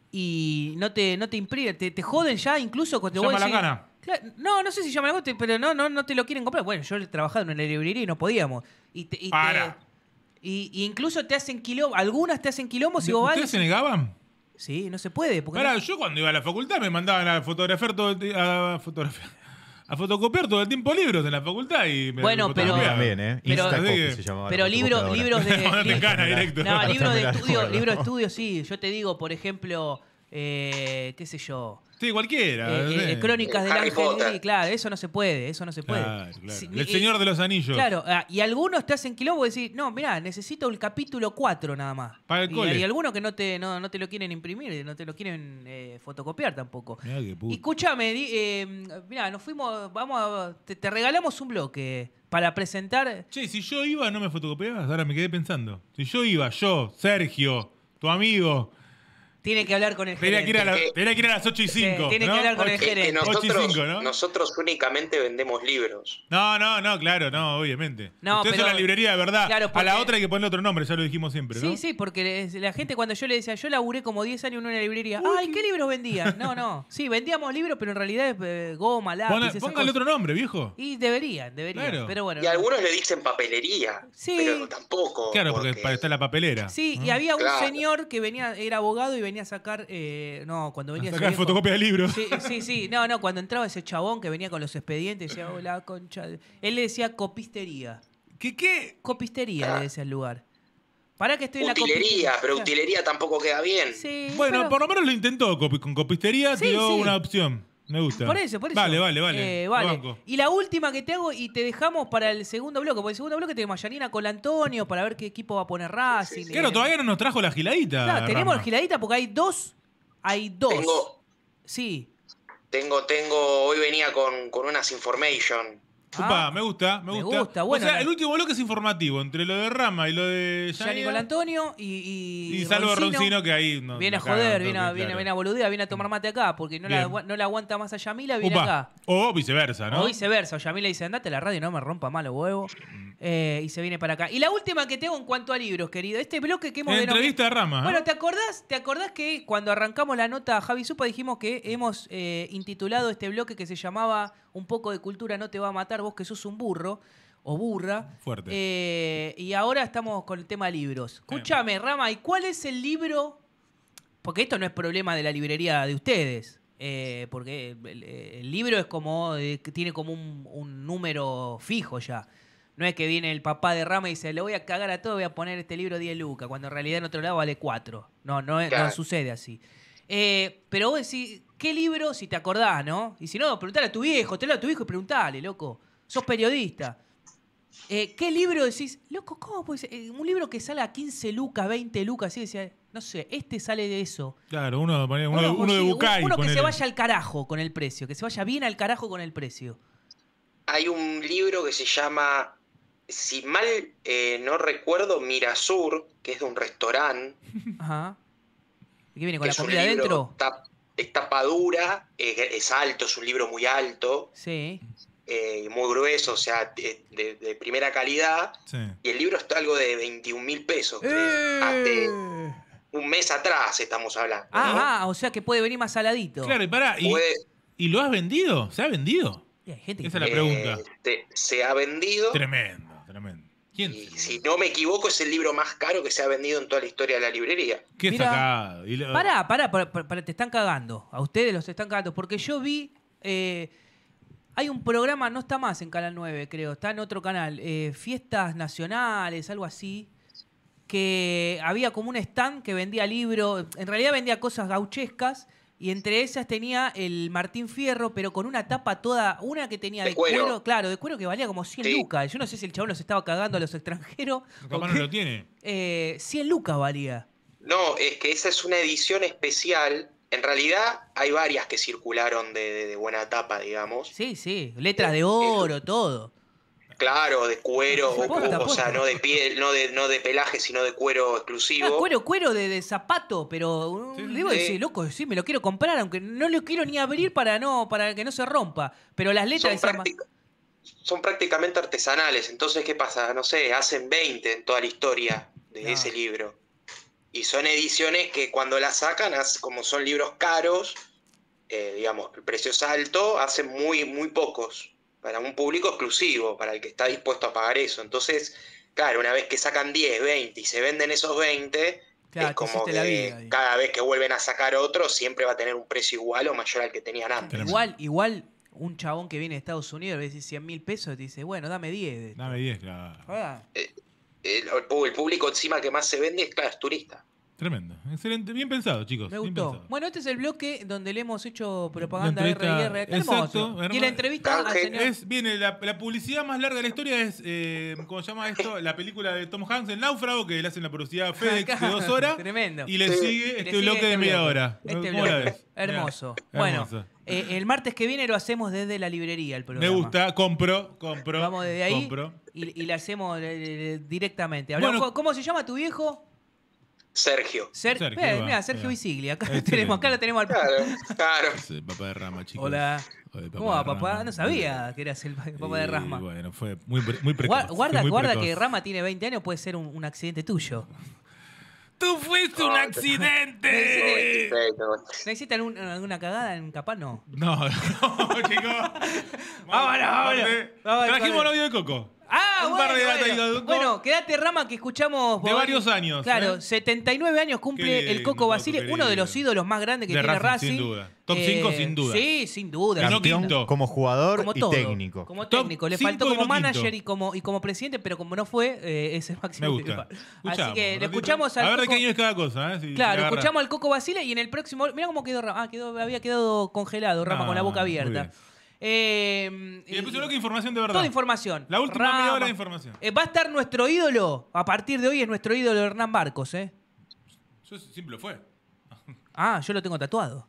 y no te, no te imprime, te, te joden ya incluso cuando Llama vos la decís- cana. Claro, no, no sé si llama la cana, pero no, no, no te lo quieren comprar. Bueno, yo he trabajado en una librería y no podíamos. Y te, y te- Para. y, y incluso te hacen quilombo, algunas te hacen quilombo si vos vas. ¿Ustedes se negaban? Sí, no se puede. Porque Pará, no- yo cuando iba a la facultad me mandaban a fotografiar todo el ti- a, fotografiar, a fotocopiar todo el tiempo libros en la facultad y me Bueno, pero- fotocopiaba. También, ¿eh? Pero- Instacopy Así que- se llamaba la Pero libro, fotocopiadora. libros de. Mandate li- cana directo. No, libros de Me la estudio, acuerdo. libros de estudio, sí. Yo te digo, por ejemplo, eh, qué sé yo. Sí, cualquiera. Eh, no eh, sé. Crónicas del Harry Ángel Potter. Gris, claro, eso no se puede, eso no se puede. Claro, claro. Sí, El y- Señor de los Anillos. Claro, ah, y algunos te hacen quilombo y decís, no, mirá, necesito el capítulo cuatro nada más. Para el y cole. hay algunos que no te, no, no te lo quieren imprimir, no te lo quieren eh, fotocopiar tampoco. Mirá qué puto. Y escúchame, di- eh, mirá, nos fuimos, vamos a, te, te regalamos un bloque para presentar. Che, si yo iba, no me fotocopiabas. Ahora me quedé pensando. Si yo iba, yo, Sergio, tu amigo. Tiene que hablar con el Tenía gerente. que, ir a la- tenía que ir a las ocho y cinco. tiene que ¿no? hablar con el Ocho- Que, que gerente. ocho y nosotros, cinco, ¿no? nosotros únicamente vendemos libros. No, no, no, claro, no, obviamente. No, Ustedes pero- son la librería de verdad. Claro, A porque- la otra hay que ponerle otro nombre, ya lo dijimos siempre, ¿no? Sí, sí, porque la gente cuando yo le decía, yo laburé como diez años en una librería, ay, ¿qué libros vendían? No, no, sí, vendíamos libros, pero en realidad es eh, goma, lápiz, Pon- esas Póngale cosas. otro nombre, viejo. Y deberían, deberían, Claro. pero bueno. Y algunos le dicen papelería, Sí. pero tampoco. Claro, porque, para está la papelera. Sí, ¿no? y había un Claro. señor que venía, era abogado y venía a sacar, eh, no, cuando venía A ese sacar viejo- fotocopia de libros. Sí, sí, sí, no, no, cuando entraba ese chabón que venía con los expedientes, decía, hola, concha. de-". Él le decía copistería. ¿Qué, qué? Copistería Ah. le decía el lugar. Para que estoy en la Utilería, copistería. pero Claro. utilería tampoco queda bien. Sí, Bueno, pero- por lo menos lo intentó copi- con copistería, Sí, tiró sí. una opción. Me gusta. Por eso, por eso. Vale, vale, vale. Eh, Lo vale. banco. Y la última que te hago y te dejamos para el segundo bloque. Porque el segundo bloque tenemos a Yanina con Antonio para ver qué equipo va a poner Racing. Claro, Eh, todavía no nos trajo la giladita. claro, tenemos Rama. giladita porque hay dos. Hay dos. Tengo, Sí. tengo, tengo, hoy venía con, con unas information. Upa, Ah, me gusta, me me gusta. gusta, bueno, o sea, la- el último bloque es informativo, entre lo de Rama y lo de Yanni Yanina. con Antonio y. Y, Y salvo Roncino, que ahí no- Viene a la caga joder, un viene, a, toque, viene, claro. viene a boludear, viene a tomar mate acá porque no, la, Bien. agua- no la aguanta más a Yamila, viene Upa. acá. O viceversa, ¿no? O viceversa, o Yamila dice, andate a la radio, no me rompa mal los huevos. Eh, y se viene para acá. Y la última que tengo en cuanto a libros, querido. Este bloque que hemos En denominado- entrevista a Rama. ¿eh? Bueno, ¿te acordás, ¿te acordás que cuando arrancamos la nota a Javi Supa dijimos que hemos eh, intitulado este bloque que se llamaba Un poco de cultura no te va a matar, vos que sos un burro o burra? Fuerte. Eh, y ahora estamos con el tema libros. Escúchame, Rama, ¿y cuál es el libro? Porque esto no es problema de la librería de ustedes. eh, porque el, el libro es como, eh, que tiene como un, un número fijo ya. No es que viene el papá de Rama y dice, le voy a cagar a todo, voy a poner este libro diez lucas, cuando en realidad en otro lado vale cuatro. No, no, es- no Claro. sucede así. Eh, pero vos decís, ¿qué libro? Si te acordás, ¿no? Y si no, preguntale a tu viejo, te a tu viejo y preguntale, loco. Sos periodista. Eh, ¿Qué libro decís? Loco, ¿cómo puede ser? Eh, un libro que sale a quince lucas, veinte lucas, así decía, no sé, este sale de eso. Claro, uno, uno, uno, Uno, de sí, Bucay. uno que ponele. se vaya al carajo con el precio, que se vaya bien al carajo con el precio. Hay un libro que se llama, si mal eh, no recuerdo, Mirasur, que es de un restaurante. Ajá. ¿Y qué viene con que la es un comida libro adentro? tap- es tapa dura, es, es alto, es un libro muy alto, Sí. eh, muy grueso, o sea, de, de- de primera calidad. Sí. Y el libro está algo de veintiún mil pesos, creo. ¡Eh! Hace un mes atrás estamos hablando. ¿no? Ajá, o sea que puede venir más saladito. Claro, y pará, ¿y, Puede- ¿y lo has vendido? ¿Se ha vendido? Y hay gente que Esa es la eh, pregunta. te- se ha vendido. Tremendo, tremendo. ¿Quién? Y si no me equivoco, es el libro más caro que se ha vendido en toda la historia de la librería. ¿Qué Mira, sacado? Y lo- Pará, pará, pará, pará, pará, te están cagando. A ustedes los están cagando. Porque yo vi. eh, hay un programa, no está más en Canal nueve, creo. Está en otro canal. eh, Fiestas Nacionales, algo así. Que había como un stand que vendía libros. En realidad vendía cosas gauchescas. Y entre esas tenía el Martín Fierro, pero con una tapa toda. Una que tenía de, De cuero. Claro, de cuero que valía como cien Sí. lucas. Yo no sé si el chabón los estaba cagando a los extranjeros. Capaz o no qué. lo tiene. Eh, cien lucas valía. No, es que esa es una edición especial. En realidad hay varias que circularon de, de- de buena tapa, digamos. Sí, sí. Letras de oro, todo. Claro, de cuero, o, Posta, o sea, posta. no de piel, no de, no de pelaje, sino de cuero exclusivo. No, cuero, cuero de, de zapato, pero un libro Sí. decís, loco, sí, me lo quiero comprar, aunque no lo quiero ni abrir para no, para que no se rompa. Pero las letras Son, decían, práctica- son prácticamente artesanales. Entonces, ¿qué pasa? No sé, hacen veinte en toda la historia de Claro. ese libro. Y son ediciones que cuando las sacan, hace- como son libros caros, eh, digamos, el precio es alto, hacen muy, muy pocos. Para un público exclusivo, para el que está dispuesto a pagar eso. Entonces, claro, una vez que sacan diez, veinte y se venden esos veinte, Claro, es te como hiciste la que vida ahí. cada vez que vuelven a sacar otro, siempre va a tener un precio igual o mayor al que tenían antes. igual, igual un chabón que viene de Estados Unidos le decís cien mil pesos y te dice, bueno, dame diez. Dame diez, claro. Ah, El, el pu- el público encima que más se vende es, claro, es turista. Tremendo. Excelente. Bien pensado, chicos. Me bien gustó. pensado. Bueno, este es el bloque donde le hemos hecho propaganda La R entrevista- y R. Qué hermoso. exacto, Y hermoso. la entrevista al señor... Es, viene la, la publicidad más larga de la historia es, eh, ¿cómo se llama esto? La película de Tom Hanks, El Náufrago, que le hacen la publicidad a FedEx de dos horas. Tremendo. Y le Sí. sigue Y le este sigue bloque este de media bloque. hora. Este ¿Cómo la bloque. ves? Hermoso. Mirá, Bueno, hermoso. eh, el martes que viene lo hacemos desde la librería, el Me programa. gusta, compro, compro. Vamos desde ahí compro. y, y le hacemos eh, eh, directamente. Hablamos- Bueno. ¿Cómo se llama tu viejo? Sergio. Ser- Sergio, Eh, va, mira, Sergio va. Visigli. Acá lo Excelente. tenemos, acá lo tenemos al Claro, claro. Sí, papá de rama, chicos. Hola. Hola, ¿Cómo va, de papá? Rama. No sabía que eras el papá de Y, Rasma. Bueno, fue muy, pre- muy precoz. Gua- Guarda, fue muy guarda precoz. que Rama tiene veinte años, puede ser un, un accidente tuyo. ¡Tú fuiste un accidente! ¿Necesitan un- alguna cagada en Capaz? No. No, no, chicos. Vámonos, vámonos. Vamos, Trajimos vale. el audio de Coco. Ah, Un bueno, par de datos bueno. ahí, Coco. Bueno, quédate, Rama, que escuchamos... De por- varios años, Claro, ¿eh? setenta y nueve años cumple Qué el lindo, Coco Coco, Basile, querido. uno de los ídolos más grandes que De tiene Racing, Racing. sin duda. Top cinco, sin duda. Sí, sin duda. Y no Sin- quinto. Como jugador Como y todo. técnico. Como Top técnico. Le cinco faltó y como no manager quinto. y como, y como presidente, pero como no fue, eh, es el máximo. Me gusta. Así Escuchamos, que un le ratito. escuchamos al A ver de Coco- qué año es cada cosa, ¿eh? Si Claro, se agarra. escuchamos al Coco Basile y en el próximo... Mira cómo quedó Rama. Ah, quedó, había quedado congelado, Rama, Ah, con la boca muy abierta. bien. Eh, Y después bloque de información de verdad. Toda información. La última Rama. media hora de información. Eh, va a estar nuestro ídolo. A partir de hoy es nuestro ídolo Hernán Barcos, ¿eh? Yo siempre lo fue. Ah, yo lo tengo tatuado.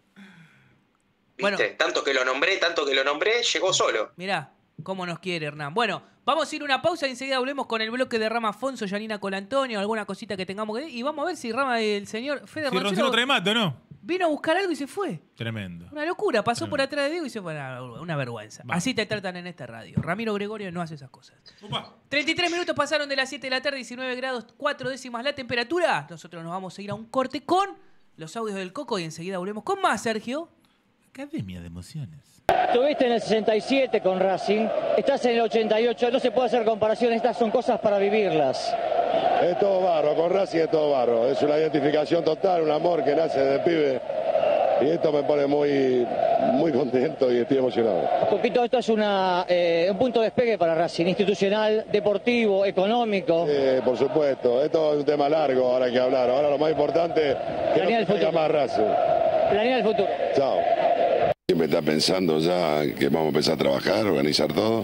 ¿Viste? Tanto que lo nombré, tanto que lo nombré, llegó solo. Mirá, cómo nos quiere Hernán. Bueno, vamos a ir a una pausa y enseguida volvemos con el bloque de Rama Afonso, Yanina Colantonio, alguna cosita que tengamos que... Y vamos a ver si Rama, el señor Fede Si Roncero, Roncero trae mate, ¿o no? vino a buscar algo y se fue. Tremendo. Una locura, pasó por atrás de Diego y se fue. Una, una vergüenza. Así te tratan en esta radio. Ramiro Gregorio no hace esas cosas. treinta y tres minutos pasaron de las siete de la tarde, diecinueve grados, cuatro décimas la temperatura. Nosotros nos vamos a ir a un corte con los audios del Coco y enseguida volvemos con más, Sergio. Academia de Emociones. Estuviste en el sesenta y siete con Racing, estás en el ochenta y ocho, no se puede hacer comparación, estas son cosas para vivirlas. Es todo barro, con Racing es todo barro, es una identificación total, un amor que nace desde pibe y esto me pone muy, muy contento y estoy emocionado. Coquito, esto es una, eh, un punto de despegue para Racing, institucional, deportivo, económico. Eh, por supuesto, esto es un tema largo ahora hay que hablar, ahora lo más importante es que Planea el no caiga futuro. más Racing. Planea el futuro. Chao. Siempre está pensando ya que vamos a empezar a trabajar, organizar todo.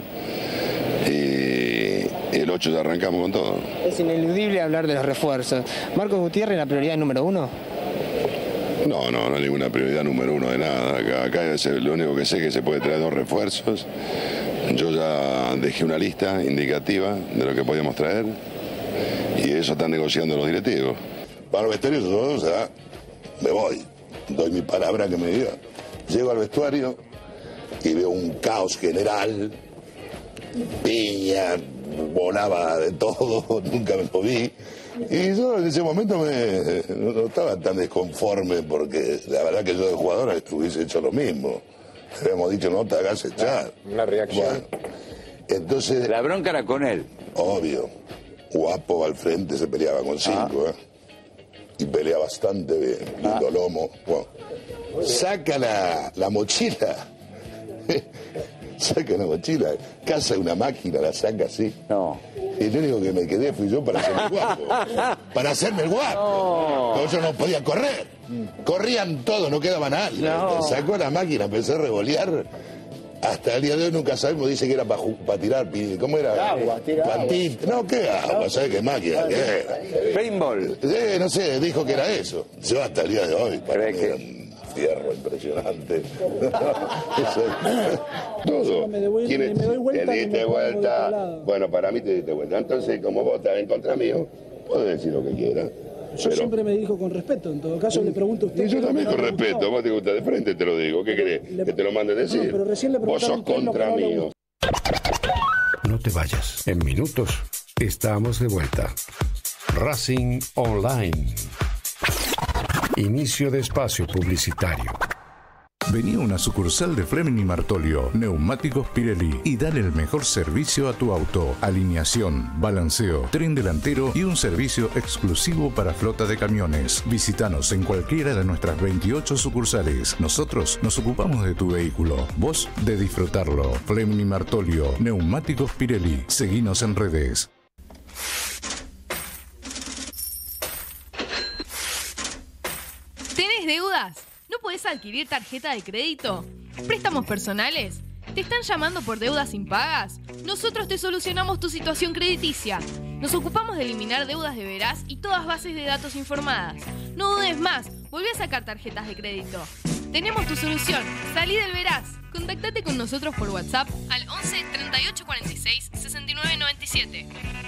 Y el ocho ya arrancamos con todo. Es ineludible hablar de los refuerzos. ¿Marcos Gutiérrez la prioridad número uno? No, no, no hay ninguna prioridad número uno de nada. Acá, acá es lo único que sé es que se puede traer dos refuerzos. Yo ya dejé una lista indicativa de lo que podíamos traer y eso están negociando los directivos. Para el vestuario yo, o sea, me voy, doy mi palabra que me diga. Llego al vestuario y veo un caos general, piña, volaba de todo, nunca me moví. Y yo en ese momento me, no, no estaba tan desconforme porque la verdad que yo de jugador hubiese hecho lo mismo. Le habíamos dicho, no te hagas echar. Una reacción. Bueno, entonces... La bronca era con él. Obvio. Guapo al frente se peleaba con cinco, ¿eh? Y pelea bastante bien. Lindo lomo. Bueno. Saca la, la mochila. Saca la mochila. Caza una máquina, la saca así. No. Y lo único que me quedé fui yo para hacerme el guapo. Para hacerme el guapo. No. Yo no podía correr. Corrían todos, no quedaba nadie. No. Sacó la máquina, empezó a revolear. Hasta el día de hoy nunca sabemos, dice que era para pa tirar, ¿cómo era? Agua, tira Pantita. No, ¿qué agua? ¿Sabes qué máquina? ¿Qué era? Paintball. Eh, no sé, dijo que era eso. Yo hasta el día de hoy, para mí era un fierro impresionante. Eso es. Todo. ¿Quién es? Te diste vuelta. Bueno, para mí te diste vuelta. Entonces, como vos estás en contra mío, puedes decir lo que quieras. Yo siempre me dirijo con respeto, en todo caso le pregunto a usted. Y yo también con respeto, vos te gusta de frente, te lo digo. ¿Qué querés? ¿Que te lo mande a decir? pero recién le Vos sos preguntaron qué es lo que contra no le mío. No te vayas. En minutos estamos de vuelta. Racing Online. Inicio de espacio publicitario. Vení a una sucursal de Fleming y Martolio, Neumáticos Pirelli, y dale el mejor servicio a tu auto. Alineación, balanceo, tren delantero y un servicio exclusivo para flota de camiones. Visítanos en cualquiera de nuestras veintiocho sucursales. Nosotros nos ocupamos de tu vehículo, vos de disfrutarlo. Fleming y Martolio, Neumáticos Pirelli. Seguinos en redes. ¿No podés adquirir tarjeta de crédito? ¿Préstamos personales? ¿Te están llamando por deudas impagas? Nosotros te solucionamos tu situación crediticia. Nos ocupamos de eliminar deudas de Veraz y todas bases de datos informadas. No dudes más, volví a sacar tarjetas de crédito. Tenemos tu solución. Salí del Veraz. Contactate con nosotros por WhatsApp al once treinta y ocho cuarenta y seis sesenta y nueve noventa y siete.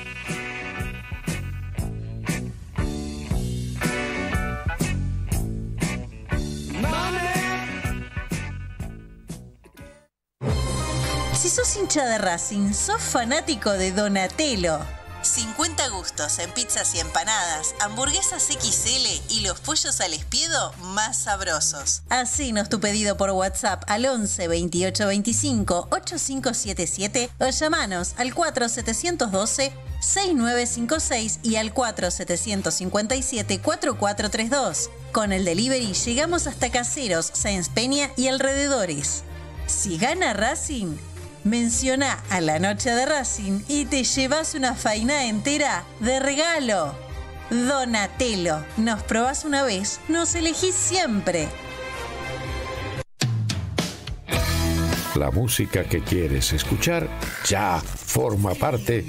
Si sos hincha de Racing, sos fanático de Donatello. cincuenta gustos en pizzas y empanadas, hamburguesas equis ele y los pollos al espiedo más sabrosos. Hacenos tu pedido por WhatsApp al once veintiocho veinticinco ochenta y cinco setenta y siete o llamanos al cuatro siete uno dos seis nueve cinco seis y al cuatro siete cinco siete cuatro cuatro tres dos. Con el delivery llegamos hasta Caseros, Sáenz Peña y alrededores. Si gana Racing, menciona a la noche de Racing y te llevas una faina entera de regalo. Donatello, nos probás una vez, nos elegís siempre. La música que quieres escuchar ya forma parte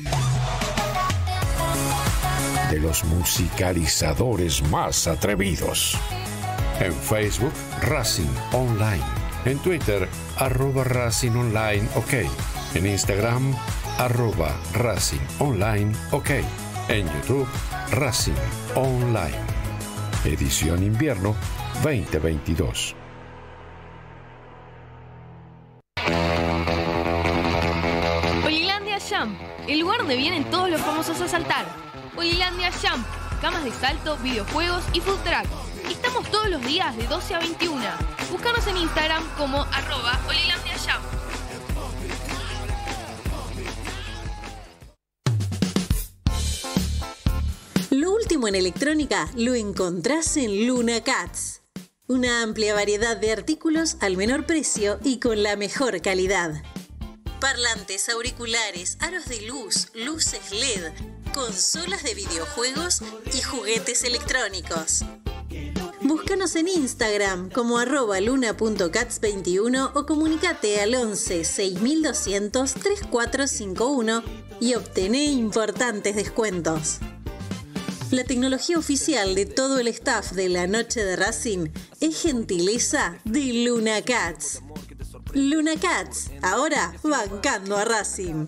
de los musicalizadores más atrevidos. En Facebook, Racing Online. En Twitter, arroba Racing Online OK. En Instagram, arroba Racing Online OK. En YouTube, Racing Online. Edición Invierno veinte veintidós. Holilandia Jump, el lugar donde vienen todos los famosos a saltar. Holilandia Jump, camas de salto, videojuegos y food truck. Estamos todos los días de doce a veintiuna. Búscanos en Instagram como arroba Holilandia Jump. Lo último en electrónica lo encontrás en Luna Cats. Una amplia variedad de artículos al menor precio y con la mejor calidad. Parlantes, auriculares, aros de luz, luces L E D, consolas de videojuegos y juguetes electrónicos. Búscanos en Instagram como arroba luna punto cats veintiuno o comunicate al once seis mil doscientos treinta y cuatro cincuenta y uno y obtené importantes descuentos. La tecnología oficial de todo el staff de la noche de Racing es gentileza de Luna Cats. Luna Cats, ahora bancando a Racing.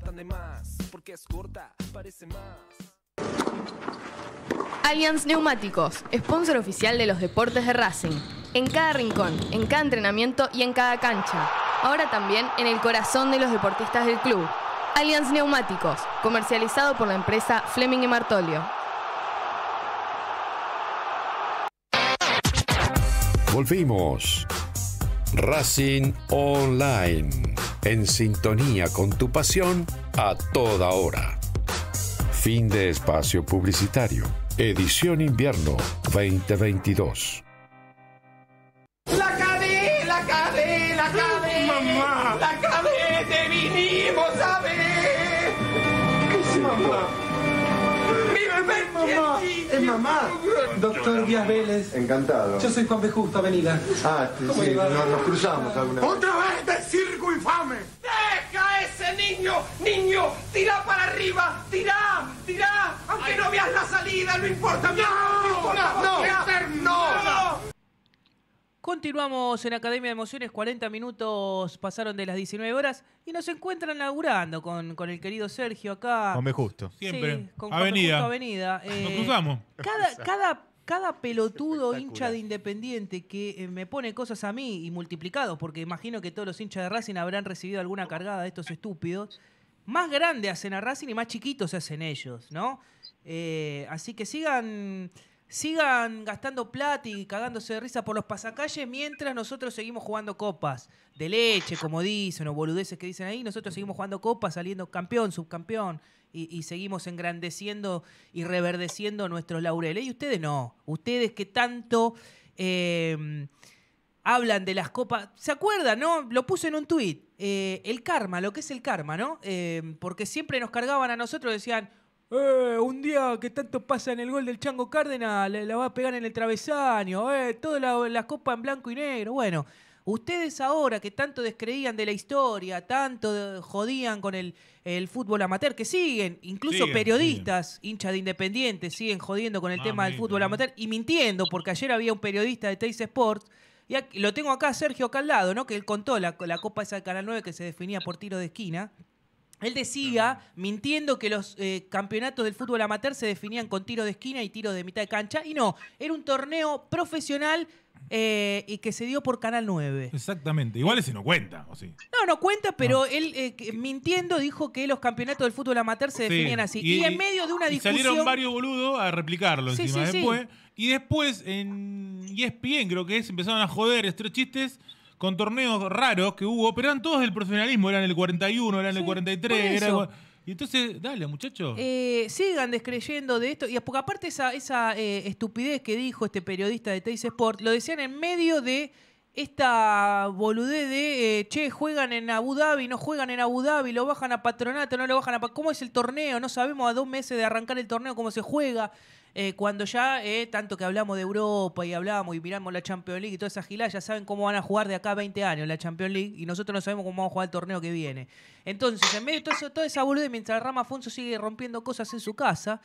Allianz Neumáticos, sponsor oficial de los deportes de Racing. En cada rincón, en cada entrenamiento y en cada cancha. Ahora también en el corazón de los deportistas del club. Allianz Neumáticos, comercializado por la empresa Fleming y Martolio. Volvimos. Racing Online. En sintonía con tu pasión a toda hora. Fin de espacio publicitario. Edición Invierno veinte veintidós. La cadé, la cadé, la cadé. Mamá. La cadé, te vinimos a ver. ¿Qué es mamá? Mi bebé, Mamá, es mamá. Doctor Díaz Vélez. Encantado. Yo soy Juan B. Justo, avenida. Ah, ¿Cómo sí, le va? no- nos cruzamos alguna vez. ¡Otra vez de circo infame! ¡Deja a ese niño! ¡Niño! ¡Tira para arriba! ¡Tira! ¡Tira! Aunque no veas la salida, no importa. ¡No! ¡No! ¡No! ¡No! Continuamos en Academia de Emociones, cuarenta minutos pasaron de las diecinueve horas y nos encuentran laburando con, con el querido Sergio acá. Hombre justo. Siempre. Sí, con Avenida. Justo Avenida. Nos Eh, cruzamos. Cada, cada, cada pelotudo hincha de Independiente que eh, me pone cosas a mí y multiplicado, porque imagino que todos los hinchas de Racing habrán recibido alguna cargada de estos estúpidos, más grande hacen a Racing y más chiquitos se hacen ellos, ¿no? Eh, así que sigan... Sigan gastando plata y cagándose de risa por los pasacalles mientras nosotros seguimos jugando copas de leche, como dicen, o boludeces que dicen ahí. Nosotros seguimos jugando copas, saliendo campeón, subcampeón, y, y seguimos engrandeciendo y reverdeciendo nuestros laureles. Y ustedes no. Ustedes que tanto eh, hablan de las copas. ¿Se acuerdan, no? Lo puse en un tuit. Eh, el karma, lo que es el karma, ¿no? Eh, porque siempre nos cargaban a nosotros, decían... Eh, un día que tanto pasa en el gol del Chango Cárdenas, le, la va a pegar en el travesaño, eh, toda la, la copa en blanco y negro. Bueno, ustedes ahora que tanto descreían de la historia, tanto jodían con el, el fútbol amateur, que siguen, incluso Siguen, periodistas, siguen. hinchas de Independiente, siguen jodiendo con el Ah, tema del mira, fútbol ¿no? amateur y mintiendo, porque ayer había un periodista de Teis Sports, y aquí- lo tengo acá, Sergio acá al lado, ¿no? Que él contó la, la copa esa de Canal nueve que se definía por tiro de esquina. Él decía, mintiendo, que los eh, campeonatos del fútbol amateur se definían con tiro de esquina y tiro de mitad de cancha. Y no, era un torneo profesional eh, y que se dio por Canal nueve. Exactamente. Igual ese no cuenta, ¿o sí? No, no cuenta, pero él, eh, que- mintiendo, dijo que los campeonatos del fútbol amateur se Sí. definían así. Y, en medio de una y discusión... salieron varios boludos a replicarlo Sí, encima sí, sí. después. Y después en E S P N, creo que es, empezaron a joder estos chistes con torneos raros que hubo, pero eran todos del profesionalismo, eran el cuarenta y uno, eran el cuarenta y tres, por eso. era, y entonces, dale, muchachos. Eh, sigan descreyendo de esto. Y porque aparte esa, esa eh, estupidez que dijo este periodista de Teis Sport, lo decían en medio de esta boludez de, eh, che, juegan en Abu Dhabi, no juegan en Abu Dhabi, lo bajan a Patronato, no lo bajan a... Pa- ¿Cómo es el torneo? No sabemos a dos meses de arrancar el torneo cómo se juega. Eh, cuando ya, eh, tanto que hablamos de Europa y hablamos y miramos la Champions League y toda esa gilada, ya saben cómo van a jugar de acá a veinte años la Champions League y nosotros no sabemos cómo vamos a jugar el torneo que viene. Entonces, en medio de todo eso, toda esa boludez, mientras Rama Afonso sigue rompiendo cosas en su casa,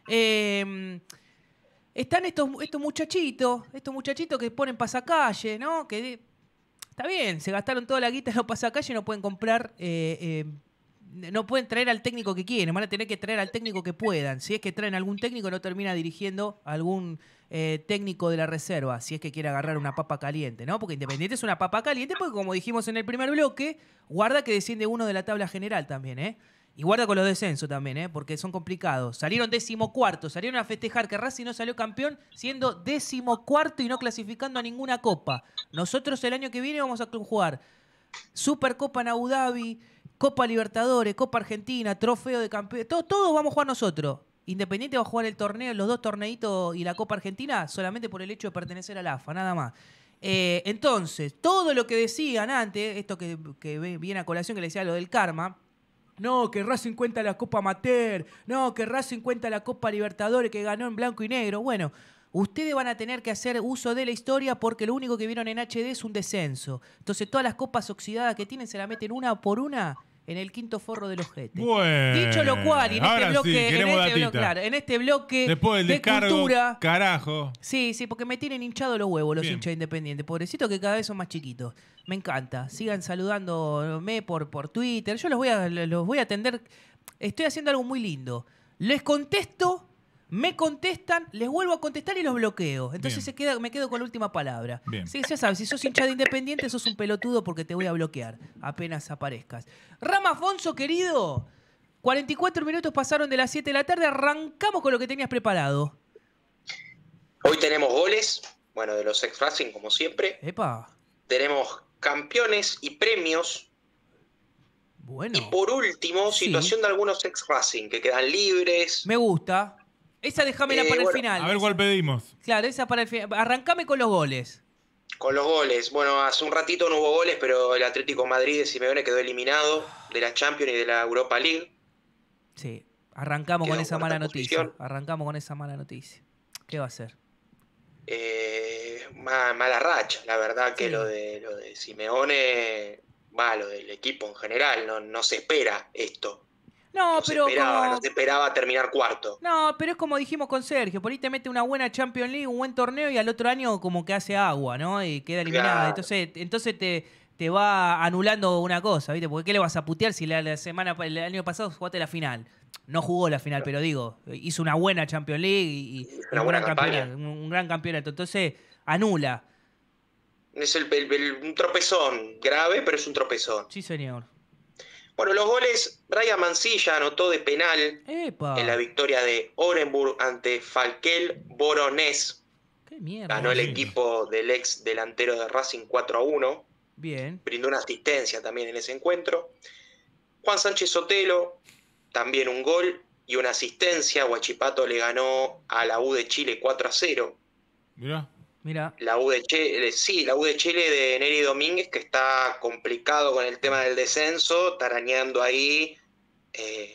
eh, están estos, estos muchachitos, estos muchachitos que ponen pasacalle, ¿no? Que de- está bien, se gastaron toda la guita en los pasacalle y no pueden comprar... eh, eh, no pueden traer al técnico que quieren, van a tener que traer al técnico que puedan. Si es que traen algún técnico, no termina dirigiendo a algún eh, técnico de la reserva, si es que quiere agarrar una papa caliente, ¿no? Porque Independiente es una papa caliente, porque como dijimos en el primer bloque, guarda que desciende uno de la tabla general también, ¿eh? Y guarda con los descensos también, ¿eh? Porque son complicados. Salieron decimocuarto, salieron a festejar que Racing no salió campeón siendo decimocuarto y no clasificando a ninguna copa. Nosotros el año que viene vamos a jugar Supercopa en Abu Dhabi, Copa Libertadores, Copa Argentina, Trofeo de Campeón, todo, todo vamos a jugar nosotros. Independiente va a jugar el torneo, los dos torneitos y la Copa Argentina solamente por el hecho de pertenecer al A F A, nada más. Eh, entonces, todo lo que decían antes, esto que, que viene a colación que le decía lo del karma, no, que Racing cuenta la Copa Amateur, no, que Racing cuenta la Copa Libertadores que ganó en blanco y negro. Bueno, ustedes van a tener que hacer uso de la historia porque lo único que vieron en H D es un descenso. Entonces todas las copas oxidadas que tienen se la meten una por una en el quinto forro del ojete. Bueno, Dicho lo cual, y en este ahora bloque, sí, en queremos este bloque, datita. claro, en este bloque Después del de descargo, cultura. carajo. Sí, sí, porque me tienen hinchado los huevos los Bien. hinchas independientes. Pobrecitos que cada vez son más chiquitos. Me encanta. Sigan saludándome por, por Twitter. Yo los voy a, los voy a atender. Estoy haciendo algo muy lindo. Les contesto, me contestan, les vuelvo a contestar y los bloqueo. Entonces Bien. se queda, me quedo con la última palabra. Bien. Sí, ya sabes, si sos hincha de Independiente, sos un pelotudo porque te voy a bloquear apenas aparezcas. Rama Afonso, querido, cuarenta y cuatro minutos pasaron de las siete de la tarde. Arrancamos con lo que tenías preparado. Hoy tenemos goles, bueno, de los ex Racing como siempre. Epa. Tenemos campeones y premios. Bueno. Y por último, Sí. situación de algunos ex Racing que quedan libres. Me gusta. Esa déjamela Eh, para el bueno, final. A ver cuál pedimos. Claro, esa para el final. Arrancame con los goles. Con los goles. Bueno, hace un ratito no hubo goles, pero el Atlético de Madrid de Simeone quedó eliminado de la Champions y de la Europa League. Sí, arrancamos Quedó con en esa cuarta mala noticia. posición. Arrancamos con esa mala noticia. ¿Qué va a hacer? Eh, ma- mala racha, la verdad que Sí. lo de lo de Simeone, va, lo del equipo en general, no, no se espera esto. No, No se pero esperaba, como- no se esperaba terminar cuarto. No, pero es como dijimos con Sergio, por ahí te mete una buena Champions League, un buen torneo y al otro año como que hace agua, ¿no? Y queda eliminada. Claro. Entonces, entonces te, te va anulando una cosa, ¿viste? Porque ¿qué le vas a putear si la, la semana el año pasado jugaste la final? No jugó la final, pero digo, hizo una buena Champions League y, y Una un, buena gran campaña. campeonato, un, un gran campeonato. Entonces, anula. Es el, el- el- un tropezón grave, pero es un tropezón. Sí, señor. Bueno, los goles, Ryan Mancilla anotó de penal Epa. en la victoria de Orenburg ante Falkel Voronezh. Qué mierda. Ganó el equipo del ex delantero de Racing cuatro a uno. Bien. Brindó una asistencia también en ese encuentro. Juan Sánchez Sotelo, también un gol y una asistencia. Huachipato le ganó a la U de Chile cuatro a cero. Mirá. Mira. La U de Chile, sí, la U de Chile de Neri Domínguez, que está complicado con el tema del descenso, tarañando ahí eh,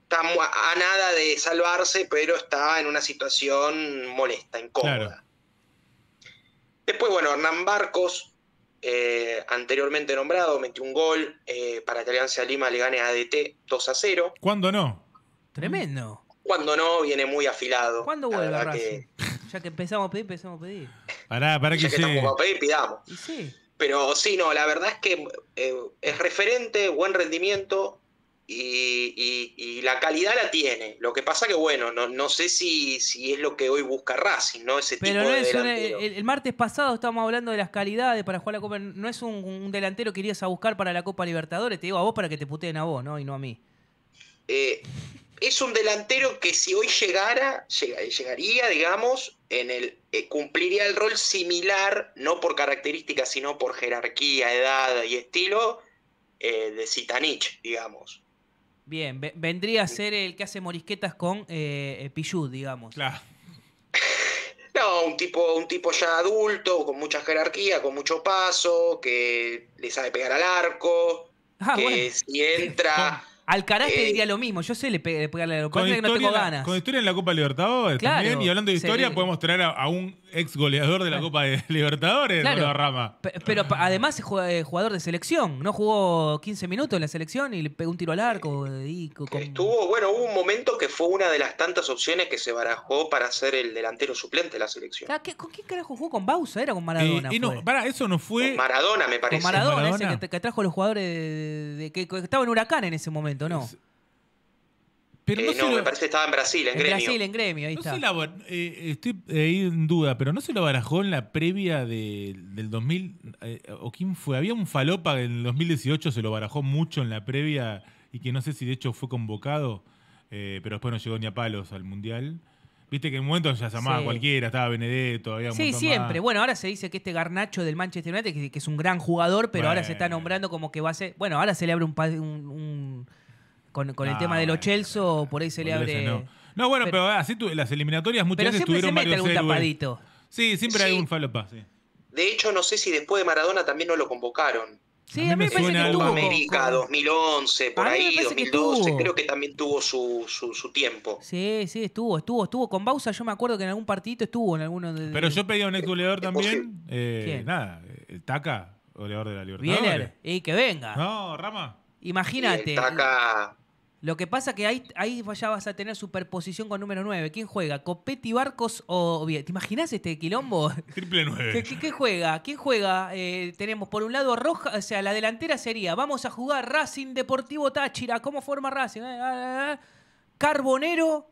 está a nada de salvarse, pero está en una situación molesta, incómoda. Claro. Después, bueno, Hernán Barcos, eh, anteriormente nombrado, metió un gol eh, para que Alianza Lima le gane a A D T dos a cero. ¿Cuándo no? Tremendo. Cuando no, viene muy afilado. ¿Cuándo vuelve Racing? Que... Ya que empezamos a pedir, empezamos a pedir. Pará, pará que ya que sí. estamos a pedir, pidamos. ¿Y sí? Pero sí, no, la verdad es que eh, es referente, buen rendimiento y, y, y la calidad la tiene. Lo que pasa que, bueno, no, no sé si, si es lo que hoy busca Racing, ¿no? Ese Pero tipo no de es un, delantero. el, el martes pasado estábamos hablando de las calidades para jugar la Copa. No es un, un delantero que irías a buscar para la Copa Libertadores. Te digo a vos para que te puteen a vos, ¿no? Y no a mí. Eh, es un delantero que si hoy llegara, llega, llegaría, digamos, en el eh, cumpliría el rol similar, no por características, sino por jerarquía, edad y estilo, eh, de Zitanich, digamos. Bien, vendría a ser el que hace morisquetas con eh, Pichud, digamos. Claro. No, un tipo, un tipo ya adulto, con mucha jerarquía, con mucho paso, que le sabe pegar al arco, ah, que bueno. si entra... Alcaraz te eh, diría lo mismo, yo sé le pe pegarle a lo con que no tengo la, ganas. Con historia en la Copa Libertadores claro, también. Y hablando de historia, sí. podemos traer a, a un ex goleador de la Copa de Libertadores, claro. Rolo Rama. P pero además es jugador de selección. No jugó quince minutos en la selección y le pegó un tiro al arco. Y con... Estuvo, bueno, hubo un momento que fue una de las tantas opciones que se barajó para ser el delantero suplente de la selección. ¿Qué, ¿Con quién carajo jugó? ¿Con Bausa? ¿Era con Maradona? Eh, y no, para, eso no fue... Con Maradona, me parece. Con Maradona, Maradona. ese que, que trajo a los jugadores de, de, que, que estaba en Huracán en ese momento, ¿no? Pero no, eh, no lo... me parece que estaba en Brasil, en, en Gremio. Brasil, en Gremio, ahí no está. Se la, eh, estoy ahí en duda, pero ¿no se lo barajó en la previa de, del dos mil? Eh, ¿O quién fue? Había un falopa que en el dos mil dieciocho se lo barajó mucho en la previa y que no sé si de hecho fue convocado, eh, pero después no llegó ni a palos al Mundial. Viste que en un momento ya se llamaba sí. cualquiera, estaba Benedetto, había un Sí, montón siempre. más. Bueno, ahora se dice que este Garnacho del Manchester United, que, que es un gran jugador, pero bueno. ahora se está nombrando como que va a ser... Bueno, ahora se le abre un... un, un Con, con no, el tema de los Chelsea, por ahí se le abre... No, no bueno, pero, pero así tu, las eliminatorias muchas pero veces tuvieron se varios algún héroes. tapadito. Sí, siempre sí. hay un falopa, sí. De hecho, no sé si después de Maradona también no lo convocaron. Sí, a mí, a mí me parece que Copa tuvo. América con... dos mil once, por a ahí, dos mil doce, creo que también tuvo su, su, su tiempo. Sí, sí, estuvo, estuvo, estuvo. Con Bausa yo me acuerdo que en algún partidito estuvo en alguno de... Pero yo pedía un ex goleador también. Eh, ¿Quién? Nada, el Taca, goleador de la Libertadores. Bieler, y que venga. No, Rama. Imagínate. El Taca... Lo que pasa que ahí, ahí ya vas a tener superposición con número nueve. ¿Quién juega? ¿Copetti, Barcos o bien? ¿Te imaginas este quilombo? Triple nueve. ¿Qué, qué, qué juega? ¿Quién juega? Eh, tenemos por un lado Roja, o sea, la delantera sería, vamos a jugar Racing Deportivo Táchira. ¿Cómo forma Racing? Eh, eh, eh. Carbonero,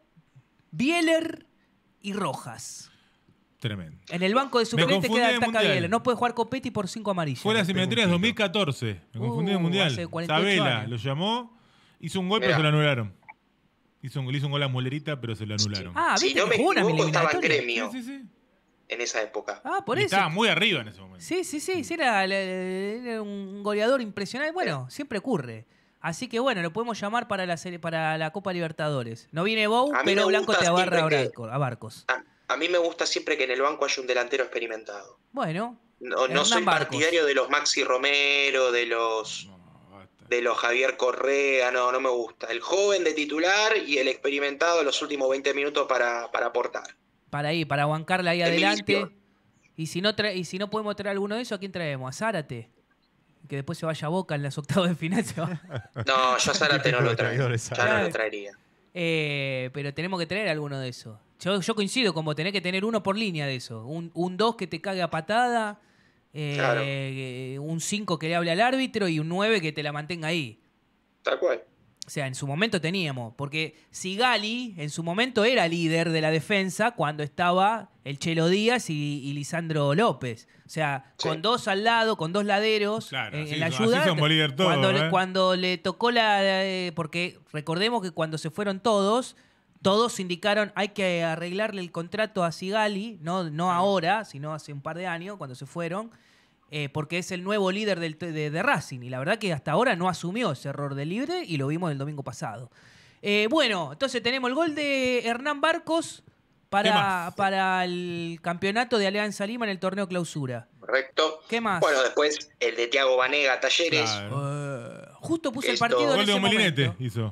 Bieler y Rojas. Tremendo. En el banco de suplentes queda el Taca Bieler. No puede jugar Copetti por cinco amarillos. Fue las eliminatorias dos mil catorce. Me confundí en el Uh, Mundial. hace cuarenta y ocho Sabela años. lo llamó, hizo un gol, Mirá. pero se lo anularon. Hizo un, hizo un gol a Mulerita, pero se lo anularon. Ah, Si ¿viste no que me jugó una equivoco, estaba en eliminatoria? Gremio Sí, sí, sí. en esa época. Ah, por Y eso. estaba muy arriba en ese momento. Sí, sí, sí, sí era, era un goleador impresionante. Bueno, siempre ocurre. Así que bueno, lo podemos llamar para la serie, para la Copa Libertadores. No viene Bou, A mí pero me Blanco gusta te abarra a, siempre que- Barco- a Barcos. A, a mí me gusta siempre que en el banco haya un delantero experimentado. Bueno, No, no Hernán soy Barcos. partidario de los Maxi Romero, de los de los Javier Correa, no, no me gusta. El joven de titular y el experimentado en los últimos veinte minutos para, para aportar. Para ahí, para bancarla ahí Es mi adelante. visión. Y si, no tra- y si no podemos traer alguno de esos, ¿a quién traemos? A Zárate. Que después se vaya a Boca en las octavos de final. Se va. No, yo a Zárate no lo traigo. traidores, Ya no lo traería. Eh, pero tenemos que traer alguno de esos. Yo, yo coincido con vos, tenés que tener uno por línea de eso. Un, un dos que te cague a patada, eh, Claro. eh, un cinco que le hable al árbitro y un nueve que te la mantenga ahí. Tal cual. O sea, en su momento teníamos, porque Sigali en su momento era líder de la defensa cuando estaba el Chelo Díaz y, y Lisandro López. O sea, Sí. con dos al lado, con dos laderos Claro, en, así en la son- ayuda. así somos líder todos, cuando, le- ¿eh? cuando le tocó la... eh, porque recordemos que cuando se fueron todos, todos indicaron hay que arreglarle el contrato a Sigali, no, no ahora, sino hace un par de años, cuando se fueron. Eh, porque es el nuevo líder del, de, de Racing. Y la verdad que hasta ahora no asumió ese error de libre y lo vimos el domingo pasado. Eh, bueno, entonces tenemos el gol de Hernán Barcos ¿Qué para, más? para el campeonato de Alianza Lima en el torneo clausura. Correcto. ¿Qué más? Bueno, después el de Tiago Vanega, Talleres. Claro. Eh, justo puso el Esto- partido en Gol de ese Molinete momento. hizo.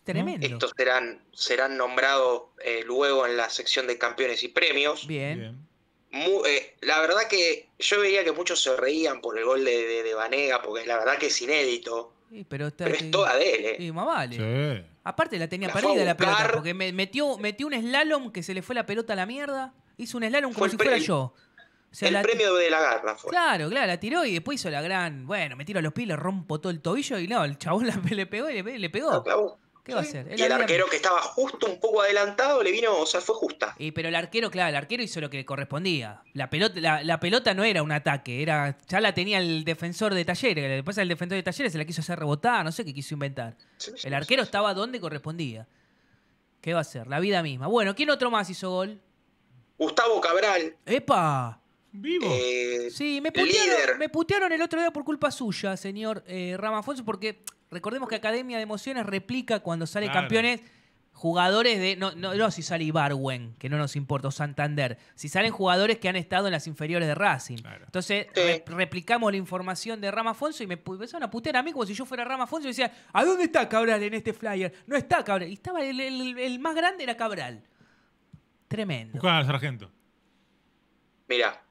Tremendo. Estos serán, serán nombrados eh, luego en la sección de campeones y premios. Bien. Mu- eh, la verdad que yo veía que muchos se reían por el gol de, de, de Banega, porque la verdad que es inédito. Sí, pero está, Pero es toda de él, ¿eh? Sí, más vale. Sí. Aparte la tenía La fue perdida a la buscar. pelota, porque me metió, metió un slalom que se le fue la pelota a la mierda. Hizo un slalom como Fue el si pre- fuera el- yo. O sea, el la- premio de la garra fue. Claro, claro, la tiró y después hizo la gran. Bueno, me tiro a los pies, le rompo todo el tobillo y no, el chabón la, le pegó y le, le pegó. La clavó. ¿Qué va a hacer? Es Y la el vida- arquero que estaba justo un poco adelantado le vino, o sea, fue justa. Y, pero el arquero, claro, el arquero hizo lo que le correspondía. La pelota, la, la pelota no era un ataque, era ya la tenía el defensor de Talleres. Después el defensor de Talleres se la quiso hacer rebotar, no sé qué quiso inventar. Sí, sí, El arquero estaba donde correspondía. ¿Qué va a hacer? La vida misma. Bueno, ¿quién otro más hizo gol? Gustavo Cabral. ¡Epa! Vivo. Eh, Sí, me líder. putearon, me putearon el otro día por culpa suya, señor eh, Ramafonso, porque recordemos que Academia de Emociones replica cuando sale Claro. campeones jugadores de. No, no, no si sale Ibarwen, que no nos importa, o Santander. Si salen jugadores que han estado en las inferiores de Racing. Entonces, re- replicamos la información de Ramafonso y me pu- empezaron a putear a mí como si yo fuera Ramafonso y decía, ¿a dónde está Cabral en este flyer? No está Cabral. Y estaba el, el- el más grande era Cabral. Tremendo. Buscaban al sargento. Mirá.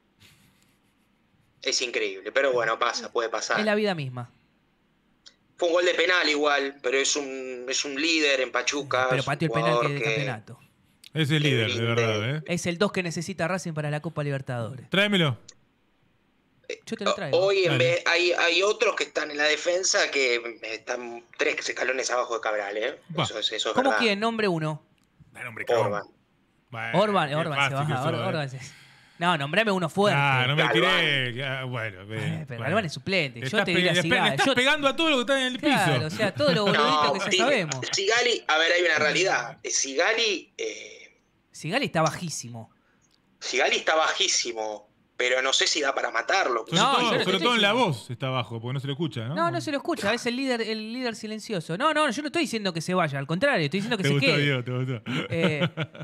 Es increíble, pero bueno, pasa, puede pasar. Es la vida misma. Fue un gol de penal igual, pero es un, es un líder en Pachuca. Pero es un pateó el penal jugador que del campeonato. Es el líder, de verdad, ¿eh? Es el dos que necesita Racing para la Copa Libertadores. Tráemelo. Yo te lo traigo. Hoy en Dale. vez, hay, hay otros que están en la defensa que están tres escalones abajo de Cabral, ¿eh? Va. Eso, es- eso es ¿Cómo verdad. quién? Nombre uno. Orban. Bueno, Orban, qué Orban se fácil que baja. sos, Or- eh. Orban se- No, nombrame uno fuerte. Ah, no me Galván. tiré. Ah, Bueno, bien. Pero bueno. Galván es suplente. Le Yo estás te pe- diría le pe- Sigali. le estás Yo- pegando a todo lo que está en el piso. Claro, o sea, todo lo boludito No, que ya sí, sabemos. Sigali, a ver, hay una realidad. Sigali, eh, Sigali está bajísimo. Sigali está bajísimo, pero no sé si da para matarlo. Sobre No, todo, yo no te sobre estoy todo en la diciendo. voz está abajo, porque no se lo escucha, ¿no? No, no se lo escucha. Es el líder, el líder silencioso. No, no, yo no estoy diciendo que se vaya. Al contrario, estoy diciendo que Te se gustó, quede. Diego, te gustó. Eh,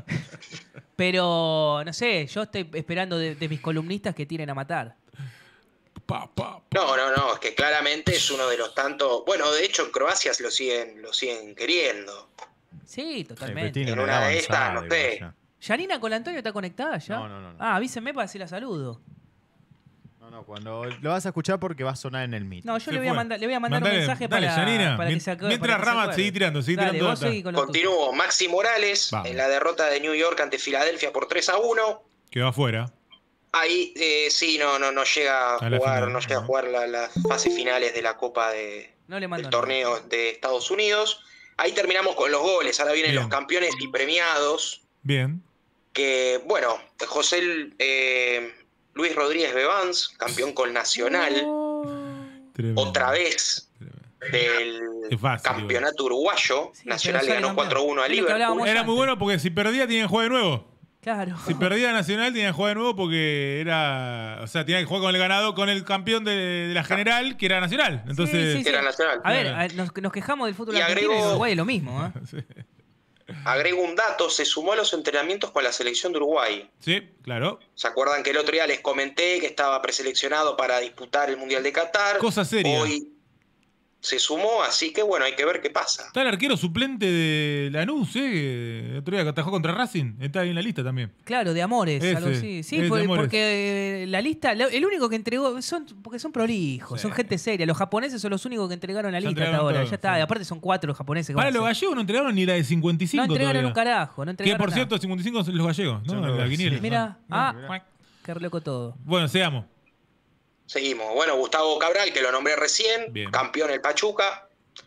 Pero, no sé, yo estoy esperando de, de mis columnistas que tiren a matar. Pa, pa. No, no, no, es que claramente es uno de los tantos. Bueno, de hecho en Croacia lo siguen, lo siguen queriendo. Sí, pero totalmente. tiene En una una edad de estas, avanzada no sé. igual ya. ¿Yanina Colantonio está conectada ya? No, no, no, no. Ah, avísenme para decir la saludo. No, no, cuando lo vas a escuchar porque va a sonar en el meet. No, yo Se le voy, a fue. mandar, le voy a mandar Mandale, un mensaje dale, para, Yanina, para que mien- se acuerde. mientras para que se Rama, acuerde. seguí tirando, seguí Dale, tirando vos data. seguí con lo tuyo. Continúo. Maxi Morales Vamos. en la derrota de New York ante Filadelfia por tres a uno. Quedó afuera. Ahí eh, sí, no, no, no llega a A la jugar, final, no llega a ¿no? jugar la- las fases finales de la Copa de, No le mando del nada. torneo de Estados Unidos. Ahí terminamos con los goles. Ahora vienen Bien. los campeones y premiados. Bien. Que, bueno, José eh, Luis Rodríguez Bevans, campeón con Nacional, Tremendo. otra vez del Es fácil, campeonato uruguayo. Sí, Nacional pero le ganó sale cuatro a uno a campeón. Es lo que Liverpool. hablábamos Era antes. muy bueno porque si perdía tenía que jugar de nuevo. Claro. Si perdía Nacional tenía que jugar de nuevo porque era. O sea, tenía que jugar con el ganador, con el campeón de, de la general, que era Nacional. Entonces. Sí, sí, sí. Era Nacional. A ver, Claro. a- nos, nos quejamos del fútbol Y argentino y agregó- en Uruguay es lo mismo. ¿eh? Sí. Agrego un dato, se sumó a los entrenamientos con la selección de Uruguay. Sí, claro. ¿Se acuerdan que el otro día les comenté que estaba preseleccionado para disputar el Mundial de Qatar? Cosa seria. Hoy se sumó, así que bueno, hay que ver qué pasa. Está el arquero suplente de Lanús, ¿eh? que El otro día que atajó contra Racing. Está ahí en la lista también. Claro, de Amores, Ese, algo así. Sí, ese de porque, Amores. porque eh, la lista, lo- el único que entregó, son porque son prolijos, Sí. son gente seria. Los japoneses son los únicos que entregaron la Ya lista hasta entregaron ahora. todo, Ya está, sí. y aparte son cuatro los japoneses. que Para van a los hacer. gallegos no entregaron ni la de cincuenta y cinco. No entregaron todavía. un carajo, no Que entregaron por nada. cierto, cincuenta y cinco son los gallegos, Yo ¿no? no En la lo- quiniela. sí. Mira, Ah, ah, mirá. qué loco todo. Bueno, seamos. Seguimos. Bueno, Gustavo Cabral, que lo nombré recién, Bien. campeón el Pachuca.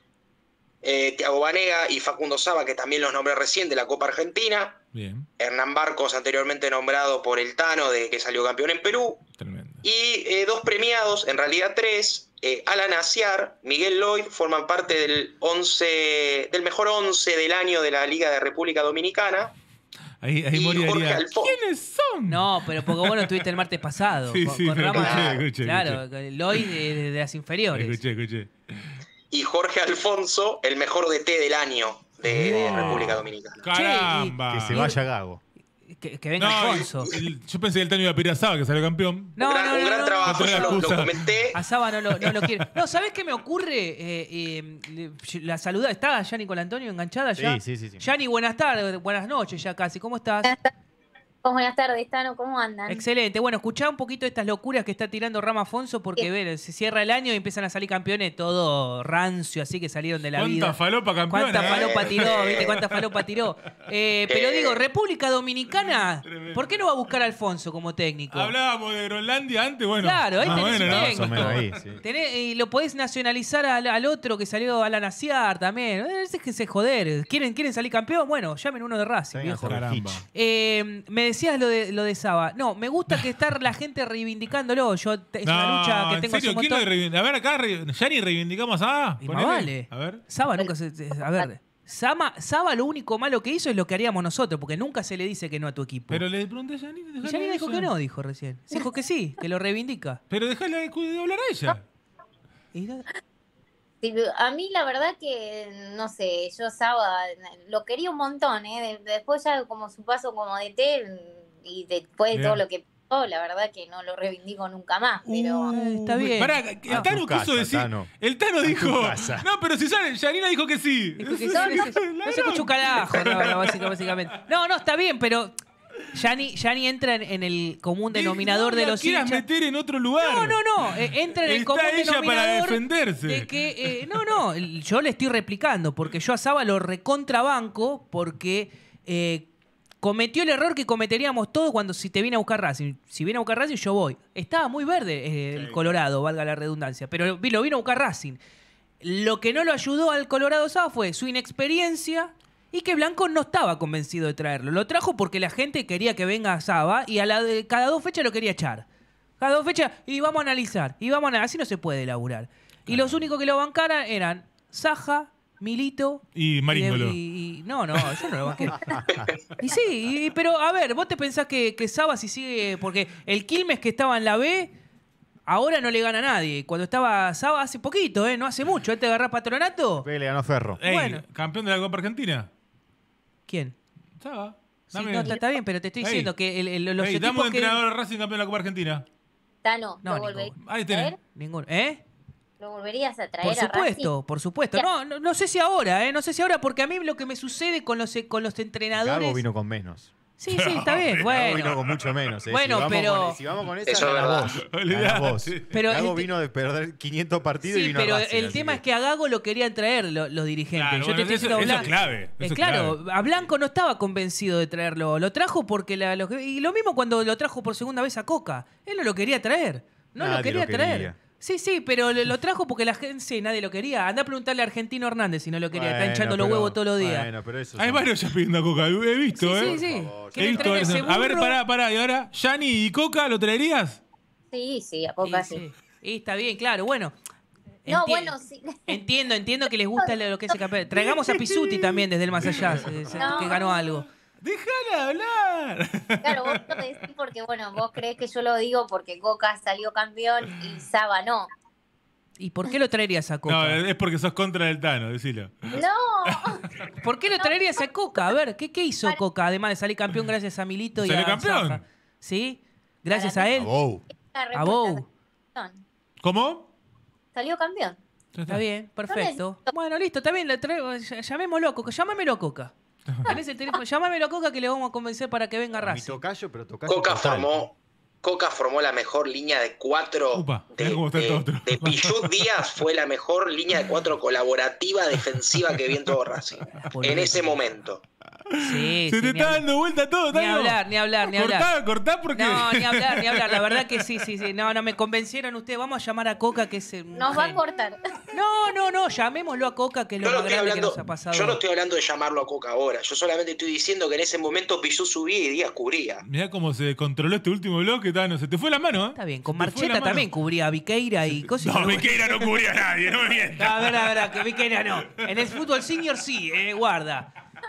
Eh, Thiago Banega y Facundo Saba, que también los nombré recién, de la Copa Argentina. Bien, Hernán Barcos, anteriormente nombrado por el Tano, de que salió campeón en Perú. tremendo. Y eh, dos premiados, en realidad tres, eh, Alan Aciar, Miguel Lloyd, forman parte del once, del mejor once del año de la Liga de República Dominicana. Ahí, ahí Y Mori Jorge haría, Alfón. ¿quiénes son? No, pero porque vos lo estuviste el martes pasado. Sí, con, sí, con pero Rama- escuché, escuché, Claro, escuché. con Lloyd de, de- de las inferiores. Escuché, escuché. Y Jorge Alfonso, el mejor D T del año de, de Oh. República Dominicana. Caramba. Que se vaya Gago. Que, que venga No, Alfonso. el- el- yo pensé que el Tano iba a pedir a Saba, que salió campeón. No, un gran, no, un no, gran no, trabajo, no, yo no, lo, lo excusa. comenté. A Saba no lo, no lo quiere. No, ¿sabés qué me ocurre? Eh, eh, le- la saluda. ¿Está Yanni con Antonio enganchada ya? Sí, sí, sí, sí. Yanni, buenas tardes, buenas noches ya casi. ¿Cómo estás? Buenas tardes, Tano, ¿cómo andan? Excelente. Bueno, escuchá un poquito de estas locuras que está tirando Rama Afonso porque, Sí. ver, se cierra el año y empiezan a salir campeones todo rancio, así que salieron de la vida. ¿Cuánta falopa campeona? ¿Cuánta eh? falopa tiró? ¿Viste cuánta falopa tiró? Eh, pero Eh. digo, República Dominicana, ¿por qué no va a buscar a Alfonso como técnico? Hablábamos de Groenlandia antes, bueno. Claro, ahí más o tenés menos, un ¿no? técnico. Más o menos ahí, sí. Tenés- y lo podés nacionalizar al, al otro que salió a la Naciar también. Eh, Es que se joder. ¿Quieren, ¿Quieren salir campeón? Bueno, llamen uno de Racing, Venga, viejo. Jorge Caramba. Hitch. Eh, me decías lo de lo de Saba. No, me gusta que está la gente reivindicándolo. Yo te- es No, una lucha que ¿en tengo hace serio? un ¿Quién lo montón. reivindica? A ver, acá, re- ya ni reivindicamos a... Y más vale. A ver. Saba nunca se, se- a ver. Sama- Saba lo único malo que hizo es lo que haríamos nosotros, porque nunca se le dice que no a tu equipo. Pero le pregunté a Yanni. Y Yanni dijo que no, dijo recién. Dijo que sí, que lo reivindica. Pero déjala de, de hablar a ella. Y no- Sí, a mí la verdad que, no sé, yo Saba lo quería un montón, ¿eh? De- después ya como su paso como D T y después de Mirá. todo lo que pasó, la verdad que no lo reivindico nunca más, pero... Eh, está bien. Pará, el Ah, Tano tu quiso casa, decir. Tano. El Tano A tu dijo. casa. No, pero si sale, Yanina dijo que sí. Dijo que sí, no, se- no se escucha un carajo, no, no, básica- básicamente. No, no, está bien, pero Yani, Yani entra en, en el común denominador no de la los quieras hinchas. meter en otro lugar. No, no, no. eh, entra en el Está común ella para denominador defenderse. de que. eh, no, no. el- Yo le estoy replicando porque yo a Saba lo recontrabanco porque eh, cometió el error que cometeríamos todos cuando si te viene a buscar Racing. Si viene a buscar Racing, yo voy. Estaba muy verde eh, el Colorado, valga la redundancia. Pero vi- lo vino a buscar Racing. Lo que no lo ayudó al Colorado Saba fue su inexperiencia. Y que Blanco no estaba convencido de traerlo. Lo trajo porque la gente quería que venga a Saba y a la de, cada dos fechas lo quería echar. Cada dos fechas y vamos a analizar. Y vamos a, así no se puede laburar. Y los únicos que lo bancaran eran Saja, Milito Y Maríngolo. y, y- no, no, yo no lo banqué. Y sí, y- pero a ver, vos te pensás que, que Saba si sigue. Porque el Quilmes que estaba en la B. Ahora no le gana a nadie. Cuando estaba Saba hace poquito, ¿eh? No hace mucho. ¿Este agarrás Patronato? Le ganó Ferro. Ey, Bueno. campeón de la Copa Argentina. ¿Quién? Saba. Sí, Dame. no, está, está bien, pero te estoy Ey. diciendo que el, el- los Ey, equipos dame un que... entrenador de Racing campeón de la Copa Argentina. Tano, No, ¿lo, volver- ningún- Ahí a tenés. traer? Ninguno. ¿Eh? ¿Lo volverías a traer Por a Racing? supuesto, por supuesto. No, no, no sé si ahora, ¿eh? No sé si ahora, porque a mí lo que me sucede con los, con los entrenadores... Gago vino con menos. Sí, sí, está bien. Gago Bueno, vino con mucho menos. ¿eh? Bueno, si vamos pero- Con, si vamos con esa, Eso es ganás verdad. vos. Olvidate. Ganás vos. Pero Gago el te- vino de perder quinientos partidos y sí, vino a pero Racing, el así tema que- es que a Gago lo querían traer lo- los dirigentes. Claro, Yo te bueno, estoy eso- diciendo eso Blan- es clave, Eh, eso es claro, a Blanco no estaba convencido de traerlo. Lo trajo porque la, lo- y lo mismo cuando lo trajo por segunda vez a Coca. Él no lo quería traer. No Nadie lo quería lo traer. quería. Sí, sí, pero lo, lo trajo porque la gente, sí, nadie lo quería. Anda a preguntarle a Argentino Hernández si no lo quería. Está Bueno, hinchando los pero- huevos todos los días. Bueno, pero eso Hay son- varios ya pidiendo a Coca. He visto, Sí, ¿eh? sí, sí. He ¿Quieren visto traer eso. ese A ver, burro? pará, pará. Y ahora, ¿Yanni y Coca lo traerías? Sí, sí, a Coca Sí, sí. sí. Y está bien, claro. Bueno. No, enti- bueno, sí. Entiendo, entiendo que les gusta lo que es el campeón. Traigamos a Pisuti también desde el más allá, se- se- No. que ganó algo. ¡Déjala hablar! Claro, vos lo decís porque, bueno, vos creés que yo lo digo porque Coca salió campeón y Saba no. ¿Y por qué lo traerías a No, Coca? es porque sos contra del Tano, decilo. ¡No! ¿Por qué lo traerías a Coca? A ver, ¿qué, qué hizo Coca? Además de salir campeón gracias a Milito y ¿Salió a campeón? Saja. ¿Sí? Gracias a A él. Bou. A Bou. ¿Cómo? Salió campeón. Está bien, perfecto. Bueno, listo, está bien. le traigo- ll- llamémoslo a Coca. Llámamelo a Coca. Tenés el teléfono. Llámamelo a Coca que le vamos a convencer para que venga a Mi Racing. tocayo, pero tocayo Coca total. formó, Coca formó la mejor línea de cuatro. Upa, de, mirá cómo está de, el otro. de Pichut Díaz fue la mejor línea de cuatro colaborativa defensiva que vi en todo Racing. En ese momento. Sí, Se sí, te ni está hablar. dando vuelta todo, Ni Tano. hablar, ni hablar, ni hablar. Cortá, cortá porque... No, ni hablar, ni hablar. La verdad que sí, sí, sí. No, no, me convencieron ustedes. Vamos a llamar a Coca, que es un Nos va a genio. cortar. No, no, no. Llamémoslo a Coca, que es lo Yo no, más estoy grande que hablando, nos ha pasado. yo no estoy hablando de llamarlo a Coca ahora. Yo solamente estoy diciendo que en ese momento Pichut subía y Díaz cubría. Mirá cómo se controló este último bloque, Tano. Se te fue la mano, ¿eh? Está bien, con Se te fue la Marcheta mano. también cubría a Viqueira y cosas. No, que Viqueira no cubría a nadie, no me mientas. A ver, a ver, que Viqueira no. En el fútbol senior sí, eh, guarda.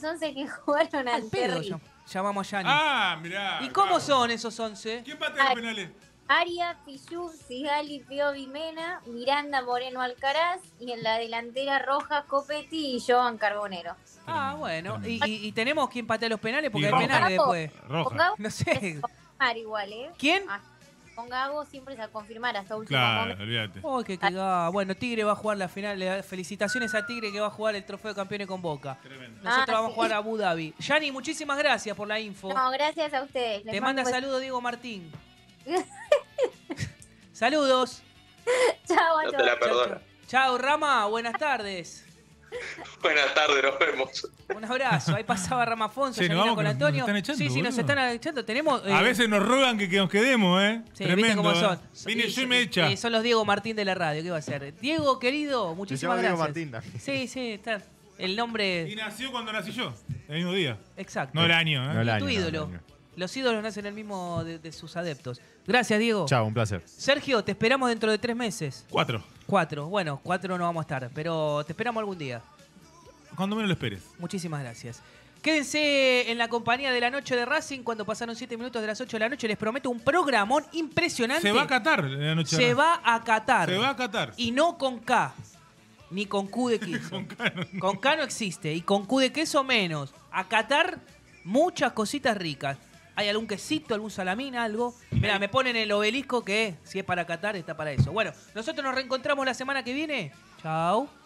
últimos once que jugaron al Pedo, Terry. llam- llamamos a Yanni. Ah, mirá. ¿Y cómo son esos once? ¿Quién patea los penales? Aria, Pichu, Sigali, Piovi, Mena, Miranda, Moreno, Alcaraz y en la delantera Rojas, Copetti y Joan Carbonero. Ah, bueno. ¿Y, y, y tenemos quien patea los penales? Porque Y hay Roja. penales después. Roja. No sé. Confirmar igual, ¿eh? ¿Quién? Ah, con Gago siempre se va a confirmar hasta último Claro, momento. olvídate. Oh, qué cagada. Bueno, Tigre va a jugar la final. Le da- Felicitaciones a Tigre que va a jugar el trofeo de campeones con Boca. Nosotros Ah, vamos sí. a jugar a Abu Dhabi. Yani, muchísimas gracias por la info. No, gracias a ustedes. Les Te mando manda un beso. saludos Diego Martín. Saludos. Chao a No te todos. la perdono. Chao, Rama. Buenas tardes. Buenas tardes, nos vemos. Un abrazo. Ahí pasaba Ramafonso, Che, nos Yanina vamos con que nos- nos Antonio. están echando, sí, sí, nos boludo. están echando. Tenemos. A eh, veces nos rogan que, que nos quedemos, ¿eh? sí, Tremendo. viste cómo ¿eh? son. Vine Y- yo y me echa. y son los Diego Martín de la radio. ¿Qué va a ser? Diego, querido, muchísimas llamo Diego gracias. Martín también. Sí, sí, está. El nombre. Y nació cuando nací yo, el mismo día. Exacto. No el año, ¿eh? No el Y año, tu no, ídolo. no, no. Los ídolos nacen el mismo de, de sus adeptos. Gracias, Diego. Chao, un placer. Sergio, te esperamos dentro de tres meses. Cuatro. Cuatro. Bueno, cuatro no vamos a estar, pero te esperamos algún día. Cuando menos lo esperes. Muchísimas gracias. Quédense en la compañía de la noche de Racing cuando pasaron siete minutos de las ocho de la noche. Les prometo un programón impresionante. Se va a Qatar la noche. Se de- va a Qatar. Se va a Qatar. Y no con K, ni con Q de queso. con, K no, con K no existe. Y con Q de queso menos. A Qatar, muchas cositas ricas. Hay algún quesito, algún salamín, algo. Mira, me ponen el obelisco que si es para Qatar, está para eso. Bueno, nosotros nos reencontramos la semana que viene. Chao.